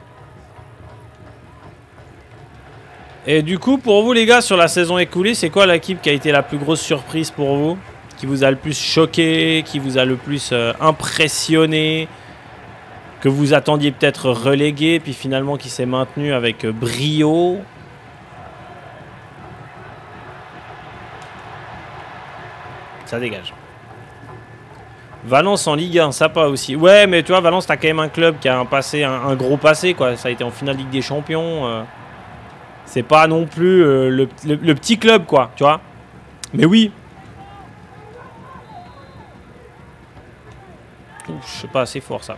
Et du coup, pour vous les gars, sur la saison écoulée, c'est quoi l'équipe qui a été la plus grosse surprise pour vous? Qui vous a le plus choqué? Qui vous a le plus euh, impressionné? Que vous attendiez peut-être relégué, puis finalement qui s'est maintenu avec euh, brio? Ça dégage. Valence en Ligue un, ça pas aussi. Ouais, mais tu vois, Valence, t'as quand même un club qui a un passé, un, un gros passé, quoi. Ça a été en finale Ligue des Champions. Euh. C'est pas non plus euh, le, le, le petit club, quoi, tu vois. Mais oui. Ouf, je sais pas, assez fort, ça.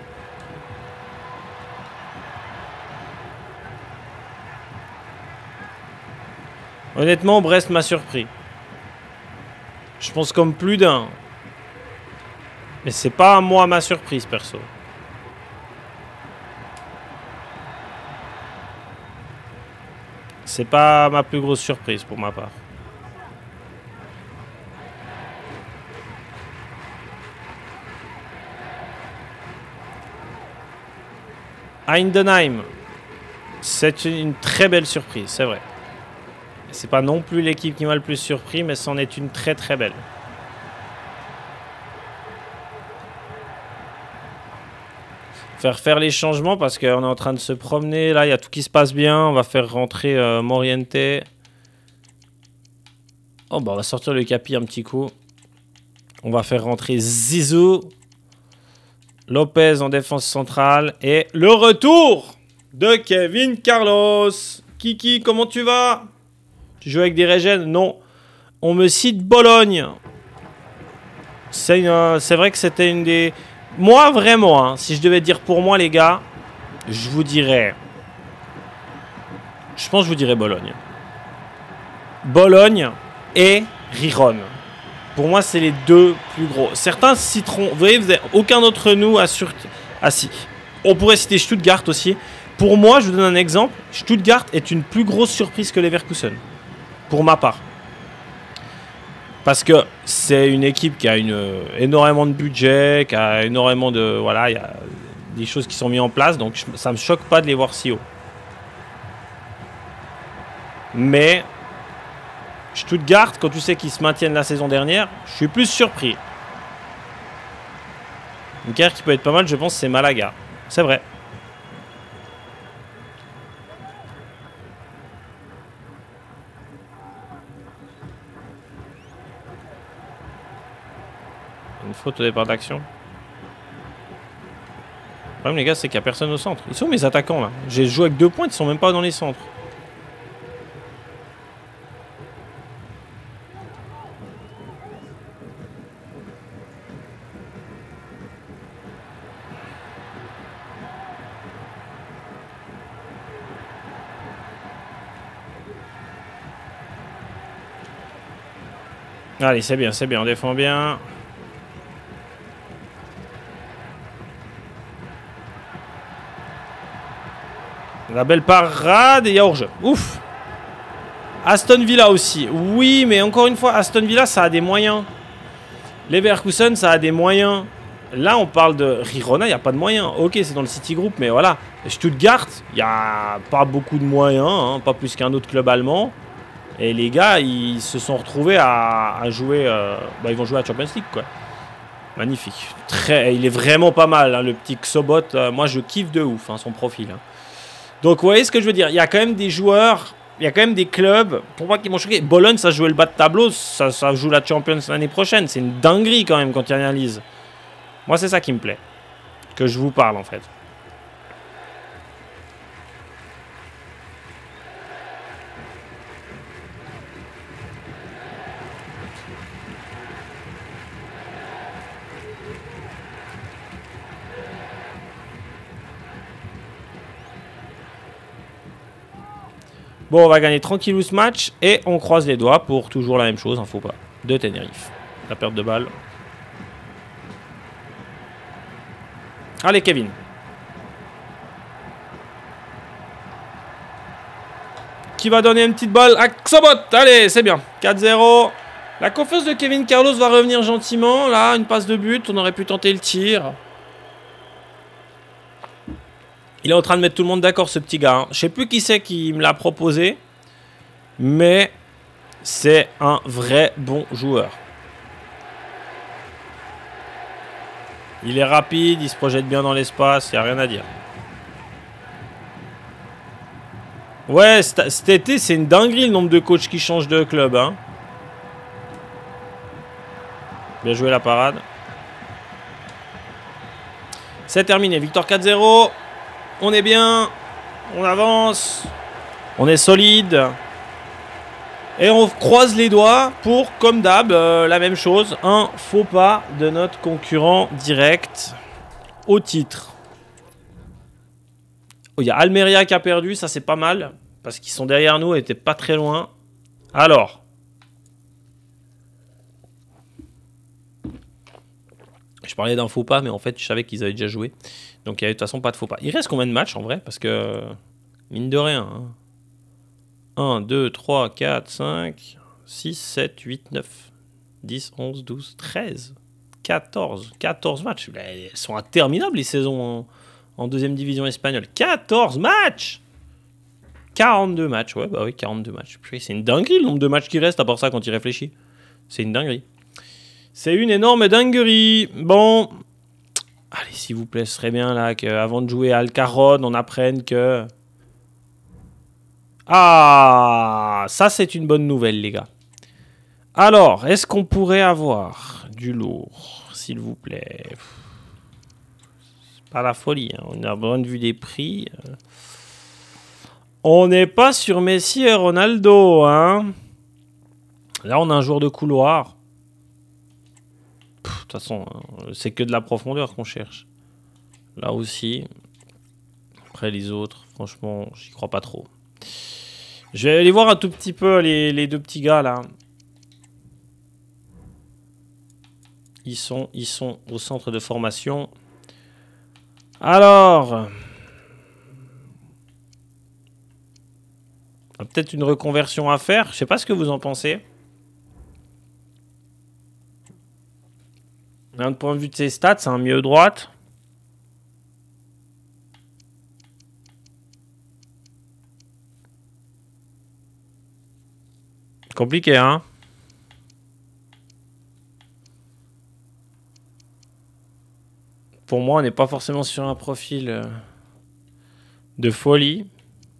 Honnêtement, Brest m'a surpris. Je pense comme plus d'un. Mais c'est pas moi ma surprise, perso. C'est pas ma plus grosse surprise pour ma part. Heidenheim. C'est une très belle surprise, c'est vrai. C'est pas non plus l'équipe qui m'a le plus surpris, mais c'en est une très très belle. Faire faire les changements parce qu'on est en train de se promener. Là, il y a tout qui se passe bien. On va faire rentrer euh, Moriente. Oh, bah, on va sortir le Capi un petit coup. On va faire rentrer Zizou. Lopez en défense centrale. Et le retour de Kevin Carlos. Kiki, comment tu vas? Tu joues avec des régènes? Non. On me cite Bologne. C'est euh, vrai que c'était une des... Moi, vraiment, hein, si je devais dire pour moi, les gars, je vous dirais... Je pense que je vous dirais Bologne. Bologne et Riron. Pour moi, c'est les deux plus gros. Certains citeront... Vous voyez, vous avez, aucun d'entre nous a sur... Ah si. On pourrait citer Stuttgart aussi. Pour moi, je vous donne un exemple. Stuttgart est une plus grosse surprise que Leverkusen. Pour ma part. Parce que c'est une équipe qui a une, énormément de budget, qui a énormément de... Voilà, il y a des choses qui sont mises en place. Donc ça ne me choque pas de les voir si haut. Mais Stuttgart, quand tu sais qu'ils se maintiennent la saison dernière, je suis plus surpris. Une carrière qui peut être pas mal, je pense, c'est Malaga. C'est vrai. Une faute au départ d'action. Le problème, les gars, c'est qu'il n'y a personne au centre. Ils sont où mes attaquants, là? J'ai joué avec deux points, ils sont même pas dans les centres. Allez, c'est bien, c'est bien, on défend bien. La belle parade et il y a hors-jeu. Ouf. Aston Villa aussi. Oui, mais encore une fois, Aston Villa, ça a des moyens. Leverkusen, ça a des moyens. Là, on parle de Girona, il n'y a pas de moyens. Ok, c'est dans le City Group, mais voilà. Stuttgart, il n'y a pas beaucoup de moyens, hein, pas plus qu'un autre club allemand. Et les gars, ils se sont retrouvés à, à jouer... Euh, bah, ils vont jouer à Champions League, quoi. Magnifique. Très, il est vraiment pas mal, hein, le petit Xobot. Euh, moi, je kiffe de ouf, hein, son profil. Hein. Donc, vous voyez ce que je veux dire? Il y a quand même des joueurs, il y a quand même des clubs, pour moi, qui m'ont choqué. Bologne, ça jouait le bas de tableau, ça, ça joue la Champions l'année prochaine. C'est une dinguerie quand même quand tu analyses. Moi, c'est ça qui me plaît. Que je vous parle, en fait. Bon, on va gagner tranquillou ce match et on croise les doigts pour toujours la même chose, hein, faut pas, de Tenerife. La perte de balle. Allez, Kevin. Qui va donner une petite balle à Xobot. Allez, c'est bien. quatre zéro. La confiance de Kevin Carlos va revenir gentiment. Là, une passe de but. On aurait pu tenter le tir. Il est en train de mettre tout le monde d'accord, ce petit gars. Hein. Je sais plus qui c'est qui me l'a proposé. Mais c'est un vrai bon joueur. Il est rapide, il se projette bien dans l'espace. Il n'y a rien à dire. Ouais, cet été, c'est une dinguerie le nombre de coachs qui changent de club. Hein. Bien joué la parade. C'est terminé. Victoire quatre zéro. On est bien. On avance. On est solide. Et on croise les doigts pour, comme d'hab, euh, la même chose. Un faux pas de notre concurrent direct au titre. Il y a Almeria qui a perdu. Ça, c'est pas mal. Parce qu'ils sont derrière nous et n'étaient pas très loin. Alors. Je parlais d'un faux pas, mais en fait, je savais qu'ils avaient déjà joué. Donc, il n'y avait de toute façon pas de faux pas. Il reste combien de matchs, en vrai? Parce que, mine de rien. Hein. un, deux, trois, quatre, cinq, six, sept, huit, neuf, dix, onze, douze, treize, quatorze. quatorze matchs. Elles sont interminables, les saisons en, en deuxième division espagnole. quatorze matchs! quarante-deux matchs. Ouais, bah oui, quarante-deux matchs. C'est une dinguerie, le nombre de matchs qui restent, à part ça, quand il réfléchit. C'est une dinguerie. C'est une énorme dinguerie. Bon. Allez, s'il vous plaît, ce serait bien là qu'avant de jouer à Alcaron, on apprenne que... Ah, ça c'est une bonne nouvelle, les gars. Alors, est-ce qu'on pourrait avoir du lourd, s'il vous plaît? C'est pas la folie, hein. On a bonne vue des prix. On n'est pas sur Messi et Ronaldo, hein. Là, on a un joueur de couloir. De toute façon, c'est que de la profondeur qu'on cherche. Là aussi. Après les autres, franchement, j'y crois pas trop. Je vais aller voir un tout petit peu les, les deux petits gars là. Ils sont, ils sont au centre de formation. Alors. Peut-être une reconversion à faire. Je sais pas ce que vous en pensez. D'un point de vue de ses stats, c'est un milieu droite. Compliqué, hein? Pour moi, on n'est pas forcément sur un profil de folie.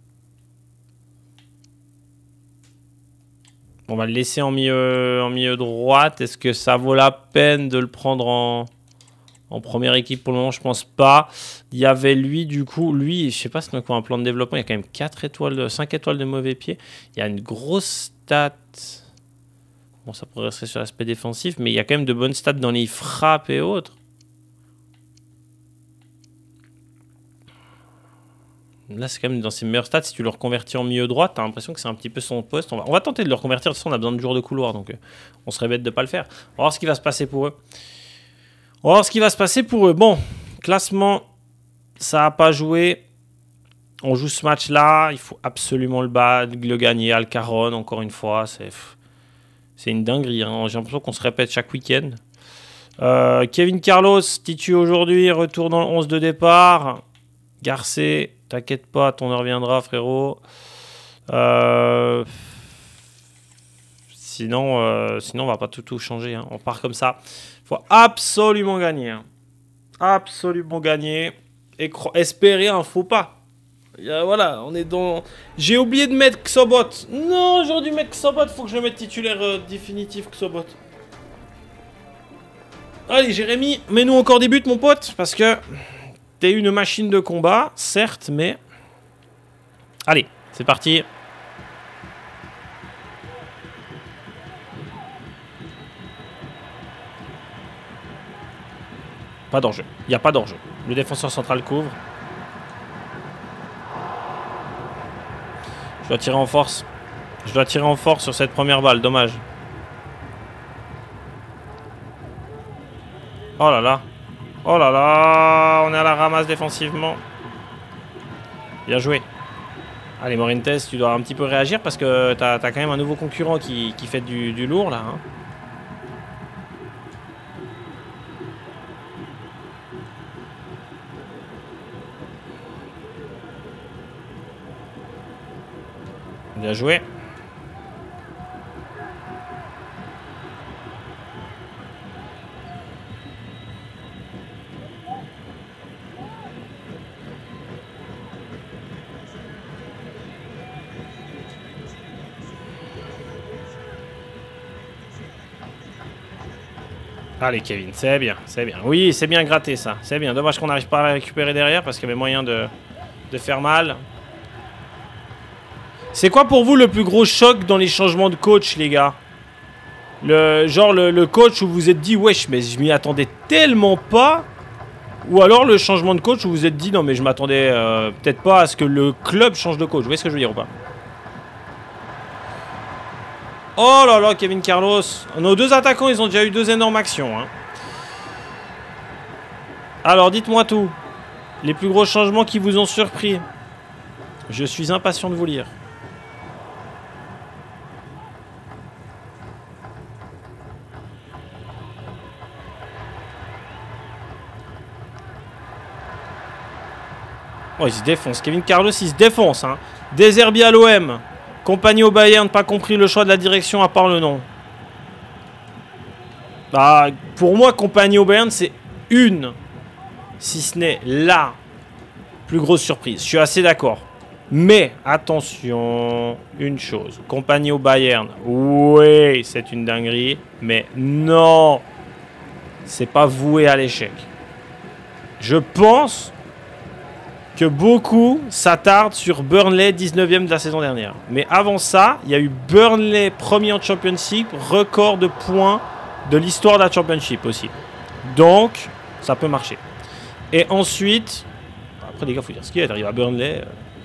On va le laisser en milieu, en milieu droite. Est-ce que ça vaut la peine de le prendre en, en première équipe pour le moment? Je pense pas. Il y avait lui, du coup. Lui, je sais pas si c'est quoi un plan de développement. Il y a quand même quatre étoiles, de, cinq étoiles de mauvais pied. Il y a une grosse stat. Bon, ça progresserait sur l'aspect défensif. Mais il y a quand même de bonnes stats dans les frappes et autres. Là, c'est quand même dans ses meilleurs stats. Si tu le reconvertis en milieu droit, tu as l'impression que c'est un petit peu son poste. On va, on va tenter de le reconvertir. De toute façon, on a besoin de joueurs de couloir. Donc, euh, on serait bête de ne pas le faire. On va voir ce qui va se passer pour eux. On va voir ce qui va se passer pour eux. Bon, classement, ça n'a pas joué. On joue ce match-là. Il faut absolument le battre, le gagner. Alcaron, encore une fois. C'est, c'est une dinguerie. Hein. J'ai l'impression qu'on se répète chaque week-end. Euh, Kevin Carlos, titu aujourd'hui. Retour dans le onze de départ. Garcé. T'inquiète pas, ton heure viendra, frérot. Euh... Sinon, euh... Sinon, on va pas tout, tout changer. Hein. On part comme ça. Il faut absolument gagner. Hein. Absolument gagner. Et espérer un faux pas. Euh, voilà, on est dans... J'ai oublié de mettre Xobot. Non, j'aurais dû mettre Xobot. Faut que je mette titulaire euh, définitif Xobot. Allez, Jérémy, mets-nous encore des buts, mon pote. Parce que... T'es une machine de combat, certes, mais... Allez, c'est parti. Pas d'enjeu. Il n'y a pas d'enjeu. Le défenseur central couvre. Je dois tirer en force. Je dois tirer en force sur cette première balle. Dommage. Oh là là. Oh là là, on est à la ramasse défensivement. Bien joué. Allez, Morientes, tu dois un petit peu réagir parce que tu as, t'as quand même un nouveau concurrent qui, qui fait du, du lourd là. Hein. Bien joué. Allez Kevin, c'est bien, c'est bien. Oui, c'est bien gratté ça, c'est bien. Dommage qu'on n'arrive pas à la récupérer derrière parce qu'il y avait moyen de, de faire mal. C'est quoi pour vous le plus gros choc dans les changements de coach, les gars? Le genre le, le coach où vous vous êtes dit wesh, mais je m'y attendais tellement pas. Ou alors le changement de coach où vous vous êtes dit non mais je m'attendais euh, peut-être pas à ce que le club change de coach. Vous voyez ce que je veux dire ou pas? Oh là là, Kevin Carlos. Nos deux attaquants, ils ont déjà eu deux énormes actions. Hein. Alors, dites-moi tout. Les plus gros changements qui vous ont surpris. Je suis impatient de vous lire. Oh, il se défonce. Kevin Carlos, il se défonce. Hein. Deserbi à l'O M. Compagnie au Bayern, pas compris le choix de la direction à part le nom. Bah, pour moi, Compagnie au Bayern, c'est une, si ce n'est la plus grosse surprise. Je suis assez d'accord. Mais, attention, une chose. Compagnie au Bayern, oui, c'est une dinguerie. Mais non, c'est pas voué à l'échec. Je pense que beaucoup s'attardent sur Burnley dix-neuvième de la saison dernière. Mais avant ça, il y a eu Burnley premier en Championship, record de points de l'histoire de la Championship aussi. Donc, ça peut marcher. Et ensuite, après les gars, il faut dire ce qu'il y a, t'arrives à Burnley.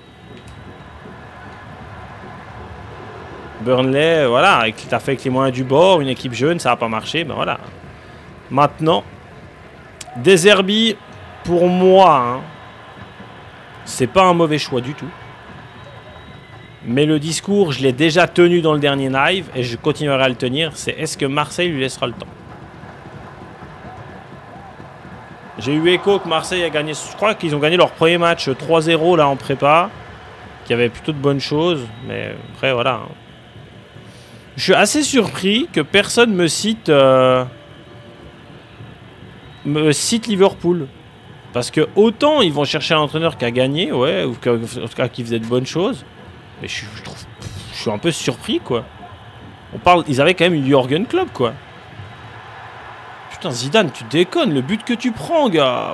Burnley, voilà, t'as fait avec les moyens du bord, une équipe jeune, ça n'a pas marché, ben voilà. Maintenant, Deserbi, pour moi, hein, c'est pas un mauvais choix du tout. Mais le discours, je l'ai déjà tenu dans le dernier live et je continuerai à le tenir. C'est est-ce que Marseille lui laissera le temps? J'ai eu écho que Marseille a gagné. Je crois qu'ils ont gagné leur premier match trois zéro là en prépa. Qui avait plutôt de bonnes choses. Mais après, voilà. Je suis assez surpris que personne me cite, euh, me cite Liverpool. Parce que autant ils vont chercher un entraîneur qui a gagné, ouais, ou qui, en tout cas qui faisait de bonnes choses. Mais je, je trouve, je suis un peu surpris, quoi. On parle, ils avaient quand même eu Jürgen Klopp, quoi. Putain, Zidane, tu déconnes, le but que tu prends, gars.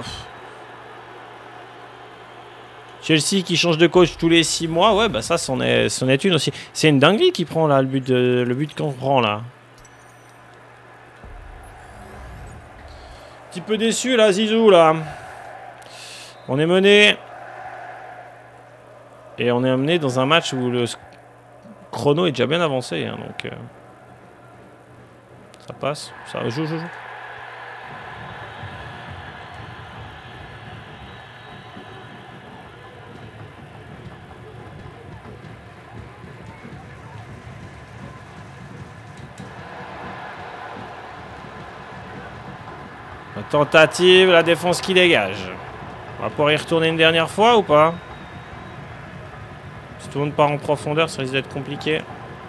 Chelsea qui change de coach tous les six mois, ouais, bah ça, c'en est, c'en est une aussi. C'est une dinguerie qui prend là, le but, de, le but qu'on prend là. Un petit peu déçu là, Zizou là. On est mené. Et on est amené dans un match où le chrono est déjà bien avancé. Hein, donc, euh, ça passe. Ça joue, joue, joue. La tentative, la défense qui dégage. On va pouvoir y retourner une dernière fois ou pas? Si tout le monde part en profondeur, ça risque d'être compliqué.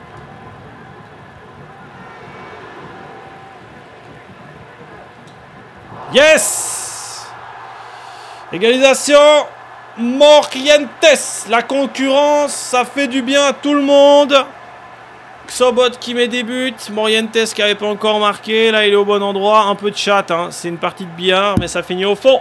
Yes! Égalisation! Morientes! La concurrence, ça fait du bien à tout le monde. Xobot qui met des buts. Morientes qui n'avait pas encore marqué. Là, il est au bon endroit. Un peu de chat. Hein. C'est une partie de billard, mais ça finit au fond.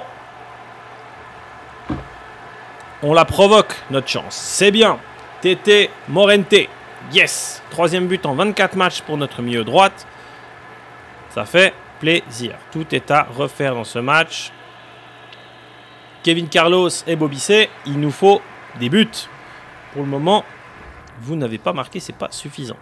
On la provoque, notre chance. C'est bien. Tété Morente. Yes. Troisième but en vingt-quatre matchs pour notre milieu droite. Ça fait plaisir. Tout est à refaire dans ce match. Kevin Carlos et Bobby C. Il nous faut des buts. Pour le moment, vous n'avez pas marqué. C'est pas suffisant.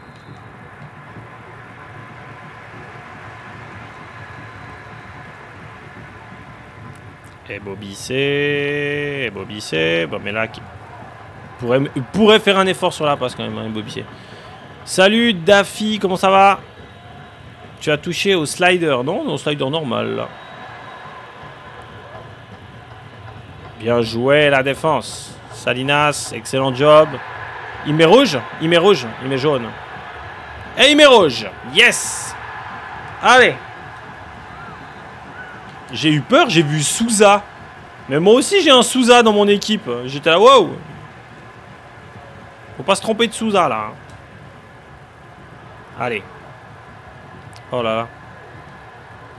Et Bobby C. Et Bobby C. Bon, mais là, qui pourrait, pourrait faire un effort sur la passe quand même, hein, Bobby C. Salut Daffy, comment ça va? Tu as touché au slider, non? Au slider normal. Là. Bien joué la défense. Salinas, excellent job. Il met rouge? Il met rouge. Il met jaune. Et il met rouge. Yes! Allez! J'ai eu peur, j'ai vu Souza. Mais moi aussi j'ai un Souza dans mon équipe. J'étais là, wow! Faut pas se tromper de Souza là. Allez. Oh là là.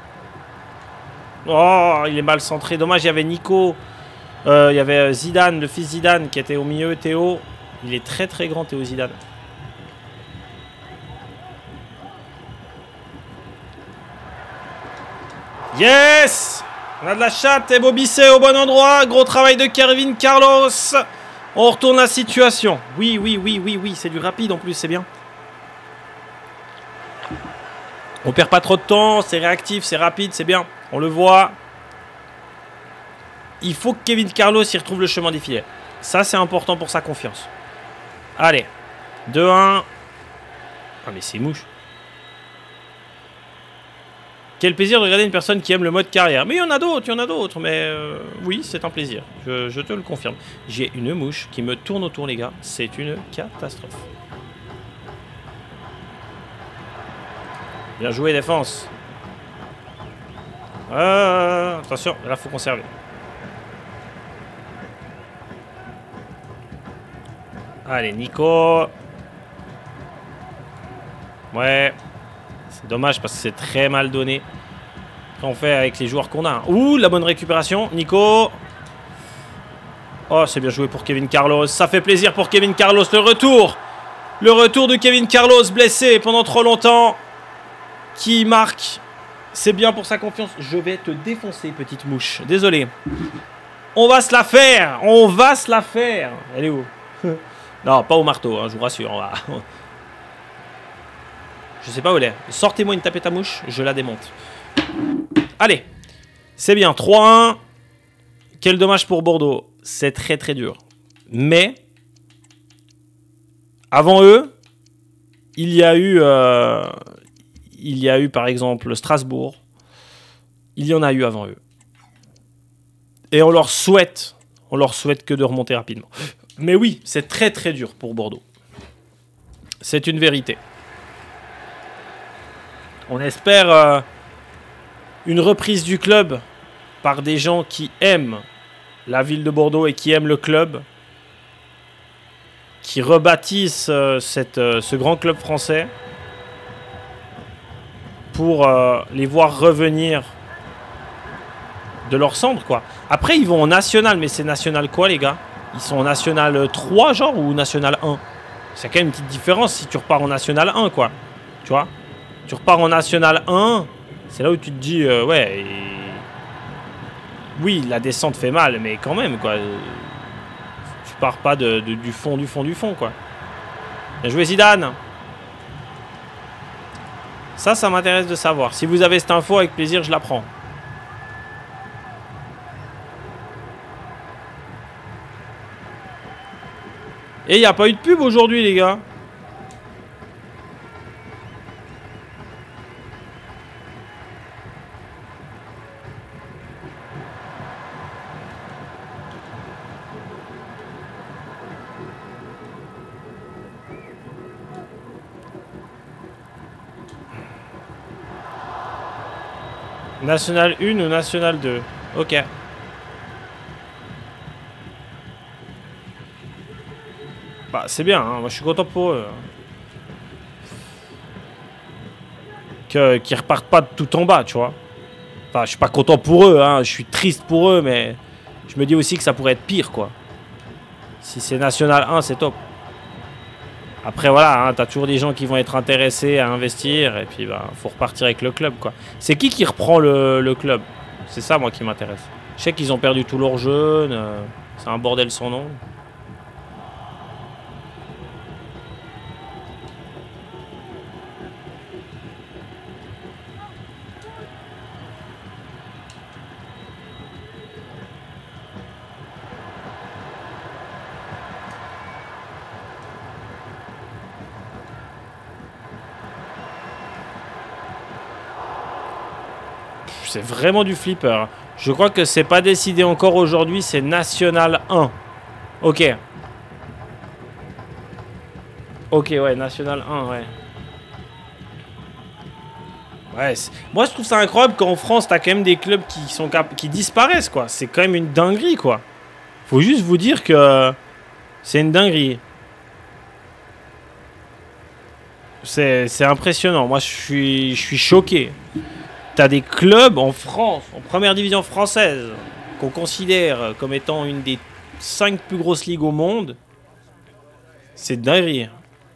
Oh, il est mal centré. Dommage, il y avait Nico. Euh, il y avait Zidane, le fils Zidane, qui était au milieu. Théo. Il est très très grand, Théo Zidane. Yes! On a de la chatte et Bobissé au bon endroit. Gros travail de Kevin Carlos. On retourne la situation. Oui, oui, oui, oui, oui. C'est du rapide en plus, c'est bien. On perd pas trop de temps. C'est réactif, c'est rapide, c'est bien. On le voit. Il faut que Kevin Carlos y retrouve le chemin des filets. Ça, c'est important pour sa confiance. Allez. deux un. Ah, mais c'est mouche. Quel plaisir de regarder une personne qui aime le mode carrière. Mais il y en a d'autres, il y en a d'autres. Mais euh, oui, c'est un plaisir. Je, je te le confirme. J'ai une mouche qui me tourne autour, les gars. C'est une catastrophe. Bien joué, défense. Euh, attention, là, il faut conserver. Allez, Nico. Ouais. C'est dommage parce que c'est très mal donné. Après, on fait avec les joueurs qu'on a. Ouh, la bonne récupération. Nico. Oh, c'est bien joué pour Kevin Carlos. Ça fait plaisir pour Kevin Carlos. Le retour. Le retour de Kevin Carlos, blessé pendant trop longtemps. Qui marque. C'est bien pour sa confiance. Je vais te défoncer, petite mouche. Désolé. On va se la faire. On va se la faire. Elle est où? Non, pas au marteau, hein, je vous rassure. On va... Je sais pas où elle est. Sortez-moi une tapette à mouche, je la démonte. Allez. C'est bien. trois un. Quel dommage pour Bordeaux. C'est très très dur. Mais, avant eux, il y a eu... Euh, il y a eu par exemple Strasbourg. Il y en a eu avant eux. Et on leur souhaite... On leur souhaite que de remonter rapidement. Mais oui, c'est très très dur pour Bordeaux. C'est une vérité. On espère euh, une reprise du club par des gens qui aiment la ville de Bordeaux et qui aiment le club. Qui rebâtissent euh, cette, euh, ce grand club français. Pour euh, les voir revenir de leur centre, quoi. Après, ils vont en national. Mais c'est national quoi, les gars? Ils sont en national trois, genre, ou national un? C'est quand même une petite différence si tu repars en national un, quoi. Tu vois? Tu repars en national un, c'est là où tu te dis, euh, ouais, et... oui, la descente fait mal, mais quand même, quoi. Tu pars pas de, de, du fond, du fond, du fond, quoi. Bien joué, Zidane. Ça, ça m'intéresse de savoir. Si vous avez cette info, avec plaisir, je la prends. Et il n'y a pas eu de pub aujourd'hui, les gars. National un ou National deux? Ok. Bah, c'est bien, hein. Moi je suis content pour eux. Que, qu'ils repartent pas de tout en bas, tu vois. Enfin, je suis pas content pour eux, hein. Je suis triste pour eux, mais je me dis aussi que ça pourrait être pire, quoi. Si c'est National un, c'est top. Après, voilà, hein, t'as toujours des gens qui vont être intéressés à investir, et puis, bah, faut repartir avec le club, quoi. C'est qui qui reprend le, le club? C'est ça, moi, qui m'intéresse. Je sais qu'ils ont perdu tous leurs jeunes, euh, c'est un bordel sans nom. C'est vraiment du flipper. Je crois que c'est pas décidé encore aujourd'hui. C'est National un. Ok. Ok, ouais, National un, ouais. Ouais, moi je trouve ça incroyable qu'en France, t'as quand même des clubs qui, sont cap qui disparaissent, quoi. C'est quand même une dinguerie, quoi. Faut juste vous dire que c'est une dinguerie. C'est impressionnant. Moi, je suis, je suis choqué. T'as des clubs en France, en première division française, qu'on considère comme étant une des cinq plus grosses ligues au monde. C'est dingue.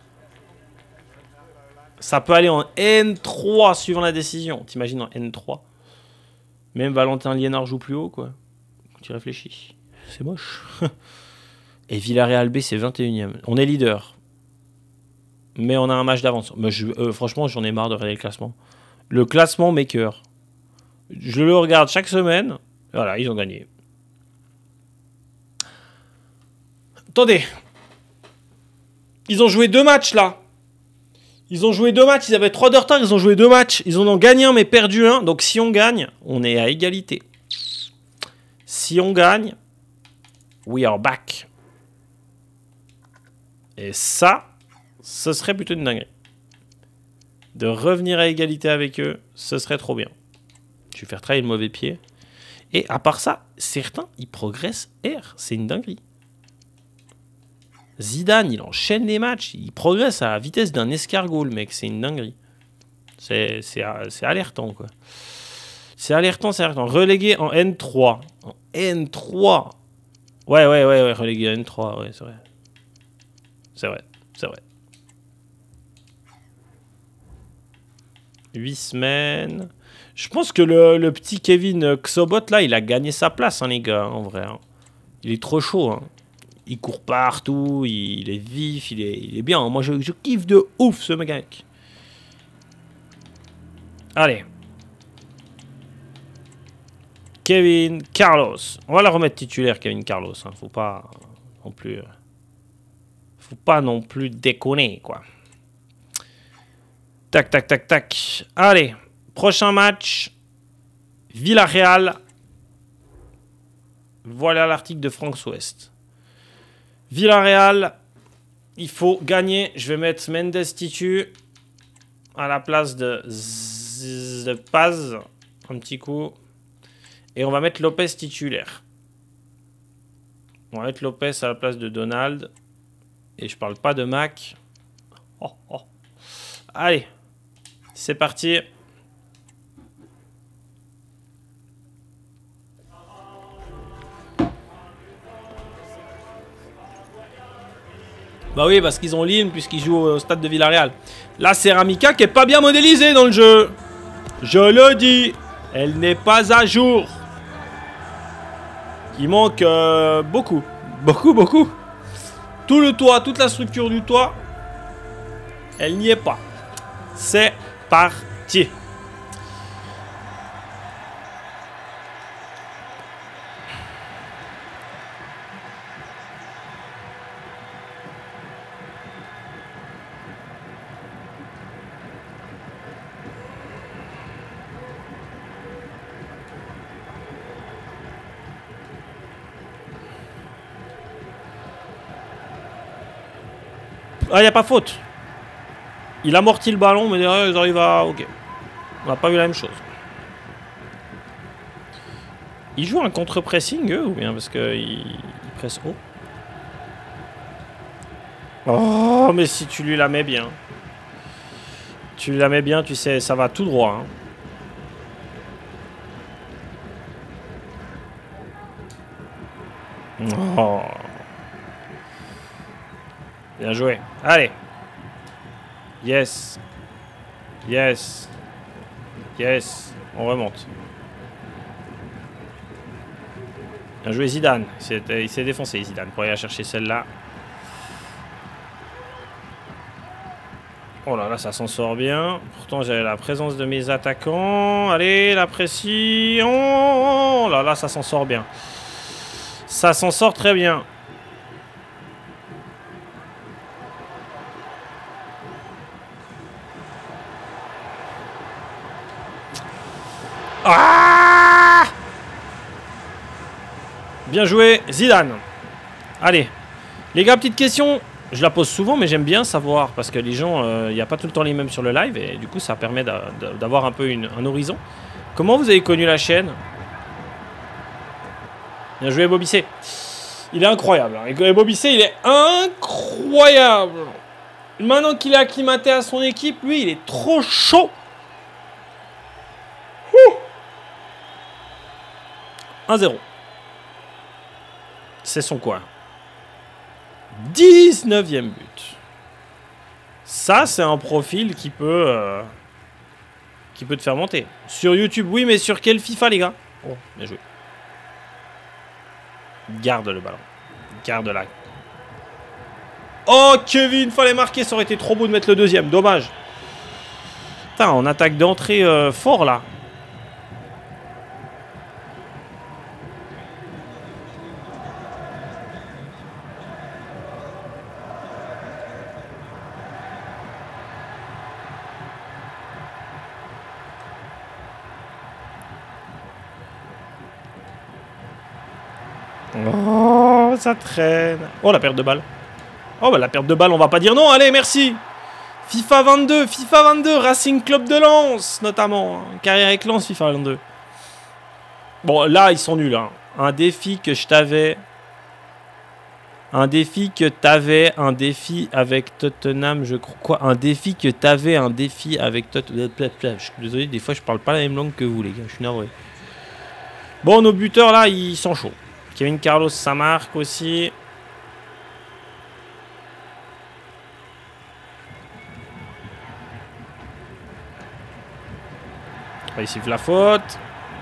Ça peut aller en N trois suivant la décision. T'imagines en N trois. Même Valentin Liénard joue plus haut, quoi. Tu réfléchis. C'est moche. Et Villarreal B, c'est vingt et unième. On est leader. Mais on a un match d'avance. Mais je, euh, franchement, j'en ai marre de regarder le classement. Le classement maker. Je le regarde chaque semaine. Voilà, ils ont gagné. Attendez. Ils ont joué deux matchs, là. Ils ont joué deux matchs. Ils avaient trois de retard. Ils ont joué deux matchs. Ils en ont gagné un, mais perdu un. Donc, si on gagne, on est à égalité. Si on gagne, we are back. Et ça, ce serait plutôt une dinguerie. De revenir à égalité avec eux, ce serait trop bien. Je vais faire travailler le mauvais pied. Et à part ça, certains, ils progressent R. C'est une dinguerie. Zidane, il enchaîne les matchs. Il progresse à la vitesse d'un escargot, le mec. C'est une dinguerie. C'est alertant, quoi. C'est alertant, c'est alertant. Relégué en N trois. En N trois. Ouais, ouais, ouais, ouais. Relégué en N trois, ouais, c'est vrai. C'est vrai, c'est vrai. huit semaines. Je pense que le, le petit Kevin Xobot, là, il a gagné sa place, hein, les gars, en vrai. Hein. Il est trop chaud. Hein. Il court partout, il, il est vif, il est, il est bien. Hein. Moi, je, je kiffe de ouf, ce mec. Allez. Kevin Carlos. On va la remettre titulaire, Kevin Carlos. Hein. Faut pas non plus... Faut pas non plus déconner, quoi. Tac, tac, tac, tac. Allez, prochain match. Villarreal. Voilà l'article de Franck Souest. Villarreal. Il faut gagner. Je vais mettre Mendes Titu à la place de, Z de Paz. Un petit coup. Et on va mettre Lopez titulaire. On va mettre Lopez à la place de Donald. Et je parle pas de Mac. Oh, oh. Allez. C'est parti. Bah oui, parce qu'ils ont Lille puisqu'ils jouent au stade de Villarreal. La Ceramica qui est pas bien modélisée dans le jeu. Je le dis. Elle n'est pas à jour. Il manque euh, beaucoup. Beaucoup, beaucoup. Tout le toit, toute la structure du toit, elle n'y est pas. C'est parti. Ah, il n'y a pas faute. Il amortit le ballon, mais derrière, ils arrivent à... Ok. On n'a pas vu la même chose. Ils jouent un contre-pressing, eux, ou bien parce qu'ils ils pressent haut. Oh, mais si tu lui la mets bien. Tu lui la mets bien, tu sais, ça va tout droit. Hein. Oh. Bien joué. Allez. Yes. Yes. Yes. On remonte. Bien joué Zidane. Il s'est défoncé Zidane pour aller chercher celle-là. Oh là là, ça s'en sort bien. Pourtant, j'avais la présence de mes attaquants. Allez, la pression. Oh là là, ça s'en sort bien. Ça s'en sort très bien. Ah! Bien joué, Zidane. Allez. Les gars, petite question. Je la pose souvent, mais j'aime bien savoir. Parce que les gens, il euh, n'y a pas tout le temps les mêmes sur le live. Et du coup, ça permet d'avoir un peu une, un horizon. Comment vous avez connu la chaîne? Bien joué, Bobissé. Il est incroyable. Hein. Bobissé, il est incroyable. Maintenant qu'il est acclimaté à son équipe, lui, il est trop chaud. un zéro. C'est son quoi? dix-neuvième but. Ça, c'est un profil qui peut... Euh, qui peut te faire monter. Sur YouTube, oui, mais sur quel FIFA, les gars? Oh, bien joué. Garde le ballon. Garde la... Oh, Kevin, fallait marquer. Ça aurait été trop beau de mettre le deuxième. Dommage. Putain, on attaque d'entrée euh, fort, là. Oh, ça traîne. Oh, la perte de balle. Oh, bah la perte de balle, on va pas dire non. Allez, merci. FIFA vingt-deux, FIFA vingt-deux, Racing Club de Lens, notamment. Carrière avec Lens, FIFA vingt-deux. Bon, là, ils sont nuls. Hein. Un défi que je t'avais... Un défi que t'avais, un défi avec Tottenham, je crois. Quoi? Un défi que t'avais, un défi avec Tottenham. Je suis désolé, des fois, je parle pas la même langue que vous, les gars. Je suis navré. Bon, nos buteurs, là, ils sont chauds. Kevin Carlos, ça marque aussi. Il siffle la faute.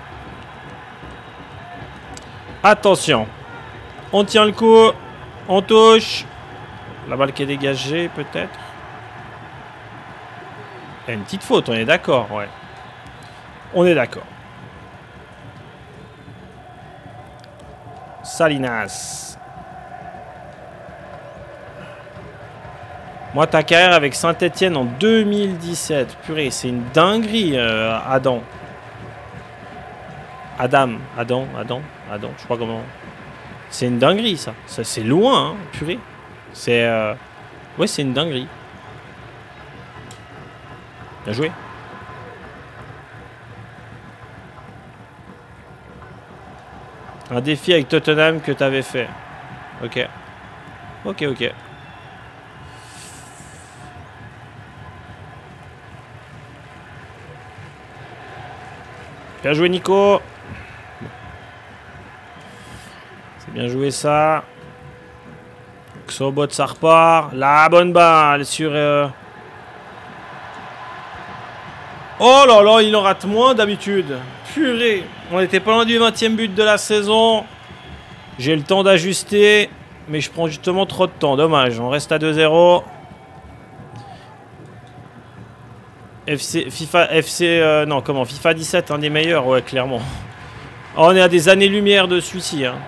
Attention. On tient le coup. On touche. La balle qui est dégagée, peut-être. Il y a une petite faute, on est d'accord, ouais. On est d'accord. Salinas. Moi, ta carrière avec Saint-Etienne en deux mille dix-sept. Purée, c'est une dinguerie, euh, Adam. Adam. Adam. Adam. Adam. Je sais pas comment... C'est une dinguerie, ça. Ça c'est loin, hein, purée. C'est... Euh... Ouais, c'est une dinguerie. Bien joué. Un défi avec Tottenham que tu avais fait. Ok. Ok, ok. Bien joué, Nico. C'est bien joué, ça. Xobot, ça repart. La bonne balle sur... Euh... Oh là là, il en rate moins d'habitude. Purée. On était pas loin du vingtième but de la saison. J'ai le temps d'ajuster. Mais je prends justement trop de temps. Dommage. On reste à deux zéro. F C... FIFA... F C... Euh, non, comment? FIFA dix-sept, un des meilleurs. Ouais, clairement. Oh, on est à des années-lumière de celui-ci. Hein.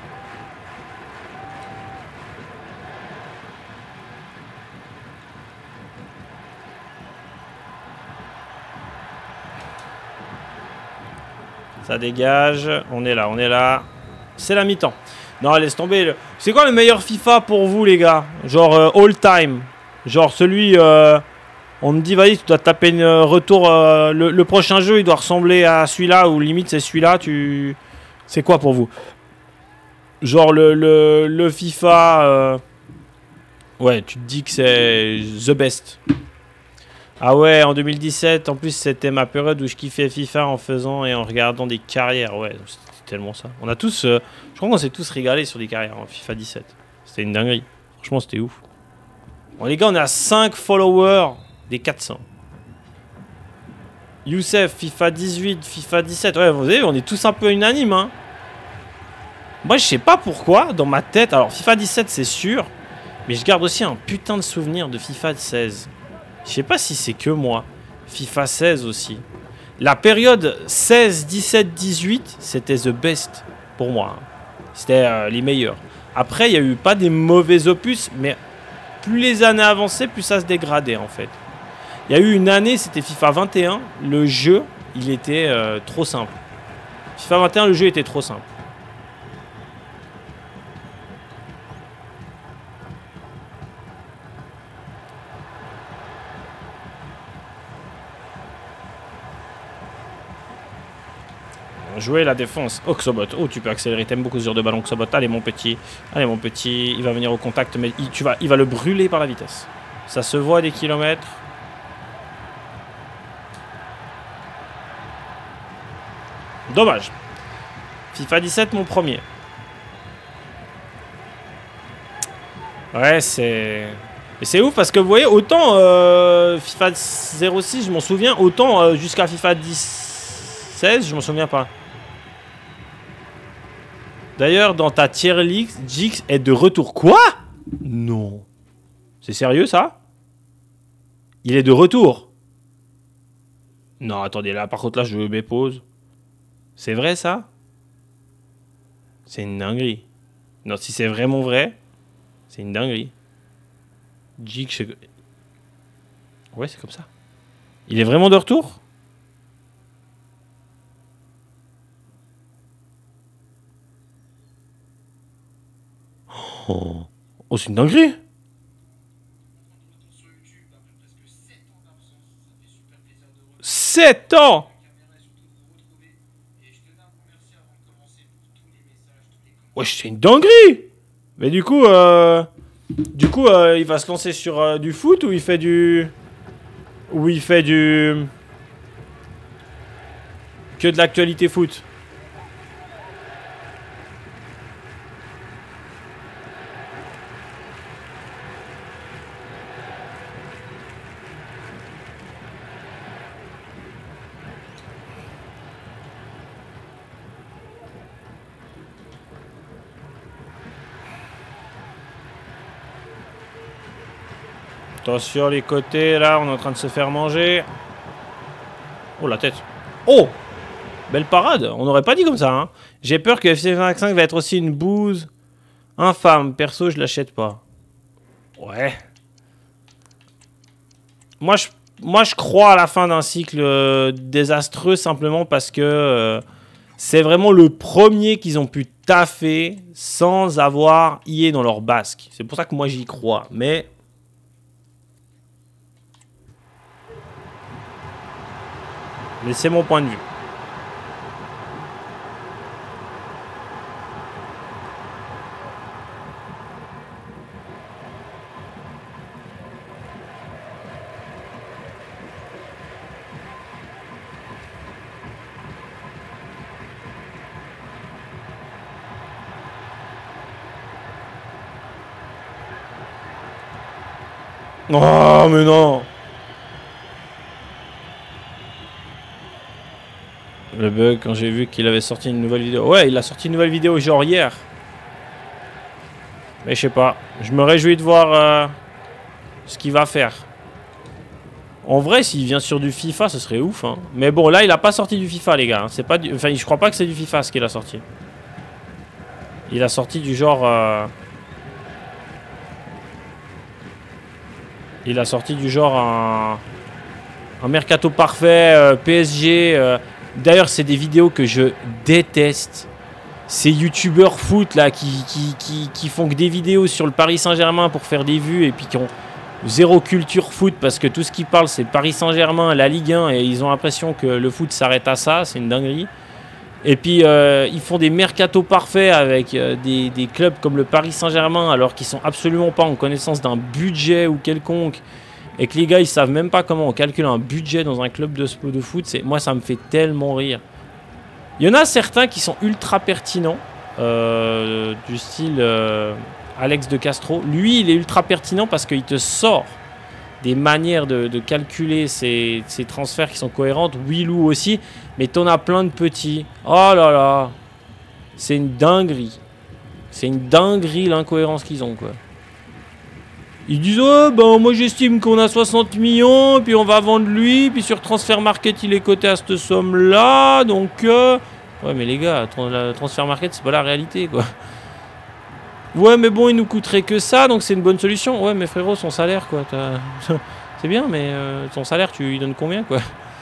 Ça dégage. On est là, on est là. C'est la mi-temps. Non, laisse tomber. C'est quoi le meilleur FIFA pour vous, les gars? Genre euh, all time. Genre celui... Euh, on me dit, vas-y, tu dois taper une retour. Euh, le, le prochain jeu, il doit ressembler à celui-là. Ou limite, c'est celui-là. Tu... C'est quoi pour vous? Genre le, le, le FIFA... Euh... Ouais, tu te dis que c'est the best. Ah ouais, en deux mille dix-sept, en plus c'était ma période où je kiffais FIFA en faisant et en regardant des carrières. Ouais, c'était tellement ça. On a tous, euh, je crois qu'on s'est tous régalés sur des carrières en FIFA dix-sept. C'était une dinguerie. Franchement, c'était ouf. Bon les gars, on est à cinq followers des quatre cents. Youssef, FIFA dix-huit, FIFA dix-sept. Ouais, vous savez, on est tous un peu unanimes. Hein. Moi, je sais pas pourquoi, dans ma tête. Alors, FIFA dix-sept, c'est sûr. Mais je garde aussi un putain de souvenir de FIFA seize. Je sais pas si c'est que moi. FIFA seize aussi. La période seize, dix-sept, dix-huit, c'était the best pour moi. C'était euh, les meilleurs. Après, il n'y a eu pas des mauvais opus, mais plus les années avançaient, plus ça se dégradait en fait. Il y a eu une année, c'était FIFA vingt et un. Le jeu, il était euh, trop simple. FIFA vingt et un, le jeu était trop simple. Jouer la défense. Oh, Xobot. Oh, tu peux accélérer. T'aimes beaucoup ce genre de ballon, Xobot. Allez, mon petit. Allez, mon petit. Il va venir au contact, mais il, tu vas, il va le brûler par la vitesse. Ça se voit des kilomètres. Dommage. FIFA dix-sept, mon premier. Ouais, c'est... Et c'est ouf parce que vous voyez, autant euh, FIFA zéro six, je m'en souviens, autant euh, jusqu'à FIFA dix seize, je m'en souviens pas. D'ailleurs, dans ta tier list, Jix est de retour. Quoi? Non. C'est sérieux, ça? Il est de retour. Non, attendez, là, par contre, là, je mets pause. C'est vrai, ça? C'est une dinguerie. Non, si c'est vraiment vrai, c'est une dinguerie. Jix, je... Ouais, c'est comme ça. Il est vraiment de retour? Oh, oh c'est une dinguerie. sept ans. Ouais, c'est une dinguerie. Mais du coup, euh... du coup, euh, il va se lancer sur euh, du foot ou il fait du... Ou il fait du... Que de l'actualité foot. Attention les côtés, là, on est en train de se faire manger. Oh, la tête. Oh! Belle parade, on n'aurait pas dit comme ça, hein. J'ai peur que F C vingt-cinq va être aussi une bouse infâme. Perso, je l'achète pas. Ouais. Moi, je, moi, je crois à la fin d'un cycle euh, désastreux simplement parce que euh, c'est vraiment le premier qu'ils ont pu taffer sans avoir I A dans leur basque. C'est pour ça que moi, j'y crois. Mais... Mais c'est mon point de vue. Oh, mais non! Le bug, quand j'ai vu qu'il avait sorti une nouvelle vidéo. Ouais, il a sorti une nouvelle vidéo genre hier. Mais je sais pas. Je me réjouis de voir euh, ce qu'il va faire. En vrai, s'il vient sur du FIFA, ce serait ouf. Hein. Mais bon, là, il a pas sorti du FIFA, les gars. C'est pas du... Enfin, je crois pas que c'est du FIFA ce qu'il a sorti. Il a sorti du genre... Euh... Il a sorti du genre un, un mercato parfait, euh, P S G. Euh... D'ailleurs, c'est des vidéos que je déteste. Ces youtubeurs foot là qui, qui, qui, qui font que des vidéos sur le Paris Saint-Germain pour faire des vues et puis qui ont zéro culture foot parce que tout ce qu'ils parlent c'est Paris Saint-Germain, la Ligue un et ils ont l'impression que le foot s'arrête à ça, c'est une dinguerie. Et puis euh, ils font des mercatos parfaits avec euh, des, des clubs comme le Paris Saint-Germain alors qu'ils sont absolument pas en connaissance d'un budget ou quelconque et que les gars ils savent même pas comment on calcule un budget dans un club de, de foot. Moi ça me fait tellement rire. Il y en a certains qui sont ultra pertinents, euh, du style euh, Alex de Castro. Lui, il est ultra pertinent parce qu'il te sort des manières de, de calculer ces, ces transferts qui sont cohérentes. Willou aussi, mais t'en as plein de petits. Oh là là, c'est une dinguerie. C'est une dinguerie l'incohérence qu'ils ont, quoi. Ils disent, oh, ben, moi j'estime qu'on a soixante millions, puis on va vendre lui, puis sur Transfer Market il est coté à cette somme-là, donc... Euh... Ouais, mais les gars, la Transfer Market c'est pas la réalité, quoi. Ouais, mais bon, il nous coûterait que ça, donc c'est une bonne solution. Ouais, mais frérot, son salaire, quoi, c'est bien, mais euh, son salaire, tu lui donnes combien, quoi?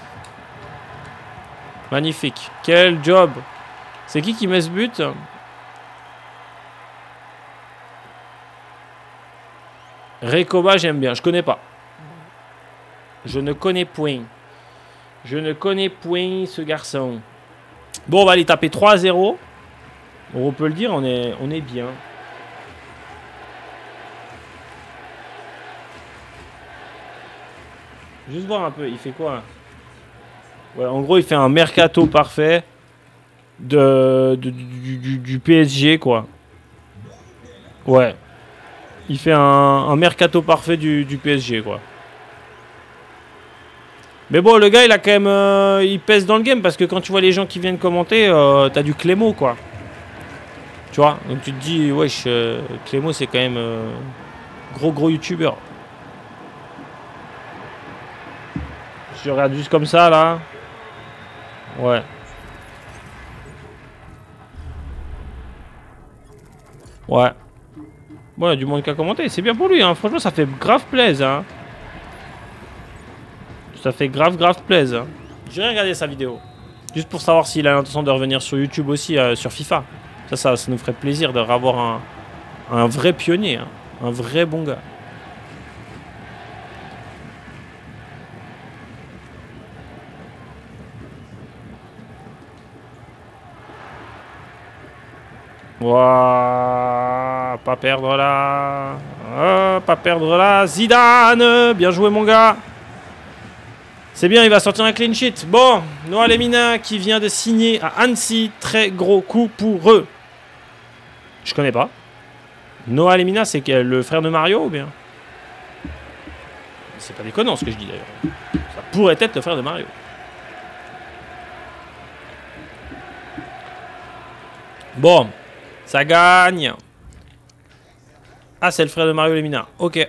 Magnifique. Quel job. C'est qui qui met ce but? Recoba, j'aime bien. Je connais pas. Je ne connais point. Je ne connais point ce garçon. Bon, on va aller taper trois à zéro. On peut le dire, on est, on est bien. Juste voir un peu, il fait quoi? Ouais, en gros, il fait un mercato parfait. de, de du, du, du P S G, quoi. Ouais. Il fait un, un mercato parfait du, du P S G, quoi. Mais bon, le gars, il a quand même... Euh, il pèse dans le game, parce que quand tu vois les gens qui viennent commenter, euh, t'as du Clémo, quoi. Tu vois, donc tu te dis, wesh, euh, Clémo, c'est quand même... Euh, gros, gros youtubeur. Je regarde juste comme ça, là. Ouais. Ouais. Bon, il y a du monde qui a commenté. C'est bien pour lui, hein. Franchement, ça fait grave plaisir, hein. Ça fait grave, grave plaisir. Hein. J'irai regarder sa vidéo. Juste pour savoir s'il a l'intention de revenir sur YouTube aussi, euh, sur FIFA. Ça, ça, ça nous ferait plaisir de revoir un, un vrai pionnier. Hein. Un vrai bon gars. Ouah, pas perdre là. Oh, pas perdre là. Zidane, bien joué mon gars. C'est bien, il va sortir un clean sheet. Bon, Noah Lemina qui vient de signer à Annecy. Très gros coup pour eux. Je connais pas. Noah Lemina, c'est le frère de Mario ou bien? C'est pas déconnant ce que je dis d'ailleurs. Ça pourrait être le frère de Mario. Bon, ça gagne. Ah, c'est le frère de Mario Lemina. Ok.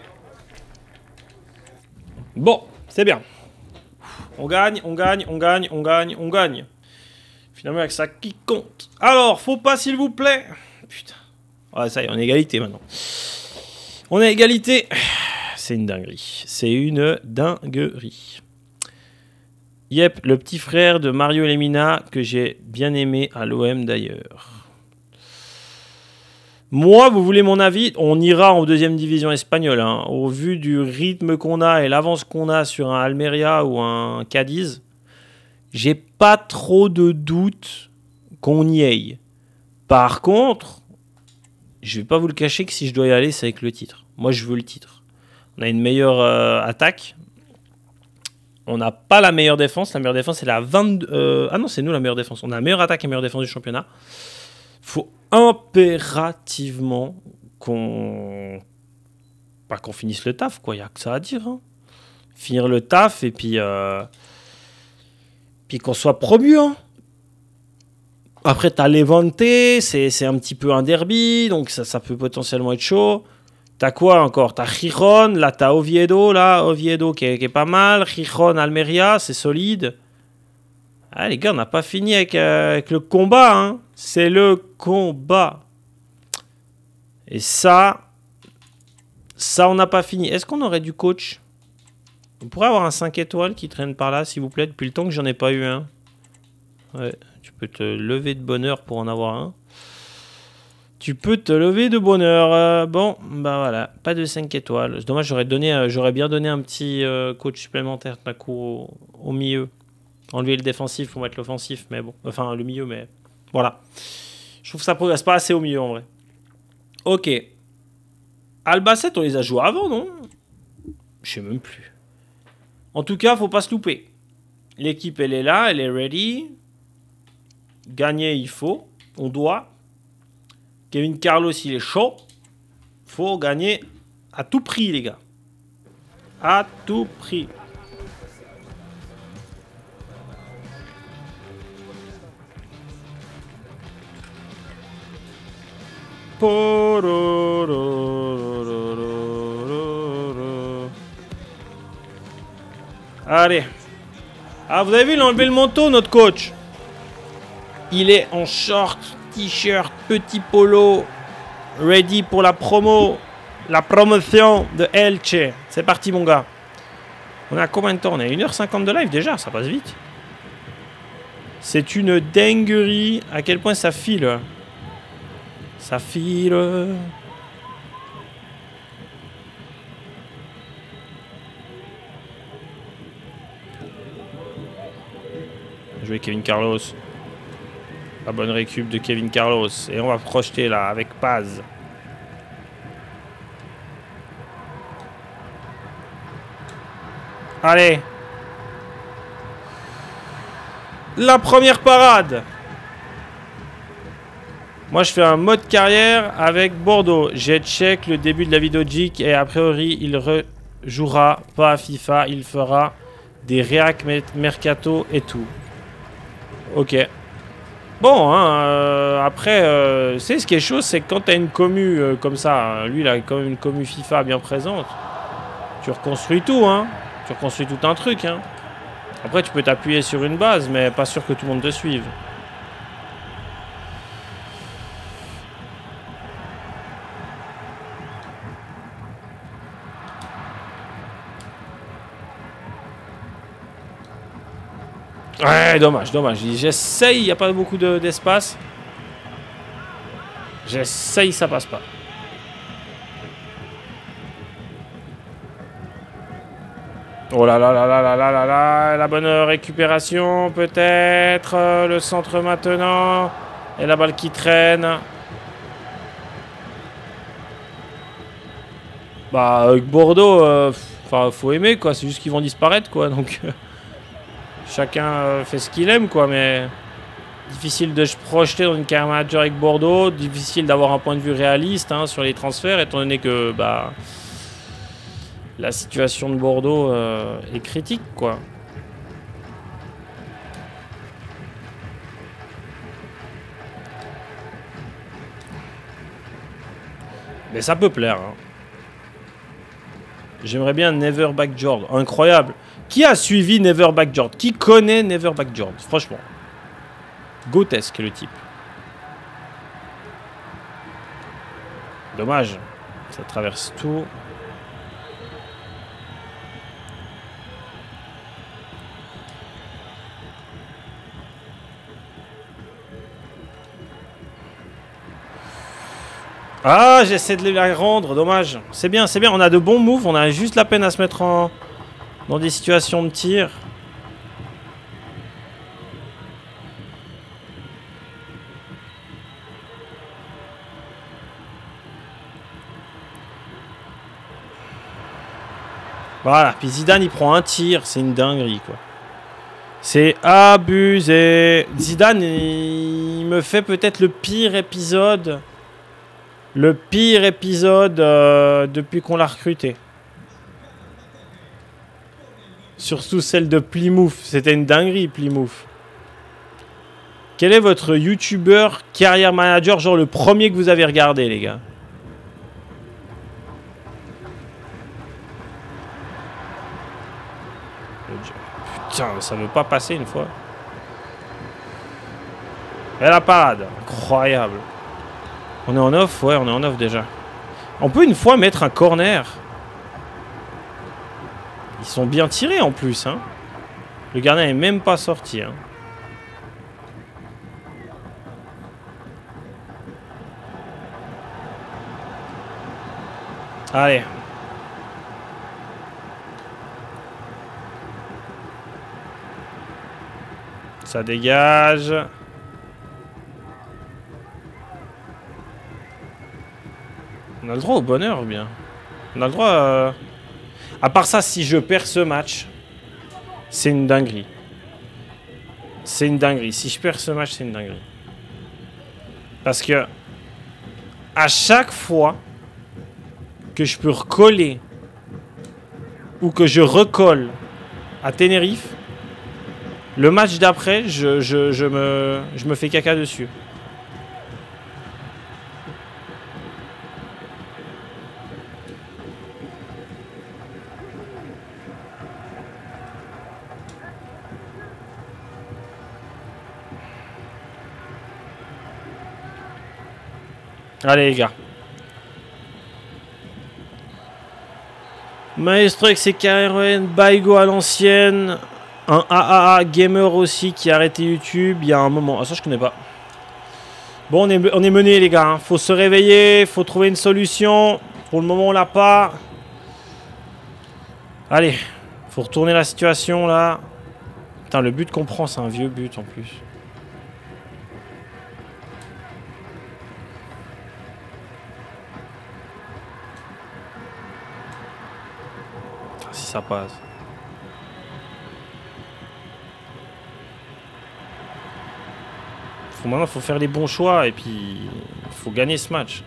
Bon, c'est bien. On gagne, on gagne, on gagne, on gagne, on gagne. Finalement, avec ça qui compte. Alors, faut pas, s'il vous plaît. Putain. Ouais, ça y est, on est égalité maintenant. On est égalité. C'est une dinguerie. C'est une dinguerie. Yep, le petit frère de Mario Lemina que j'ai bien aimé à l'O M d'ailleurs. Moi, vous voulez mon avis? On ira en deuxième division espagnole. Hein. Au vu du rythme qu'on a et l'avance qu'on a sur un Almeria ou un Cadiz, j'ai pas trop de doute qu'on y aille. Par contre, je vais pas vous le cacher que si je dois y aller, c'est avec le titre. Moi, je veux le titre. On a une meilleure euh, attaque. On n'a pas la meilleure défense. La meilleure défense, c'est la vingt-deux... Euh, ah non, c'est nous la meilleure défense. On a la meilleure attaque et la meilleure défense du championnat. Faut impérativement qu'on... Pas qu'on finisse le taf, quoi. Il n'y a que ça à dire. Hein. Finir le taf et puis... Euh... Puis qu'on soit promu, hein. Après, t'as Levante, c'est un petit peu un derby, donc ça, ça peut potentiellement être chaud. T'as quoi encore? T'as Giron, là t'as Oviedo, là, Oviedo qui est, qui est pas mal. Giron, Almeria, c'est solide. Ah les gars, on n'a pas fini avec, euh, avec le combat, hein. C'est le combat. Et ça, ça on n'a pas fini. Est-ce qu'on aurait du coach? On pourrait avoir un cinq étoiles qui traîne par là, s'il vous plaît, depuis le temps que j'en ai pas eu un. Ouais, tu peux te lever de bonheur pour en avoir un. Tu peux te lever de bonheur. Euh, bon, bah voilà, pas de cinq étoiles. C'est dommage, j'aurais donné, euh, j'aurais bien donné un petit euh, coach supplémentaire d'un coup au, au milieu. Enlever le défensif pour mettre l'offensif, mais bon. Enfin, le milieu, mais voilà. Je trouve que ça progresse pas assez au milieu en vrai. Ok. Albacete, on les a joués avant, non? Je sais même plus. En tout cas, faut pas se louper. L'équipe, elle est là, elle est ready. Gagner, il faut. On doit. Kevin Carlos, il est chaud. Faut gagner à tout prix, les gars. À tout prix. Allez. Ah, vous avez vu, il a enlevé le manteau, notre coach. Il est en short, t-shirt, petit polo. Ready pour la promo. La promotion de Elche. C'est parti, mon gars. On a combien de temps? On a une heure cinquante de live déjà, ça passe vite. C'est une dinguerie. À quel point ça file. Ça file. Jouer Kevin Carlos. La bonne récup de Kevin Carlos. Et on va projeter là avec Paz. Allez. La première parade. Moi, je fais un mode carrière avec Bordeaux. J'ai check le début de la vidéo de Jik et a priori, il rejouera pas à FIFA. Il fera des réac mercato et tout. Ok. Bon, hein, euh, après, euh, c'est ce qui est chaud, c'est que quand t'as une commu euh, comme ça, hein, lui, il a quand même une commu FIFA bien présente. Tu reconstruis tout, hein. Tu reconstruis tout un truc, hein. Après, tu peux t'appuyer sur une base, mais pas sûr que tout le monde te suive. Ouais, dommage, dommage. J'essaye, il n'y a pas beaucoup d'espace. J'essaye, ça passe pas. Oh là là là là là là là là. La bonne récupération, peut-être. Le centre maintenant. Et la balle qui traîne. Bah, avec Bordeaux, enfin, euh, faut aimer, quoi. C'est juste qu'ils vont disparaître, quoi. Donc, euh, chacun euh, fait ce qu'il aime, quoi. Mais difficile de se projeter dans une carrière manager avec Bordeaux. Difficile d'avoir un point de vue réaliste hein, sur les transferts, étant donné que, bah, la situation de Bordeaux euh, est critique, quoi. Mais ça peut plaire, hein. J'aimerais bien Never Back Jord. Incroyable. Qui a suivi Never Back Jord? Qui connaît Never Back Jord? Franchement. Grotesque le type. Dommage. Ça traverse tout. Ah, j'essaie de les rendre, dommage. C'est bien, c'est bien, on a de bons moves, on a juste la peine à se mettre en... dans des situations de tir. Voilà, puis Zidane il prend un tir, c'est une dinguerie quoi. C'est abusé. Zidane il me fait peut-être le pire épisode... Le pire épisode euh, depuis qu'on l'a recruté. Surtout celle de Plymouth. C'était une dinguerie, Plymouth. Quel est votre youtubeur carrière manager, genre le premier que vous avez regardé, les gars? Putain, ça veut pas passer une fois. Et la parade. Incroyable. On est en off? Ouais, on est en off déjà. On peut une fois mettre un corner. Ils sont bien tirés en plus. Hein. Le gardien n'est même pas sorti. Hein. Allez. Ça dégage. On a le droit au bonheur ou bien? On a le droit à... À part ça, si je perds ce match, c'est une dinguerie. C'est une dinguerie. Si je perds ce match, c'est une dinguerie. Parce que à chaque fois que je peux recoller ou que je recolle à Tenerife, le match d'après, je, je, je, me, je me fais caca dessus. Allez les gars. Maestro avec ses carrières Baigo à l'ancienne. Un A A A gamer aussi qui a arrêté YouTube il y a un moment. Ah ça je connais pas. Bon on est, on est mené les gars. Hein. Faut se réveiller, faut trouver une solution. Pour le moment on l'a pas. Allez, faut retourner la situation là. Putain le but qu'on prend c'est un vieux but en plus. Si ça passe. Faut, maintenant, il faut faire les bons choix et puis il faut gagner ce match.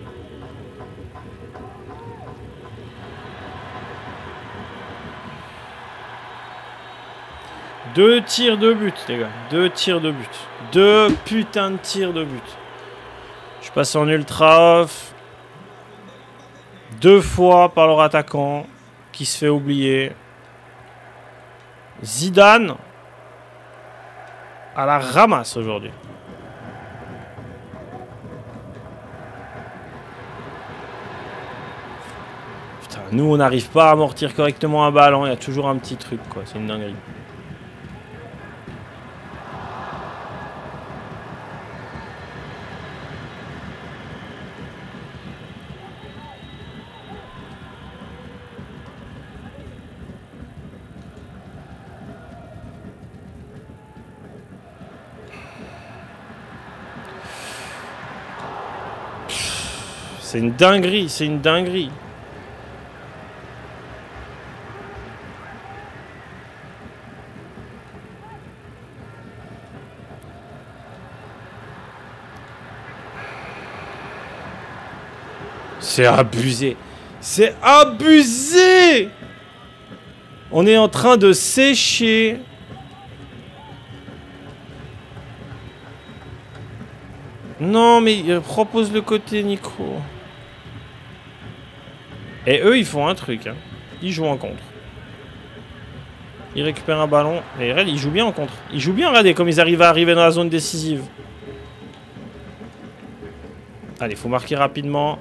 Deux tirs de but, les gars. Deux tirs de but. Deux putains de tirs de but. Je passe en ultra off. Deux fois par leur attaquant qui se fait oublier. Zidane à la ramasse aujourd'hui. Putain, nous on n'arrive pas à amortir correctement un ballon. Il y a toujours un petit truc, quoi. C'est une dinguerie. C'est une dinguerie, c'est une dinguerie. C'est abusé. C'est abusé. On est en train de sécher. Non, mais euh, propose le côté, Nico. Et eux, ils font un truc. Hein. Ils jouent en contre. Ils récupèrent un ballon. Et Red, ils jouent bien en contre. Ils jouent bien, regardez, comme ils arrivent à arriver dans la zone décisive. Allez, faut marquer rapidement.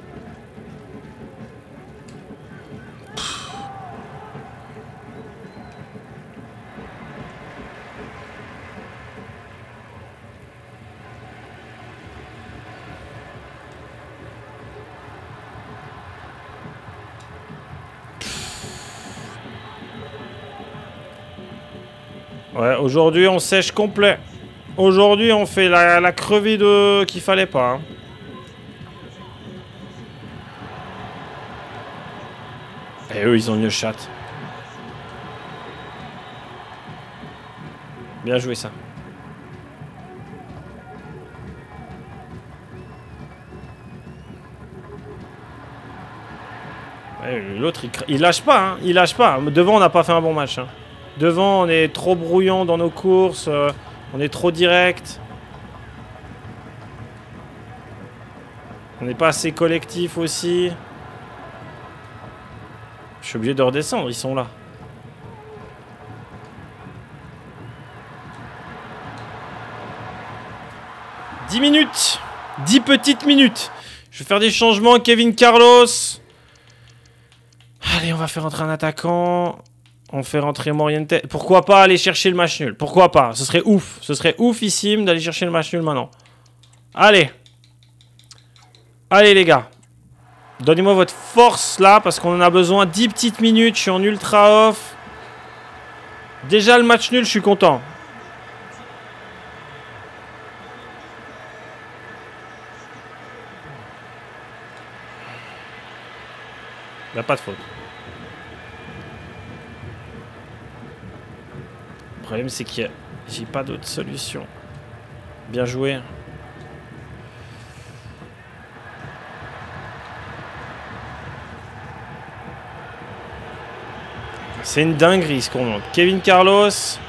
Ouais, aujourd'hui on sèche complet. Aujourd'hui on fait la, la crevée de qu'il fallait pas. Hein. Et eux ils ont une chatte. Bien joué ça. Ouais, l'autre il, il lâche pas, hein. Il lâche pas. Devant on n'a pas fait un bon match. Hein. Devant, on est trop brouillon dans nos courses, euh, on est trop direct. On n'est pas assez collectif aussi. Je suis obligé de redescendre, ils sont là. dix minutes. dix petites minutes. Je vais faire des changements. Kevin Carlos. Allez, on va faire entrer un attaquant. On fait rentrer Moriente. Pourquoi pas aller chercher le match nul? Pourquoi pas? Ce serait ouf. Ce serait oufissime d'aller chercher le match nul maintenant. Allez. Allez les gars. Donnez-moi votre force là parce qu'on en a besoin. dix petites minutes. Je suis en ultra off. Déjà le match nul, je suis content. Il n'y a pas de faute. Le problème c'est que j'ai pas d'autre solution. Bien joué. C'est une dinguerie ce qu'on monte. Kevin Carlos.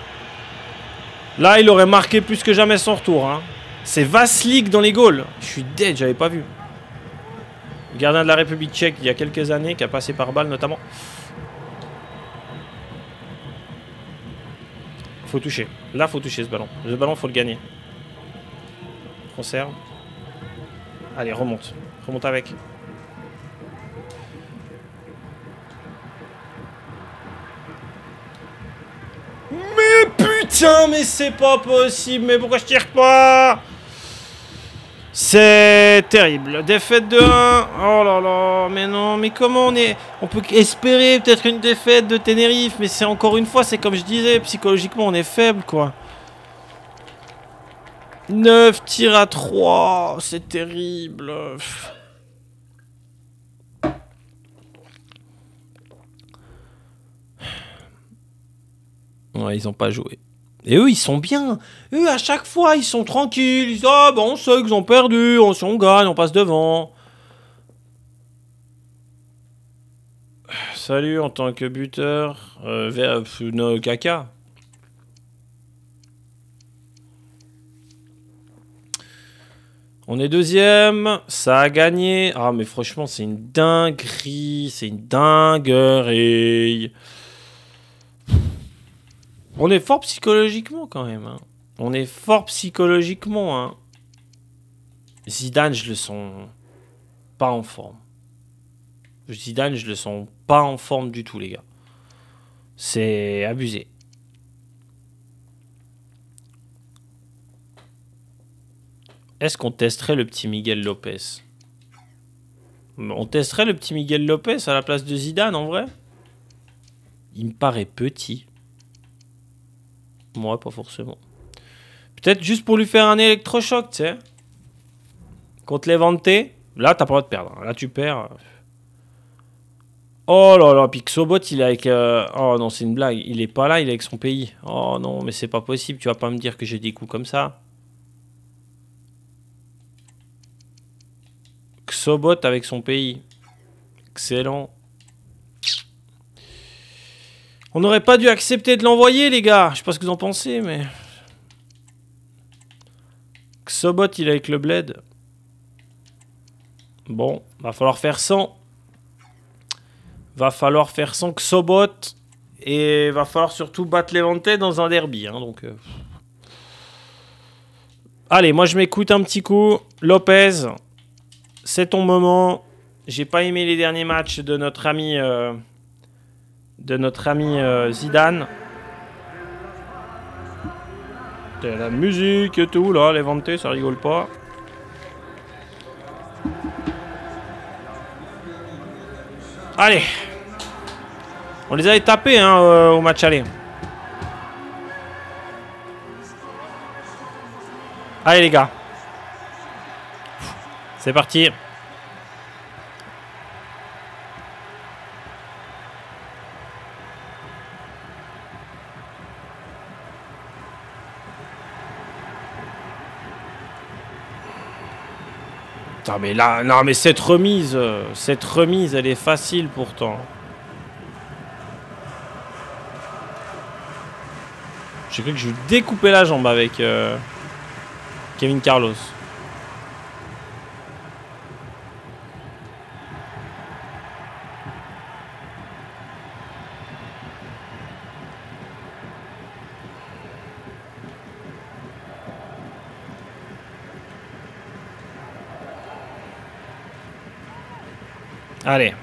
Là il aurait marqué plus que jamais son retour. Hein. C'est Vaslik dans les goals. Je suis dead, j'avais pas vu. Le gardien de la République tchèque il y a quelques années qui a passé par balle notamment. Faut toucher. Là, faut toucher ce ballon. Ce ballon, faut le gagner. Conserve. Allez, remonte. Remonte avec. Mais putain, mais c'est pas possible. Mais pourquoi je tire pas? C'est terrible. Défaite de un. Oh là là. Mais non, mais comment on est... On peut espérer peut-être une défaite de Tenerife. Mais c'est encore une fois, c'est comme je disais. Psychologiquement, on est faible, quoi. neuf tirs à trois. C'est terrible. Ouais, ils ont pas joué. Et eux, ils sont bien. Eux, à chaque fois, ils sont tranquilles. Ils disent, ah, bah, on sait qu'ils ont perdu. On, si on gagne, on passe devant. Salut, en tant que buteur. Euh, vers, no, caca. On est deuxième. Ça a gagné. Ah, mais franchement, c'est une dinguerie. C'est une dinguerie. On est fort psychologiquement quand même. Hein. On est fort psychologiquement. Hein. Zidane, je le sens pas en forme. Zidane, je le sens pas en forme du tout, les gars. C'est abusé. Est-ce qu'on testerait le petit Miguel Lopez? On testerait le petit Miguel Lopez à la place de Zidane, en vrai? Il me paraît petit. Moi, pas forcément. Peut-être juste pour lui faire un électrochoc, tu sais. Contre Levante. Là, t'as pas le droit de perdre. Là, tu perds. Oh là là, puis Sobot, il est avec... Euh... Oh non, c'est une blague. Il est pas là, il est avec son pays. Oh non, mais c'est pas possible. Tu vas pas me dire que j'ai des coups comme ça. Sobot avec son pays. Excellent. On n'aurait pas dû accepter de l'envoyer, les gars. Je sais pas ce que vous en pensez, mais... Sobot, il est avec le bled. Bon, va falloir faire cent. Va falloir faire cent Sobot. Et va falloir surtout battre Levante dans un derby. Hein, donc, euh... Allez, moi je m'écoute un petit coup. Lopez, c'est ton moment. J'ai pas aimé les derniers matchs de notre ami... Euh... de notre ami euh, Zidane. De la musique et tout, là, Levante, ça rigole pas. Allez. On les avait tapés hein, euh, au match aller. Allez les gars. C'est parti. Putain, mais là, non, mais cette remise, euh, cette remise, elle est facile pourtant. J'ai cru que je lui découpais la jambe avec euh, Kevin Carlos. Allez.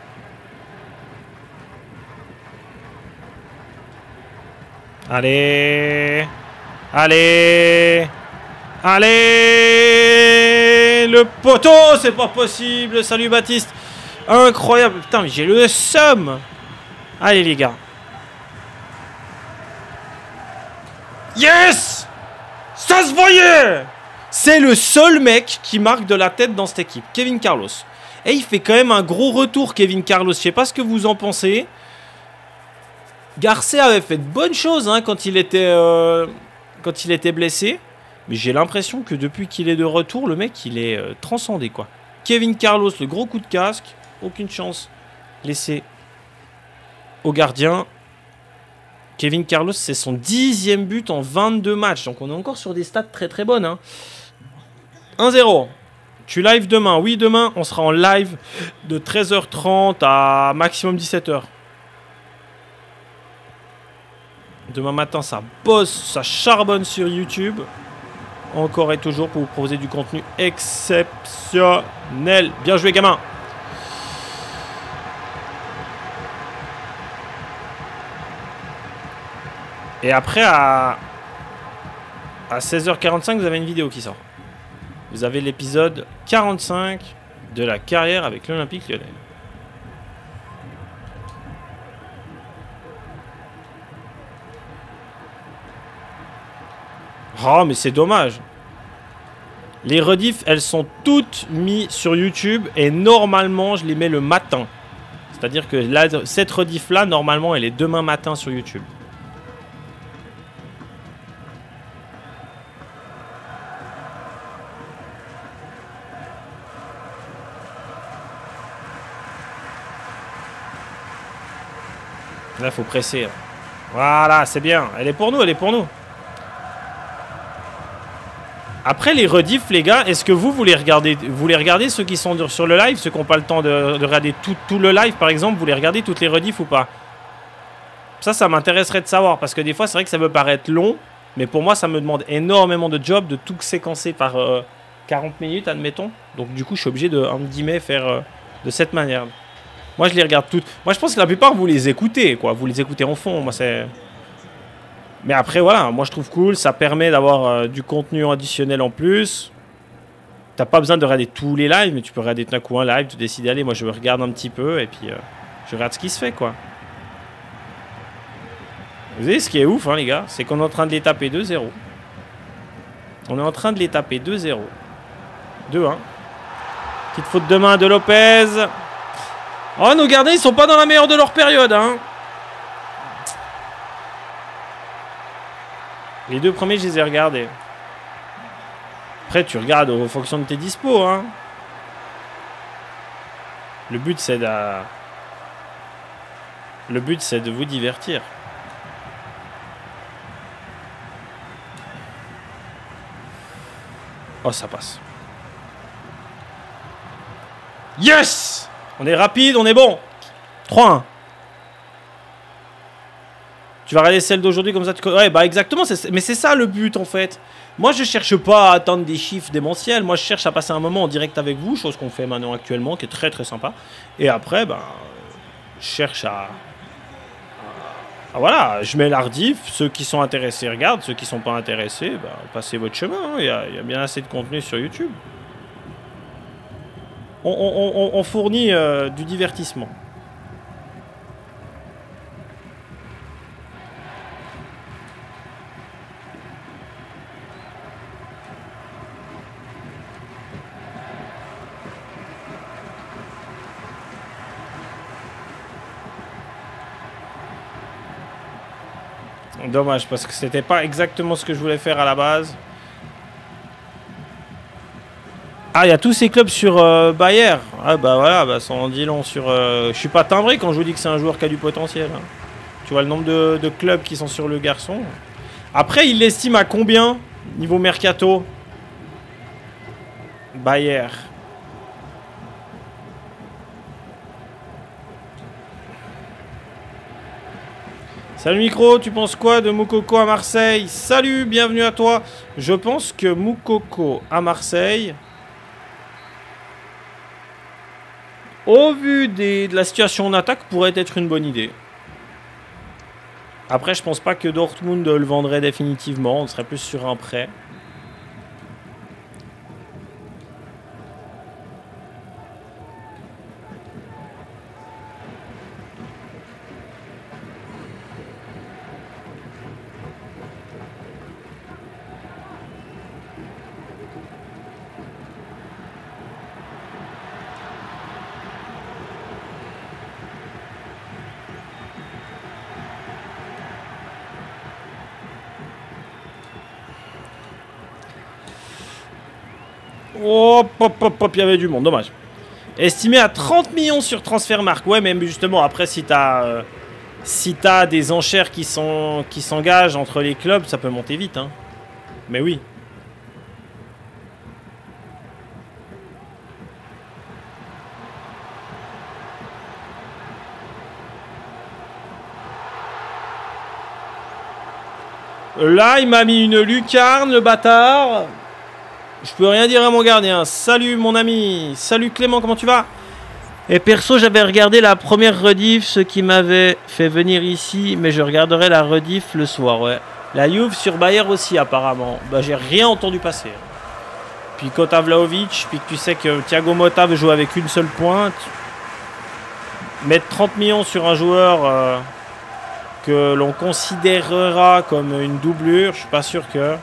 Allez. Allez. Allez. Le poteau, c'est pas possible. Salut Baptiste. Incroyable. Putain, mais j'ai le seum. Allez les gars. Yes. Ça se voyait. C'est le seul mec qui marque de la tête dans cette équipe. Kevin Carlos. Et il fait quand même un gros retour, Kevin Carlos. Je sais pas ce que vous en pensez. Garcia avait fait de bonnes choses hein, quand, il était, euh, quand il était blessé. Mais j'ai l'impression que depuis qu'il est de retour, le mec, il est euh, transcendé, quoi. Kevin Carlos, le gros coup de casque. Aucune chance laissé au gardien. Kevin Carlos, c'est son dixième but en vingt-deux matchs. Donc on est encore sur des stats très très bonnes. Hein. un zéro. Tu live demain? Oui, demain, on sera en live de treize heures trente à maximum dix-sept heures. Demain matin, ça bosse, ça charbonne sur YouTube. Encore et toujours pour vous proposer du contenu exceptionnel. Bien joué, gamin. Et après, à, à seize heures quarante-cinq, vous avez une vidéo qui sort. Vous avez l'épisode quarante-cinq de la carrière avec l'Olympique Lyonnais. Oh, mais c'est dommage. Les rediffs, elles sont toutes mises sur YouTube et normalement, je les mets le matin. C'est-à-dire que là, cette rediff-là, normalement, elle est demain matin sur YouTube. Là, il faut presser. Voilà, c'est bien. Elle est pour nous, elle est pour nous. Après, les rediffs, les gars, est-ce que vous, vous les regardez, vous les regardez ceux qui sont sur le live, ceux qui n'ont pas le temps de, de regarder tout, tout le live, par exemple, vous les regardez toutes les rediffs ou pas? Ça, ça m'intéresserait de savoir, parce que des fois, c'est vrai que ça peut paraître long, mais pour moi, ça me demande énormément de job de tout séquencer par euh, quarante minutes, admettons. Donc, du coup, je suis obligé de, entre guillemets, faire euh, de cette manière. Moi, je les regarde toutes. Moi, je pense que la plupart, vous les écoutez, quoi. Vous les écoutez en fond. Moi, c'est... Mais après, voilà, moi, je trouve cool. Ça permet d'avoir euh, du contenu additionnel en plus. T'as pas besoin de regarder tous les lives, mais tu peux regarder d'un coup un live, tu décides d'aller. Moi, je regarde un petit peu, et puis euh, je regarde ce qui se fait, quoi. Vous voyez, ce qui est ouf, hein, les gars, c'est qu'on est en train de les taper deux zéro. On est en train de les taper deux zéro. deux un. Petite faute de main de Lopez. Oh, nos gardiens, ils sont pas dans la meilleure de leur période, hein. Les deux premiers, je les ai regardés. Après, tu regardes en fonction de tes dispos, hein. Le but, c'est de... Le but, c'est de vous divertir. Oh, ça passe. Yes! On est rapide, on est bon. trois un. Tu vas regarder celle d'aujourd'hui comme ça. Tu... Ouais, bah exactement. Mais c'est ça le but, en fait. Moi, je cherche pas à atteindre des chiffres démentiels. Moi, je cherche à passer un moment en direct avec vous, chose qu'on fait maintenant actuellement, qui est très très sympa. Et après, bah, je cherche à... Ah, voilà, je mets l'ardif. Ceux qui sont intéressés regardent. Ceux qui sont pas intéressés, bah, passez votre chemin. Il hein. y, y a bien assez de contenu sur YouTube. On, on, on, on fournit euh, du divertissement. Dommage, parce que c'était pas exactement ce que je voulais faire à la base. Ah, il y a tous ces clubs sur euh, Bayer. Ah bah voilà, bah, ça en dit long sur... Euh, je suis pas timbré quand je vous dis que c'est un joueur qui a du potentiel. Hein. Tu vois le nombre de, de clubs qui sont sur le garçon. Après, il l'estime à combien niveau mercato? Bayer. Salut Micro, tu penses quoi de Moukoko à Marseille? Salut, bienvenue à toi. Je pense que Moukoko à Marseille, au vu des, de la situation en attaque, pourrait être une bonne idée. Après, je pense pas que Dortmund le vendrait définitivement. On serait plus sur un prêt. Oh, pop, pop, pop, il y avait du monde, dommage. Estimé à trente millions sur Transfermarkt. Ouais, mais justement, après, si t'as euh, si t'as des enchères qui sont qui s'engagent entre les clubs, ça peut monter vite, hein. Mais oui. Là, il m'a mis une lucarne, le bâtard. Je peux rien dire à mon gardien. Salut mon ami. Salut Clément, comment tu vas? Et perso, j'avais regardé la première rediff, ce qui m'avait fait venir ici, mais je regarderai la rediff le soir, ouais. La Juve sur Bayer aussi, apparemment. Bah, j'ai rien entendu passer. Puis Kota Vlahovic, puis que tu sais que Thiago Motta veut jouer avec une seule pointe. Mettre trente millions sur un joueur euh, que l'on considérera comme une doublure, je suis pas sûr que...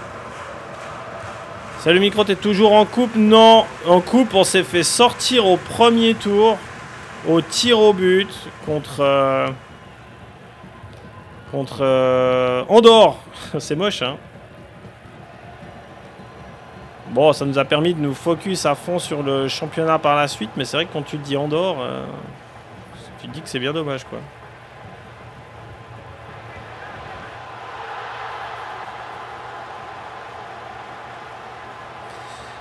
Salut Micro, t'es toujours en coupe? Non, en coupe, on s'est fait sortir au premier tour, au tir au but, contre... Euh, contre... Euh, Andorre. C'est moche, hein. Bon, ça nous a permis de nous focus à fond sur le championnat par la suite, mais c'est vrai que quand tu te dis Andorre, euh, tu te dis que c'est bien dommage, quoi.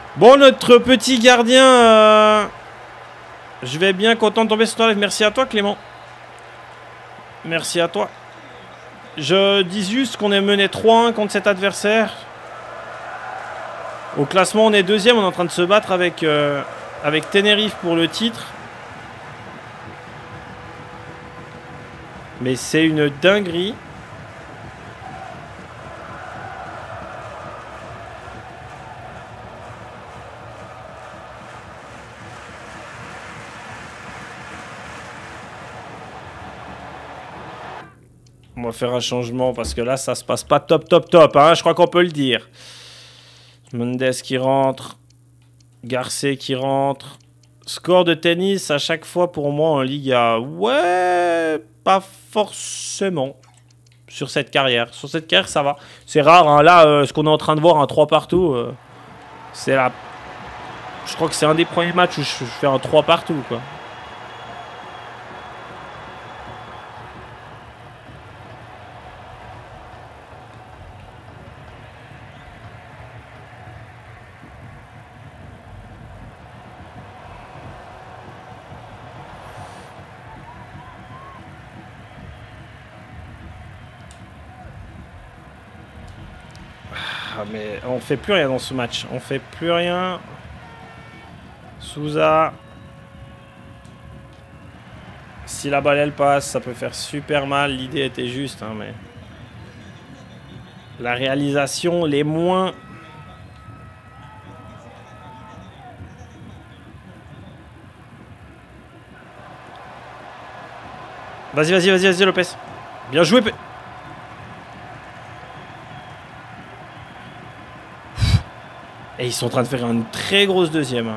Bon, notre petit gardien... Euh... Je vais bien content de tomber sur ton live. Merci à toi, Clément. Merci à toi. Je dis juste qu'on est mené trois un contre cet adversaire. Au classement, on est deuxième. On est en train de se battre avec, euh, avec Tenerife pour le titre. Mais c'est une dinguerie. On va faire un changement parce que là, ça se passe pas top, top, top. Hein, je crois qu'on peut le dire. Mendes qui rentre. Garcé qui rentre. Score de tennis à chaque fois pour moi en Liga. Ouais, pas forcément. Sur cette carrière. Sur cette carrière, ça va. C'est rare. Hein. Là, euh, ce qu'on est en train de voir, un trois partout, euh, c'est la... Je crois que c'est un des premiers matchs où je, je fais un trois partout, quoi. Mais on fait plus rien dans ce match. On fait plus rien. Souza. Si la balle elle passe, ça peut faire super mal. L'idée était juste, hein, mais la réalisation, les moins. Vas-y, vas-y, vas-y, vas-y, Lopez. Bien joué. Et ils sont en train de faire une très grosse deuxième.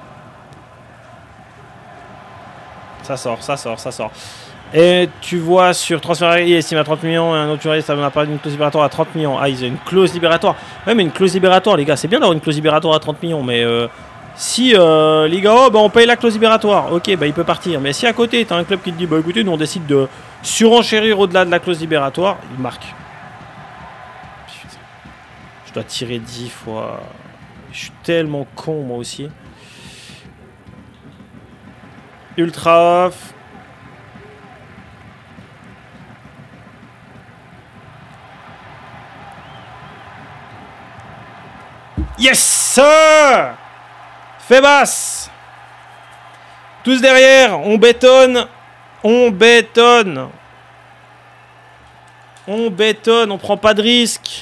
Ça sort, ça sort, ça sort. Et tu vois sur transfert, il estime à trente millions. Et un autre juriste, ça m'a parlé d'une clause libératoire à trente millions. Ah, ils ont une clause libératoire. Ouais, mais une clause libératoire, les gars. C'est bien d'avoir une clause libératoire à trente millions. Mais euh, si euh, les gars, oh, bah, on paye la clause libératoire. Ok, bah il peut partir. Mais si à côté, tu as un club qui te dit, bah écoutez, nous on décide de surenchérir au-delà de la clause libératoire, il marque. Putain. Je dois tirer dix fois. Je suis tellement con, moi aussi. Ultra off. Yes, sir. Fait basse. Tous derrière. On bétonne. On bétonne. On bétonne. On prend pas de risque.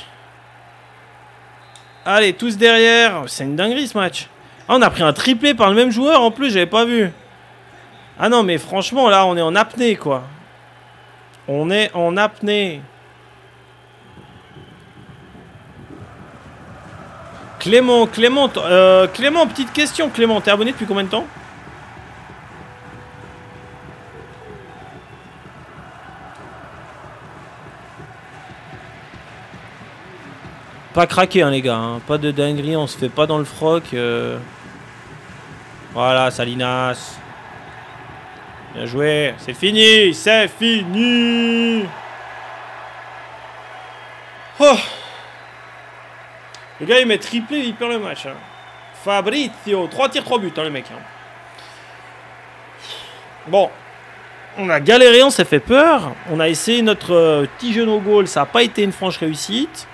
Allez, tous derrière. C'est une dinguerie ce match. Ah, on a pris un triplé par le même joueur en plus, j'avais pas vu. Ah non, mais franchement, là, on est en apnée, quoi. On est en apnée. Clément, Clément, euh, Clément, petite question. Clément, t'es abonné depuis combien de temps? Pas craqué, hein, les gars. Hein. Pas de dinguerie, on se fait pas dans le froc. Euh... Voilà, Salinas. Bien joué. C'est fini. C'est fini. Oh. Le gars, il met triplé, il perd le match. Hein. Fabrizio. trois tirs, trois buts, hein, le mec. Hein. Bon. On a galéré, on s'est fait peur. On a essayé notre euh, petit jeu no goal. Ça n'a pas été une franche réussite.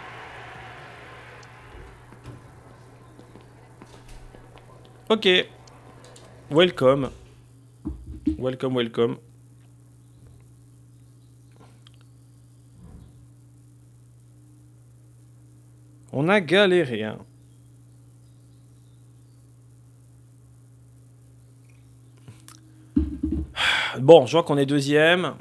Ok. Welcome. Welcome, welcome. On a galéré, hein. Bon, je vois qu'on est deuxième.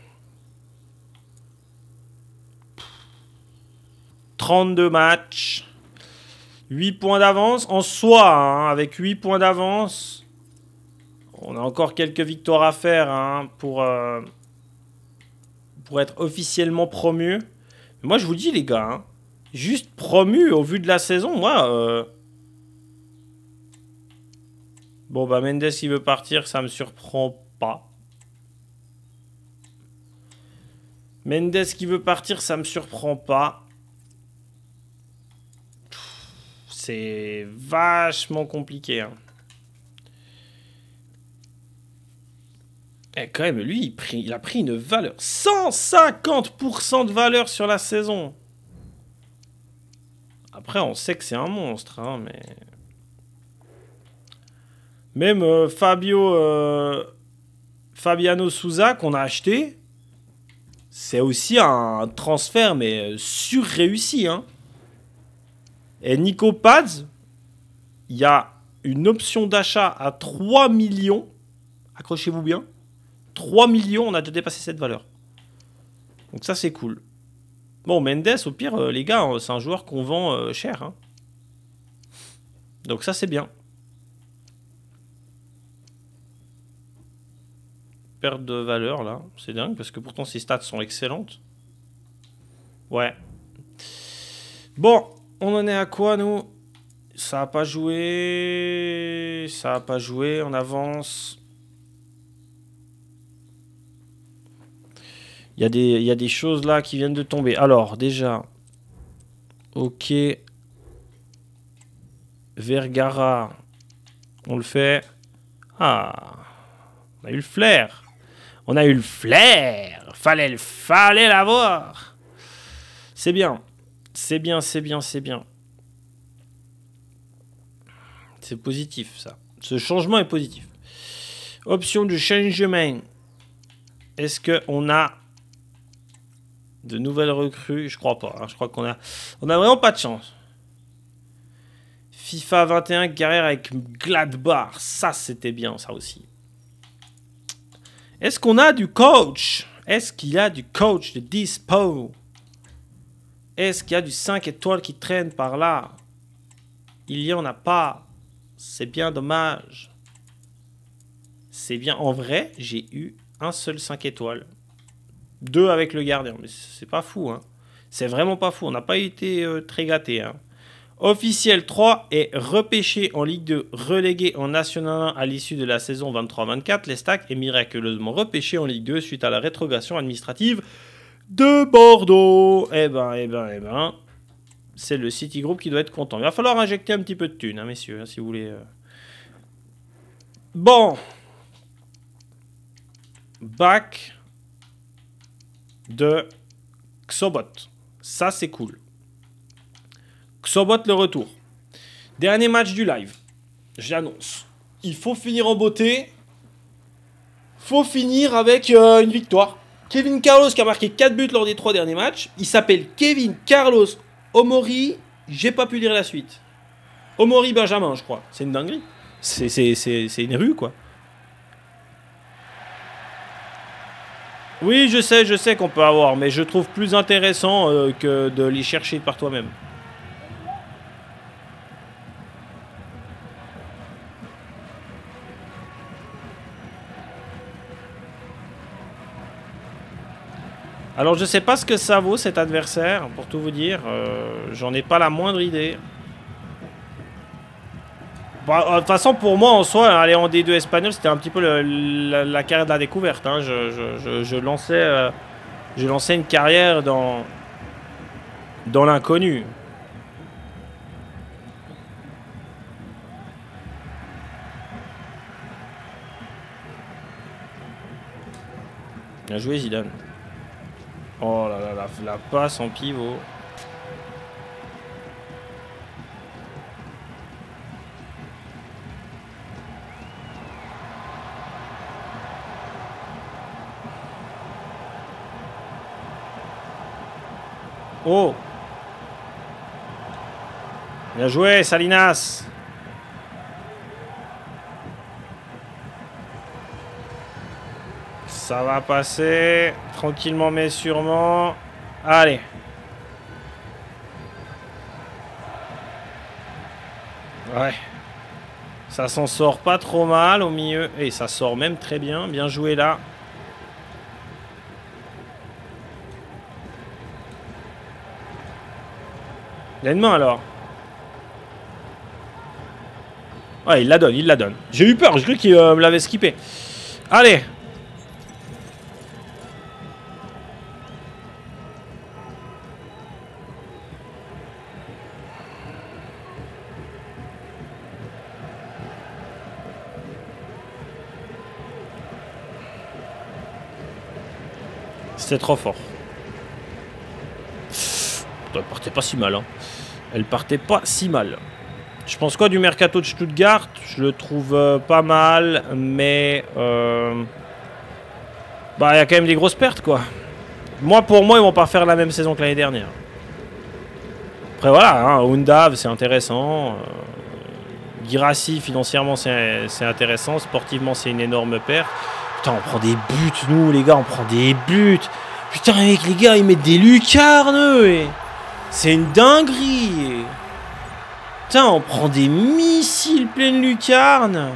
trente-deux matchs. huit points d'avance. En soi, hein, avec huit points d'avance, on a encore quelques victoires à faire hein, pour, euh, pour être officiellement promu. Mais moi, je vous dis, les gars, hein, juste promu au vu de la saison, moi... Euh... Bon, bah, Mendes, il veut partir, ça me surprend pas. Mendes qui veut partir, ça me surprend pas. C'est vachement compliqué. Hein. Et quand même, lui, il, pris, il a pris une valeur. cent cinquante pour cent de valeur sur la saison. Après, on sait que c'est un monstre, hein, mais... Même euh, Fabio... Euh, Fabiano Souza, qu'on a acheté, c'est aussi un transfert, mais surréussi, hein. Et Nico Pads, il y a une option d'achat à trois millions. Accrochez-vous bien. trois millions, on a déjà dépassé cette valeur. Donc ça, c'est cool. Bon, Mendes, au pire, euh, les gars, c'est un joueur qu'on vend euh, cher. Hein. Donc ça, c'est bien. Perte de valeur, là. C'est dingue, parce que pourtant, ses stats sont excellentes. Ouais. Bon, on en est à quoi, nous? Ça n'a pas joué. Ça n'a pas joué, on avance. Il y a des, il y a des choses là qui viennent de tomber. Alors, déjà. Ok. Vergara. On le fait. Ah. On a eu le flair. On a eu le flair. Fallait le fallait l'avoir. C'est bien. C'est bien, c'est bien, c'est bien. C'est positif, ça. Ce changement est positif. Option de changement. Est-ce qu'on a de nouvelles recrues? Je crois pas. Hein. Je crois qu'on a... On a vraiment pas de chance. FIFA vingt et un, carrière avec Gladbach. Ça, c'était bien, ça aussi. Est-ce qu'on a du coach? Est-ce qu'il y a du coach de dispo? Est-ce qu'il y a du cinq étoiles qui traîne par là? Il y en a pas. C'est bien dommage. C'est bien. En vrai, j'ai eu un seul cinq étoiles. Deux avec le gardien. Mais c'est pas fou. Hein. C'est vraiment pas fou. On n'a pas été euh, très gâtés. Hein. Officiel trois est repêché en Ligue deux, relégué en National un à l'issue de la saison vingt-trois vingt-quatre. L'Estac est miraculeusement repêché en Ligue deux suite à la rétrogradation administrative de Bordeaux. Eh ben, eh ben, eh ben. C'est le City Group qui doit être content. Il va falloir injecter un petit peu de thunes, hein, messieurs, hein, si vous voulez. Euh... Bon. Back de Xobot. Ça, c'est cool. Xobot, le retour. Dernier match du live. J'annonce. Il faut finir en beauté. Faut finir avec euh, une victoire. Kevin Carlos qui a marqué quatre buts lors des trois derniers matchs. Il s'appelle Kevin Carlos Omori. J'ai pas pu lire la suite. Omori Benjamin, je crois. C'est une dinguerie. C'est, c'est, c'est, c'est une rue, quoi. Oui, je sais, je sais qu'on peut avoir, mais je trouve plus intéressant euh, que de les chercher par toi-même. Alors, je sais pas ce que ça vaut, cet adversaire, pour tout vous dire. Euh, j'en ai pas la moindre idée. Bon, de toute façon, pour moi, en soi, aller en D deux espagnol, c'était un petit peu le, la, la carrière de la découverte. Hein. Je, je, je, je lançais, euh, je lançais une carrière dans, dans l'inconnu. Bien joué, Zidane. Oh là là, la, la passe en pivot. Oh! Bien joué, Salinas! Ça va passer tranquillement mais sûrement. Allez. Ouais. Ça s'en sort pas trop mal au milieu. Et ça sort même très bien. Bien joué là. Il a une main alors. Ouais, il la donne, il la donne. J'ai eu peur, je crois qu'il euh, me l'avait skippé. Allez. C'était trop fort. Elle partait pas si mal. Hein. Elle partait pas si mal. Je pense quoi du mercato de Stuttgart? Je le trouve euh, pas mal, mais euh, bah il y a quand même des grosses pertes quoi. Moi pour moi ils vont pas faire la même saison que l'année dernière. Après voilà, hein, Undav c'est intéressant. Euh, Guirassy financièrement c'est intéressant, sportivement c'est une énorme perte. Putain on prend des buts nous les gars, on prend des buts. Putain mec les gars ils mettent des lucarnes eux et... C'est une dinguerie. Putain, on prend des missiles pleines lucarnes.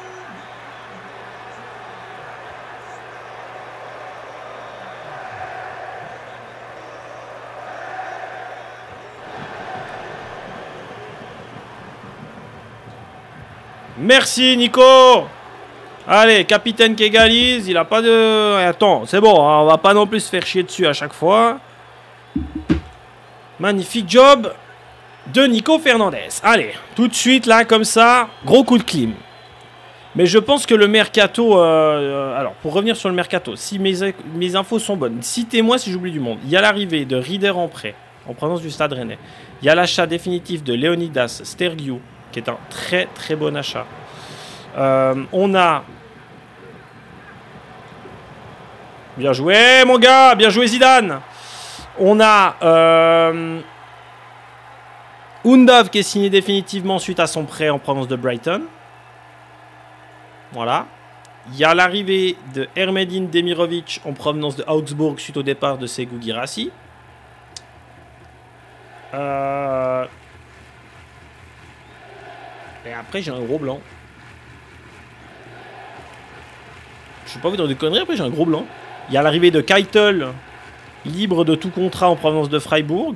Merci Nico. Allez, capitaine qui égalise. Il a pas de... Attends, c'est bon, hein, on va pas non plus se faire chier dessus à chaque fois. Magnifique job de Nico Fernandez. Allez, tout de suite, là, comme ça, gros coup de clim. Mais je pense que le mercato... Euh, alors, pour revenir sur le mercato, si mes, mes infos sont bonnes, citez-moi si j'oublie du monde. Il y a l'arrivée de Rieder en prêt, en provenance du Stade Rennais. Il y a l'achat définitif de Leonidas Stergiou, qui est un très très bon achat. Euh, on a... Bien joué, mon gars. Bien joué, Zidane. On a euh, Undav qui est signé définitivement suite à son prêt en provenance de Brighton. Voilà. Il y a l'arrivée de Ermedin Demirovic en provenance de Augsbourg suite au départ de Sekou Guirassy. Euh... Et après j'ai un gros blanc. Je ne sais pas vous dire des conneries, après j'ai un gros blanc. Il y a l'arrivée de Keitel, libre de tout contrat en provenance de Freiburg.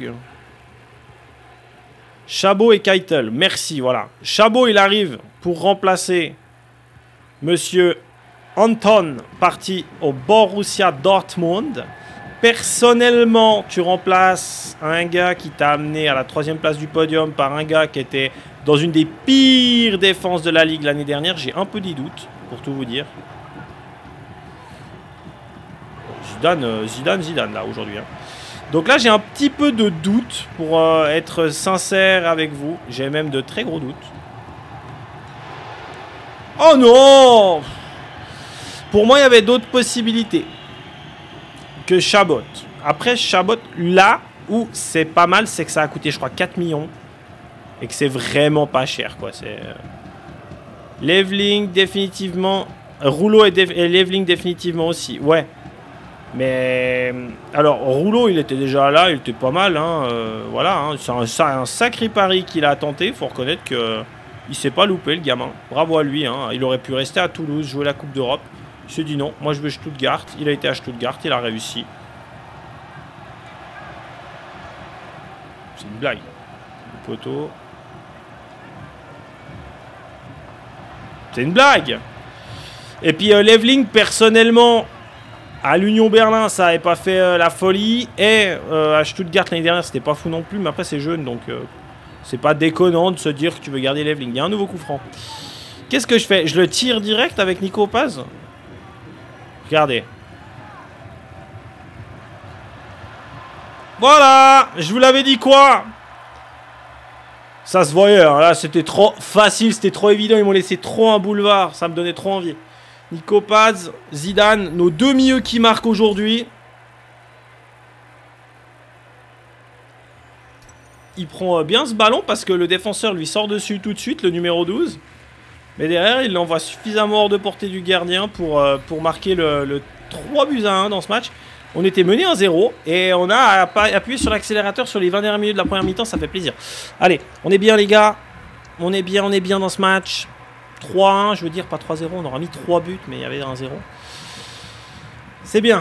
Chabot et Keitel, merci, voilà. Chabot, il arrive pour remplacer Monsieur Anton, parti au Borussia Dortmund. Personnellement, tu remplaces un gars qui t'a amené à la troisième place du podium par un gars qui était dans une des pires défenses de la Ligue l'année dernière. J'ai un peu des doutes, pour tout vous dire. Zidane, Zidane, Zidane, là, aujourd'hui. Hein. Donc là, j'ai un petit peu de doute, pour euh, être sincère avec vous. J'ai même de très gros doutes. Oh non! Pour moi, il y avait d'autres possibilités que Chabot. Après, Chabot, là où c'est pas mal, c'est que ça a coûté, je crois, quatre millions. Et que c'est vraiment pas cher, quoi. C'est... Leveling, définitivement. Rouleau et, dé... et Leveling, définitivement aussi. Ouais. Mais... Alors, Rouleau, il était déjà là. Il était pas mal, hein. Euh, voilà, hein. C'est un, un sacré pari qu'il a tenté. Faut reconnaître que... Il s'est pas loupé, le gamin. Bravo à lui, hein. Il aurait pu rester à Toulouse, jouer la Coupe d'Europe. Il s'est dit non, moi je veux Stuttgart. Il a été à Stuttgart, il a réussi. C'est une blague. Le poteau. C'est une blague. Et puis euh, Leveling, personnellement, à l'Union Berlin, ça n'avait pas fait euh, la folie. Et euh, à Stuttgart l'année dernière, c'était pas fou non plus. Mais après, c'est jeune, donc euh, c'est pas déconnant de se dire que tu veux garder Leveling. Il y a un nouveau coup franc. Qu'est-ce que je fais? Je le tire direct avec Nico Paz. Regardez. Voilà. Je vous l'avais dit quoi? Ça se voyait. Hein. Là, c'était trop facile. C'était trop évident. Ils m'ont laissé trop un boulevard. Ça me donnait trop envie. Nico Paz, Zidane. Nos deux milieux qui marquent aujourd'hui. Il prend bien ce ballon parce que le défenseur lui sort dessus tout de suite. Le numéro douze. Mais derrière, il l'envoie suffisamment hors de portée du gardien pour, euh, pour marquer le, le trois buts à un dans ce match. On était mené un zéro et on a appuyé sur l'accélérateur sur les vingt dernières minutes de la première mi-temps, ça fait plaisir. Allez, on est bien les gars. On est bien, on est bien dans ce match. trois à un, je veux dire, pas trois zéro. On aura mis trois buts, mais il y avait un zéro. C'est bien.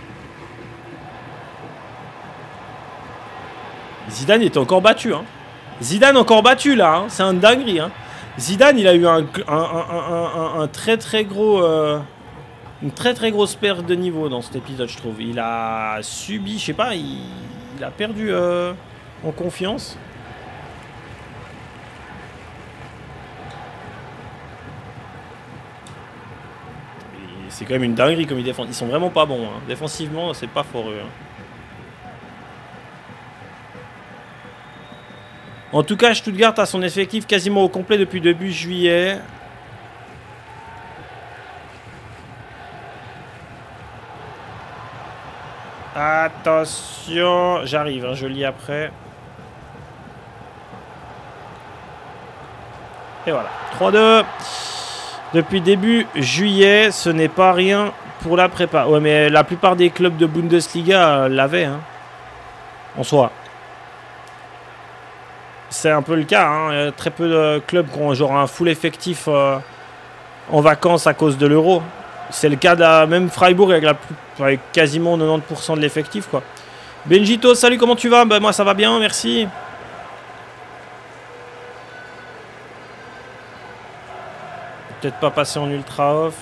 Zidane était encore battu. Hein. Zidane encore battu là, hein. C'est un dinguerie. Hein. Zidane, il a eu un, un, un, un, un très très gros... Euh, une très très grosse perte de niveau dans cet épisode, je trouve. Il a subi, je sais pas, il, il a perdu euh, en confiance. C'est quand même une dinguerie comme ils défendent. Ils sont vraiment pas bons. Hein. Défensivement, c'est pas fort eux. Hein. En tout cas, Stuttgart a son effectif quasiment au complet depuis début juillet. Attention, j'arrive, hein, je lis après. Et voilà, trois deux. Depuis début juillet, ce n'est pas rien pour la prépa. Ouais, mais la plupart des clubs de Bundesliga l'avaient, hein, en soi. C'est un peu le cas, hein. Il y a très peu de clubs qui ont genre un full effectif euh, en vacances à cause de l'euro. C'est le cas de même Freiburg avec, la, avec quasiment quatre-vingt-dix pour cent de l'effectif, quoi. Benjito, salut, comment tu vas? Ben, moi ça va bien, merci. Peut-être pas passer en ultra off.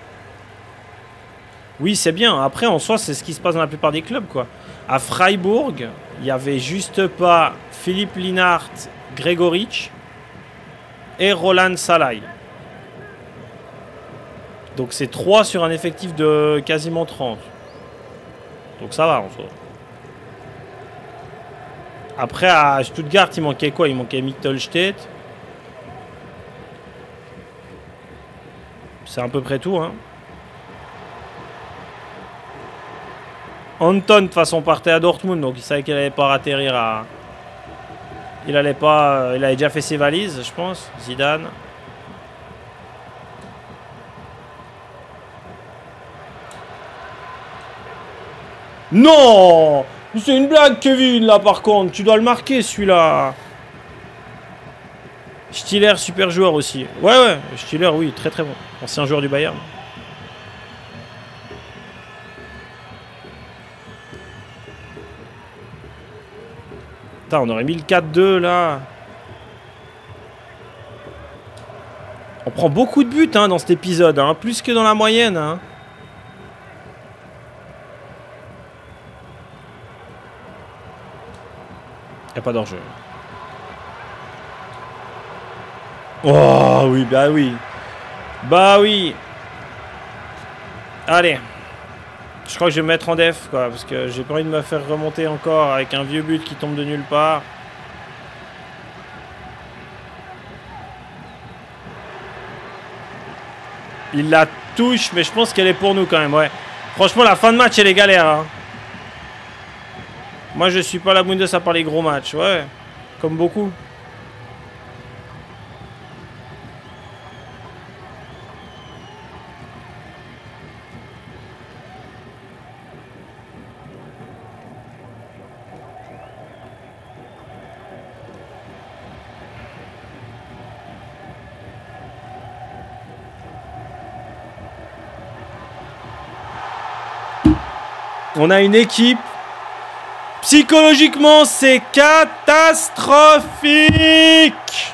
Oui, c'est bien. Après, en soi, c'est ce qui se passe dans la plupart des clubs, quoi. À Freiburg, il n'y avait juste pas Philippe Lienhart, Gregoritsch et Roland Salai. Donc c'est trois sur un effectif de quasiment trente. Donc ça va en soi. Après à Stuttgart, il manquait quoi? Il manquait Mittelstedt. C'est à peu près tout, hein. Anton, de toute façon, partait à Dortmund, donc il savait qu'il n'allait pas atterrir à... Il allait pas... Il avait déjà fait ses valises, je pense. Zidane. Non! C'est une blague, Kevin, là, par contre. Tu dois le marquer, celui-là. Stiller, super joueur aussi. Ouais, ouais. Stiller, oui, très très bon. Ancien joueur du Bayern. Putain, on aurait mis le quatre deux, là. On prend beaucoup de buts, hein, dans cet épisode. Hein, plus que dans la moyenne, hein. Y a pas d'enjeu. Oh oui, bah oui. Bah oui. Allez. Je crois que je vais me mettre en def, quoi. Parce que j'ai pas envie de me faire remonter encore avec un vieux but qui tombe de nulle part. Il la touche, mais je pense qu'elle est pour nous quand même, ouais. Franchement, la fin de match, elle est galère, hein. Moi, je suis pas la Bundes à part les gros matchs, ouais. Comme beaucoup. On a une équipe. Psychologiquement, c'est catastrophique.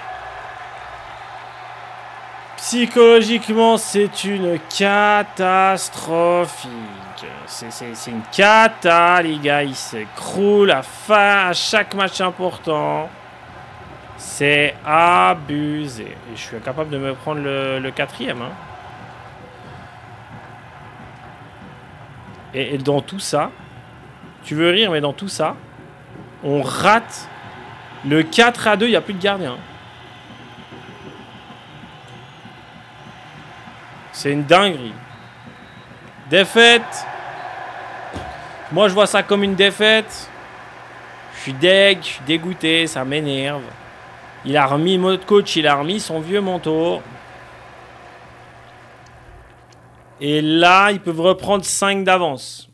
Psychologiquement, c'est une catastrophique. C'est une cata, les gars. Ils s'écroulent à, fin, à chaque match important. C'est abusé. Et je suis incapable de me prendre le, le quatrième. Hein. Et, et dans tout ça, tu veux rire, mais dans tout ça, on rate le quatre à deux, il n'y a plus de gardien. C'est une dinguerie. Défaite. Moi, je vois ça comme une défaite. Je suis deg, je suis dégoûté, ça m'énerve. Il a remis, notre coach, il a remis son vieux manteau. Et là, ils peuvent reprendre cinq d'avance.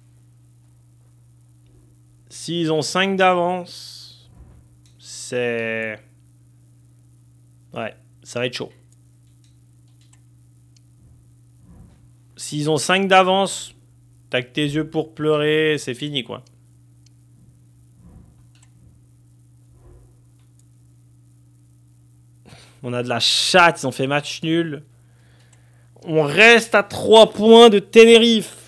S'ils ont cinq d'avance, c'est... Ouais, ça va être chaud. S'ils ont cinq d'avance, t'as que tes yeux pour pleurer, c'est fini, quoi. On a de la chatte, ils ont fait match nul. On reste à trois points de Tenerife.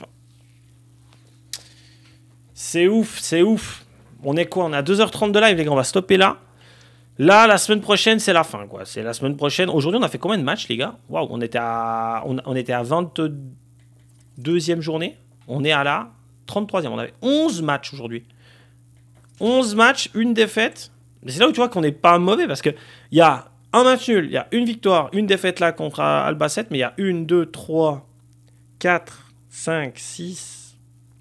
C'est ouf, c'est ouf. On est quoi? On est à deux heures trente de live, les gars. On va stopper là. Là, la semaine prochaine, c'est la fin, quoi. C'est la semaine prochaine. Aujourd'hui, on a fait combien de matchs, les gars? Waouh, on était à... On, on était à vingt-deuxième journée. On est à la trente-troisième. On avait onze matchs aujourd'hui. onze matchs, une défaite. Mais c'est là où tu vois qu'on n'est pas mauvais, parce qu'il y a un match nul, il y a une victoire, une défaite là contre Albacete, mais il y a une, deux, trois, quatre, cinq, six,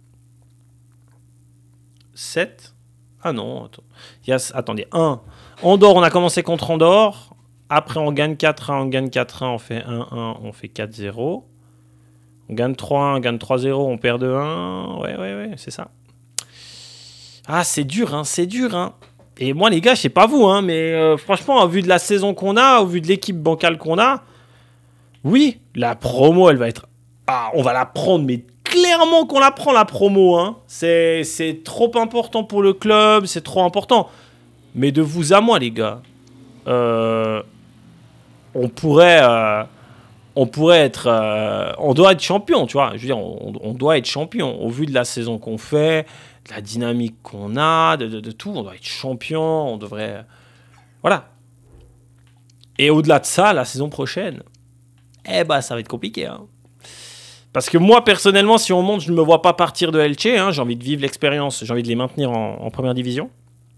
sept. Ah non, attends. Il y a, attendez, un. Andorre, on a commencé contre Andorre. Après, on gagne quatre un, on gagne quatre un, on fait un un, on fait quatre zéro. On gagne trois un, on gagne trois zéro, on perd deux un. Ouais, ouais, ouais, c'est ça. Ah, c'est dur, hein, c'est dur, hein. Et moi, les gars, je sais pas vous, hein, mais euh, franchement, au vu de la saison qu'on a, au vu de l'équipe bancale qu'on a, oui, la promo, elle va être... Ah, on va la prendre, mais clairement qu'on la prend, la promo, hein. C'est, c'est trop important pour le club, c'est trop important. Mais de vous à moi, les gars, euh, on pourrait... Euh, on pourrait être... Euh, on doit être champion, tu vois. Je veux dire, on, on doit être champion. Au vu de la saison qu'on fait, de la dynamique qu'on a, de, de, de tout, on doit être champion, on devrait... Voilà. Et au-delà de ça, la saison prochaine, eh ben, ça va être compliqué, hein. Parce que moi, personnellement, si on monte, je ne me vois pas partir de Elche, hein. J'ai envie de vivre l'expérience, j'ai envie de les maintenir en, en première division.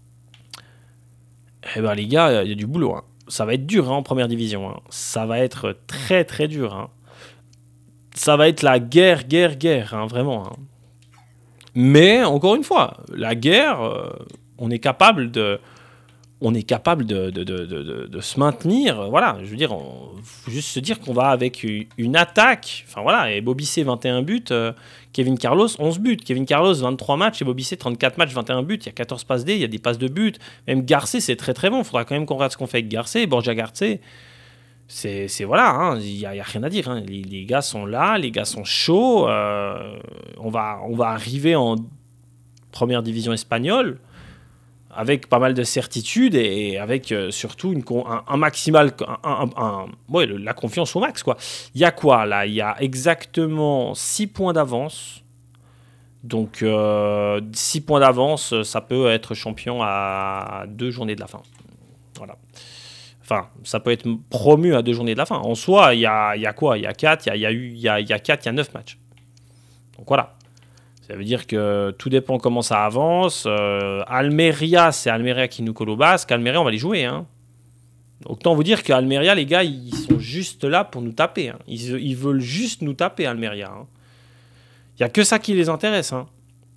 Eh ben, les gars, il y a du boulot, hein. Ça va être dur, hein, en première division, hein. Ça va être très, très dur, hein. Ça va être la guerre, guerre, guerre, hein, vraiment, hein. Mais, encore une fois, la guerre, euh, on est capable de... On est capable de, de, de, de, de, de se maintenir. Voilà, je veux dire, il faut juste se dire qu'on va avec une attaque. Enfin voilà, et Bobissé, vingt et un buts. Euh, Kevin Carlos, onze buts. Kevin Carlos, vingt-trois matchs. Et Bobissé, trente-quatre matchs, vingt et un buts. Il y a quatorze passes D, il y a des passes de buts. Même Garcé, c'est très très bon. Il faudra quand même qu'on regarde ce qu'on fait avec Garcé. Borja Garcé, c'est, c'est voilà, hein, il n'y a, a rien à dire, hein. Les, les gars sont là, les gars sont chauds. Euh, on, va, on va arriver en première division espagnole avec pas mal de certitudes et avec euh, surtout une, un, un maximal, un, un, un, ouais, le, la confiance au max, quoi. Il y a quoi là? Il y a exactement six points d'avance. Donc euh, six points d'avance, ça peut être champion à deux journées de la fin. Voilà. Enfin, ça peut être promu à deux journées de la fin. En soi, il y a, il y a quoi? Il y a quatre, il y a, il y a, il y a quatre, il y a neuf matchs. Donc voilà. Ça veut dire que tout dépend comment ça avance. Euh, Almeria, c'est Almeria qui nous colle au basque. Almeria, on va les jouer, hein. Autant vous dire qu'Almeria, les gars, ils sont juste là pour nous taper, hein. Ils, ils veulent juste nous taper, Almeria, hein. Il n'y a que ça qui les intéresse, hein.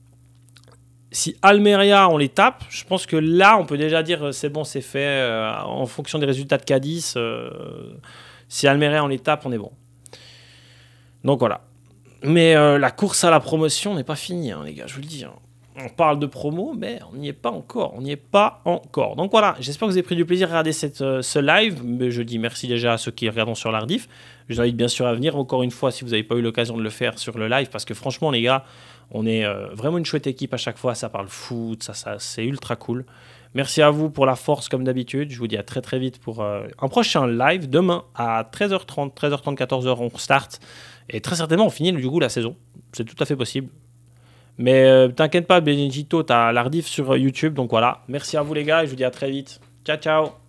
Si Almeria, on les tape, je pense que là, on peut déjà dire c'est bon, c'est fait. Euh, en fonction des résultats de Cadiz, euh, si Almeria, on les tape, on est bon. Donc voilà. Mais euh, la course à la promotion n'est pas finie, hein, les gars, je vous le dis, hein. On parle de promo, mais on n'y est pas encore. On n'y est pas encore. Donc voilà, j'espère que vous avez pris du plaisir à regarder cette, euh, ce live. Mais je dis merci déjà à ceux qui regardent sur l'Ardif. Je vous invite bien sûr à venir encore une fois si vous n'avez pas eu l'occasion de le faire sur le live. Parce que franchement, les gars, on est euh, vraiment une chouette équipe à chaque fois. Ça parle foot, ça, ça, c'est ultra cool. Merci à vous pour la force comme d'habitude. Je vous dis à très très vite pour euh, un prochain live. Demain à treize heures trente, treize heures trente, quatorze heures, on start. Et très certainement, on finit du coup la saison. C'est tout à fait possible. Mais euh, t'inquiète pas, Benedito, t'as l'Ardif sur YouTube. Donc voilà. Merci à vous les gars et je vous dis à très vite. Ciao, ciao.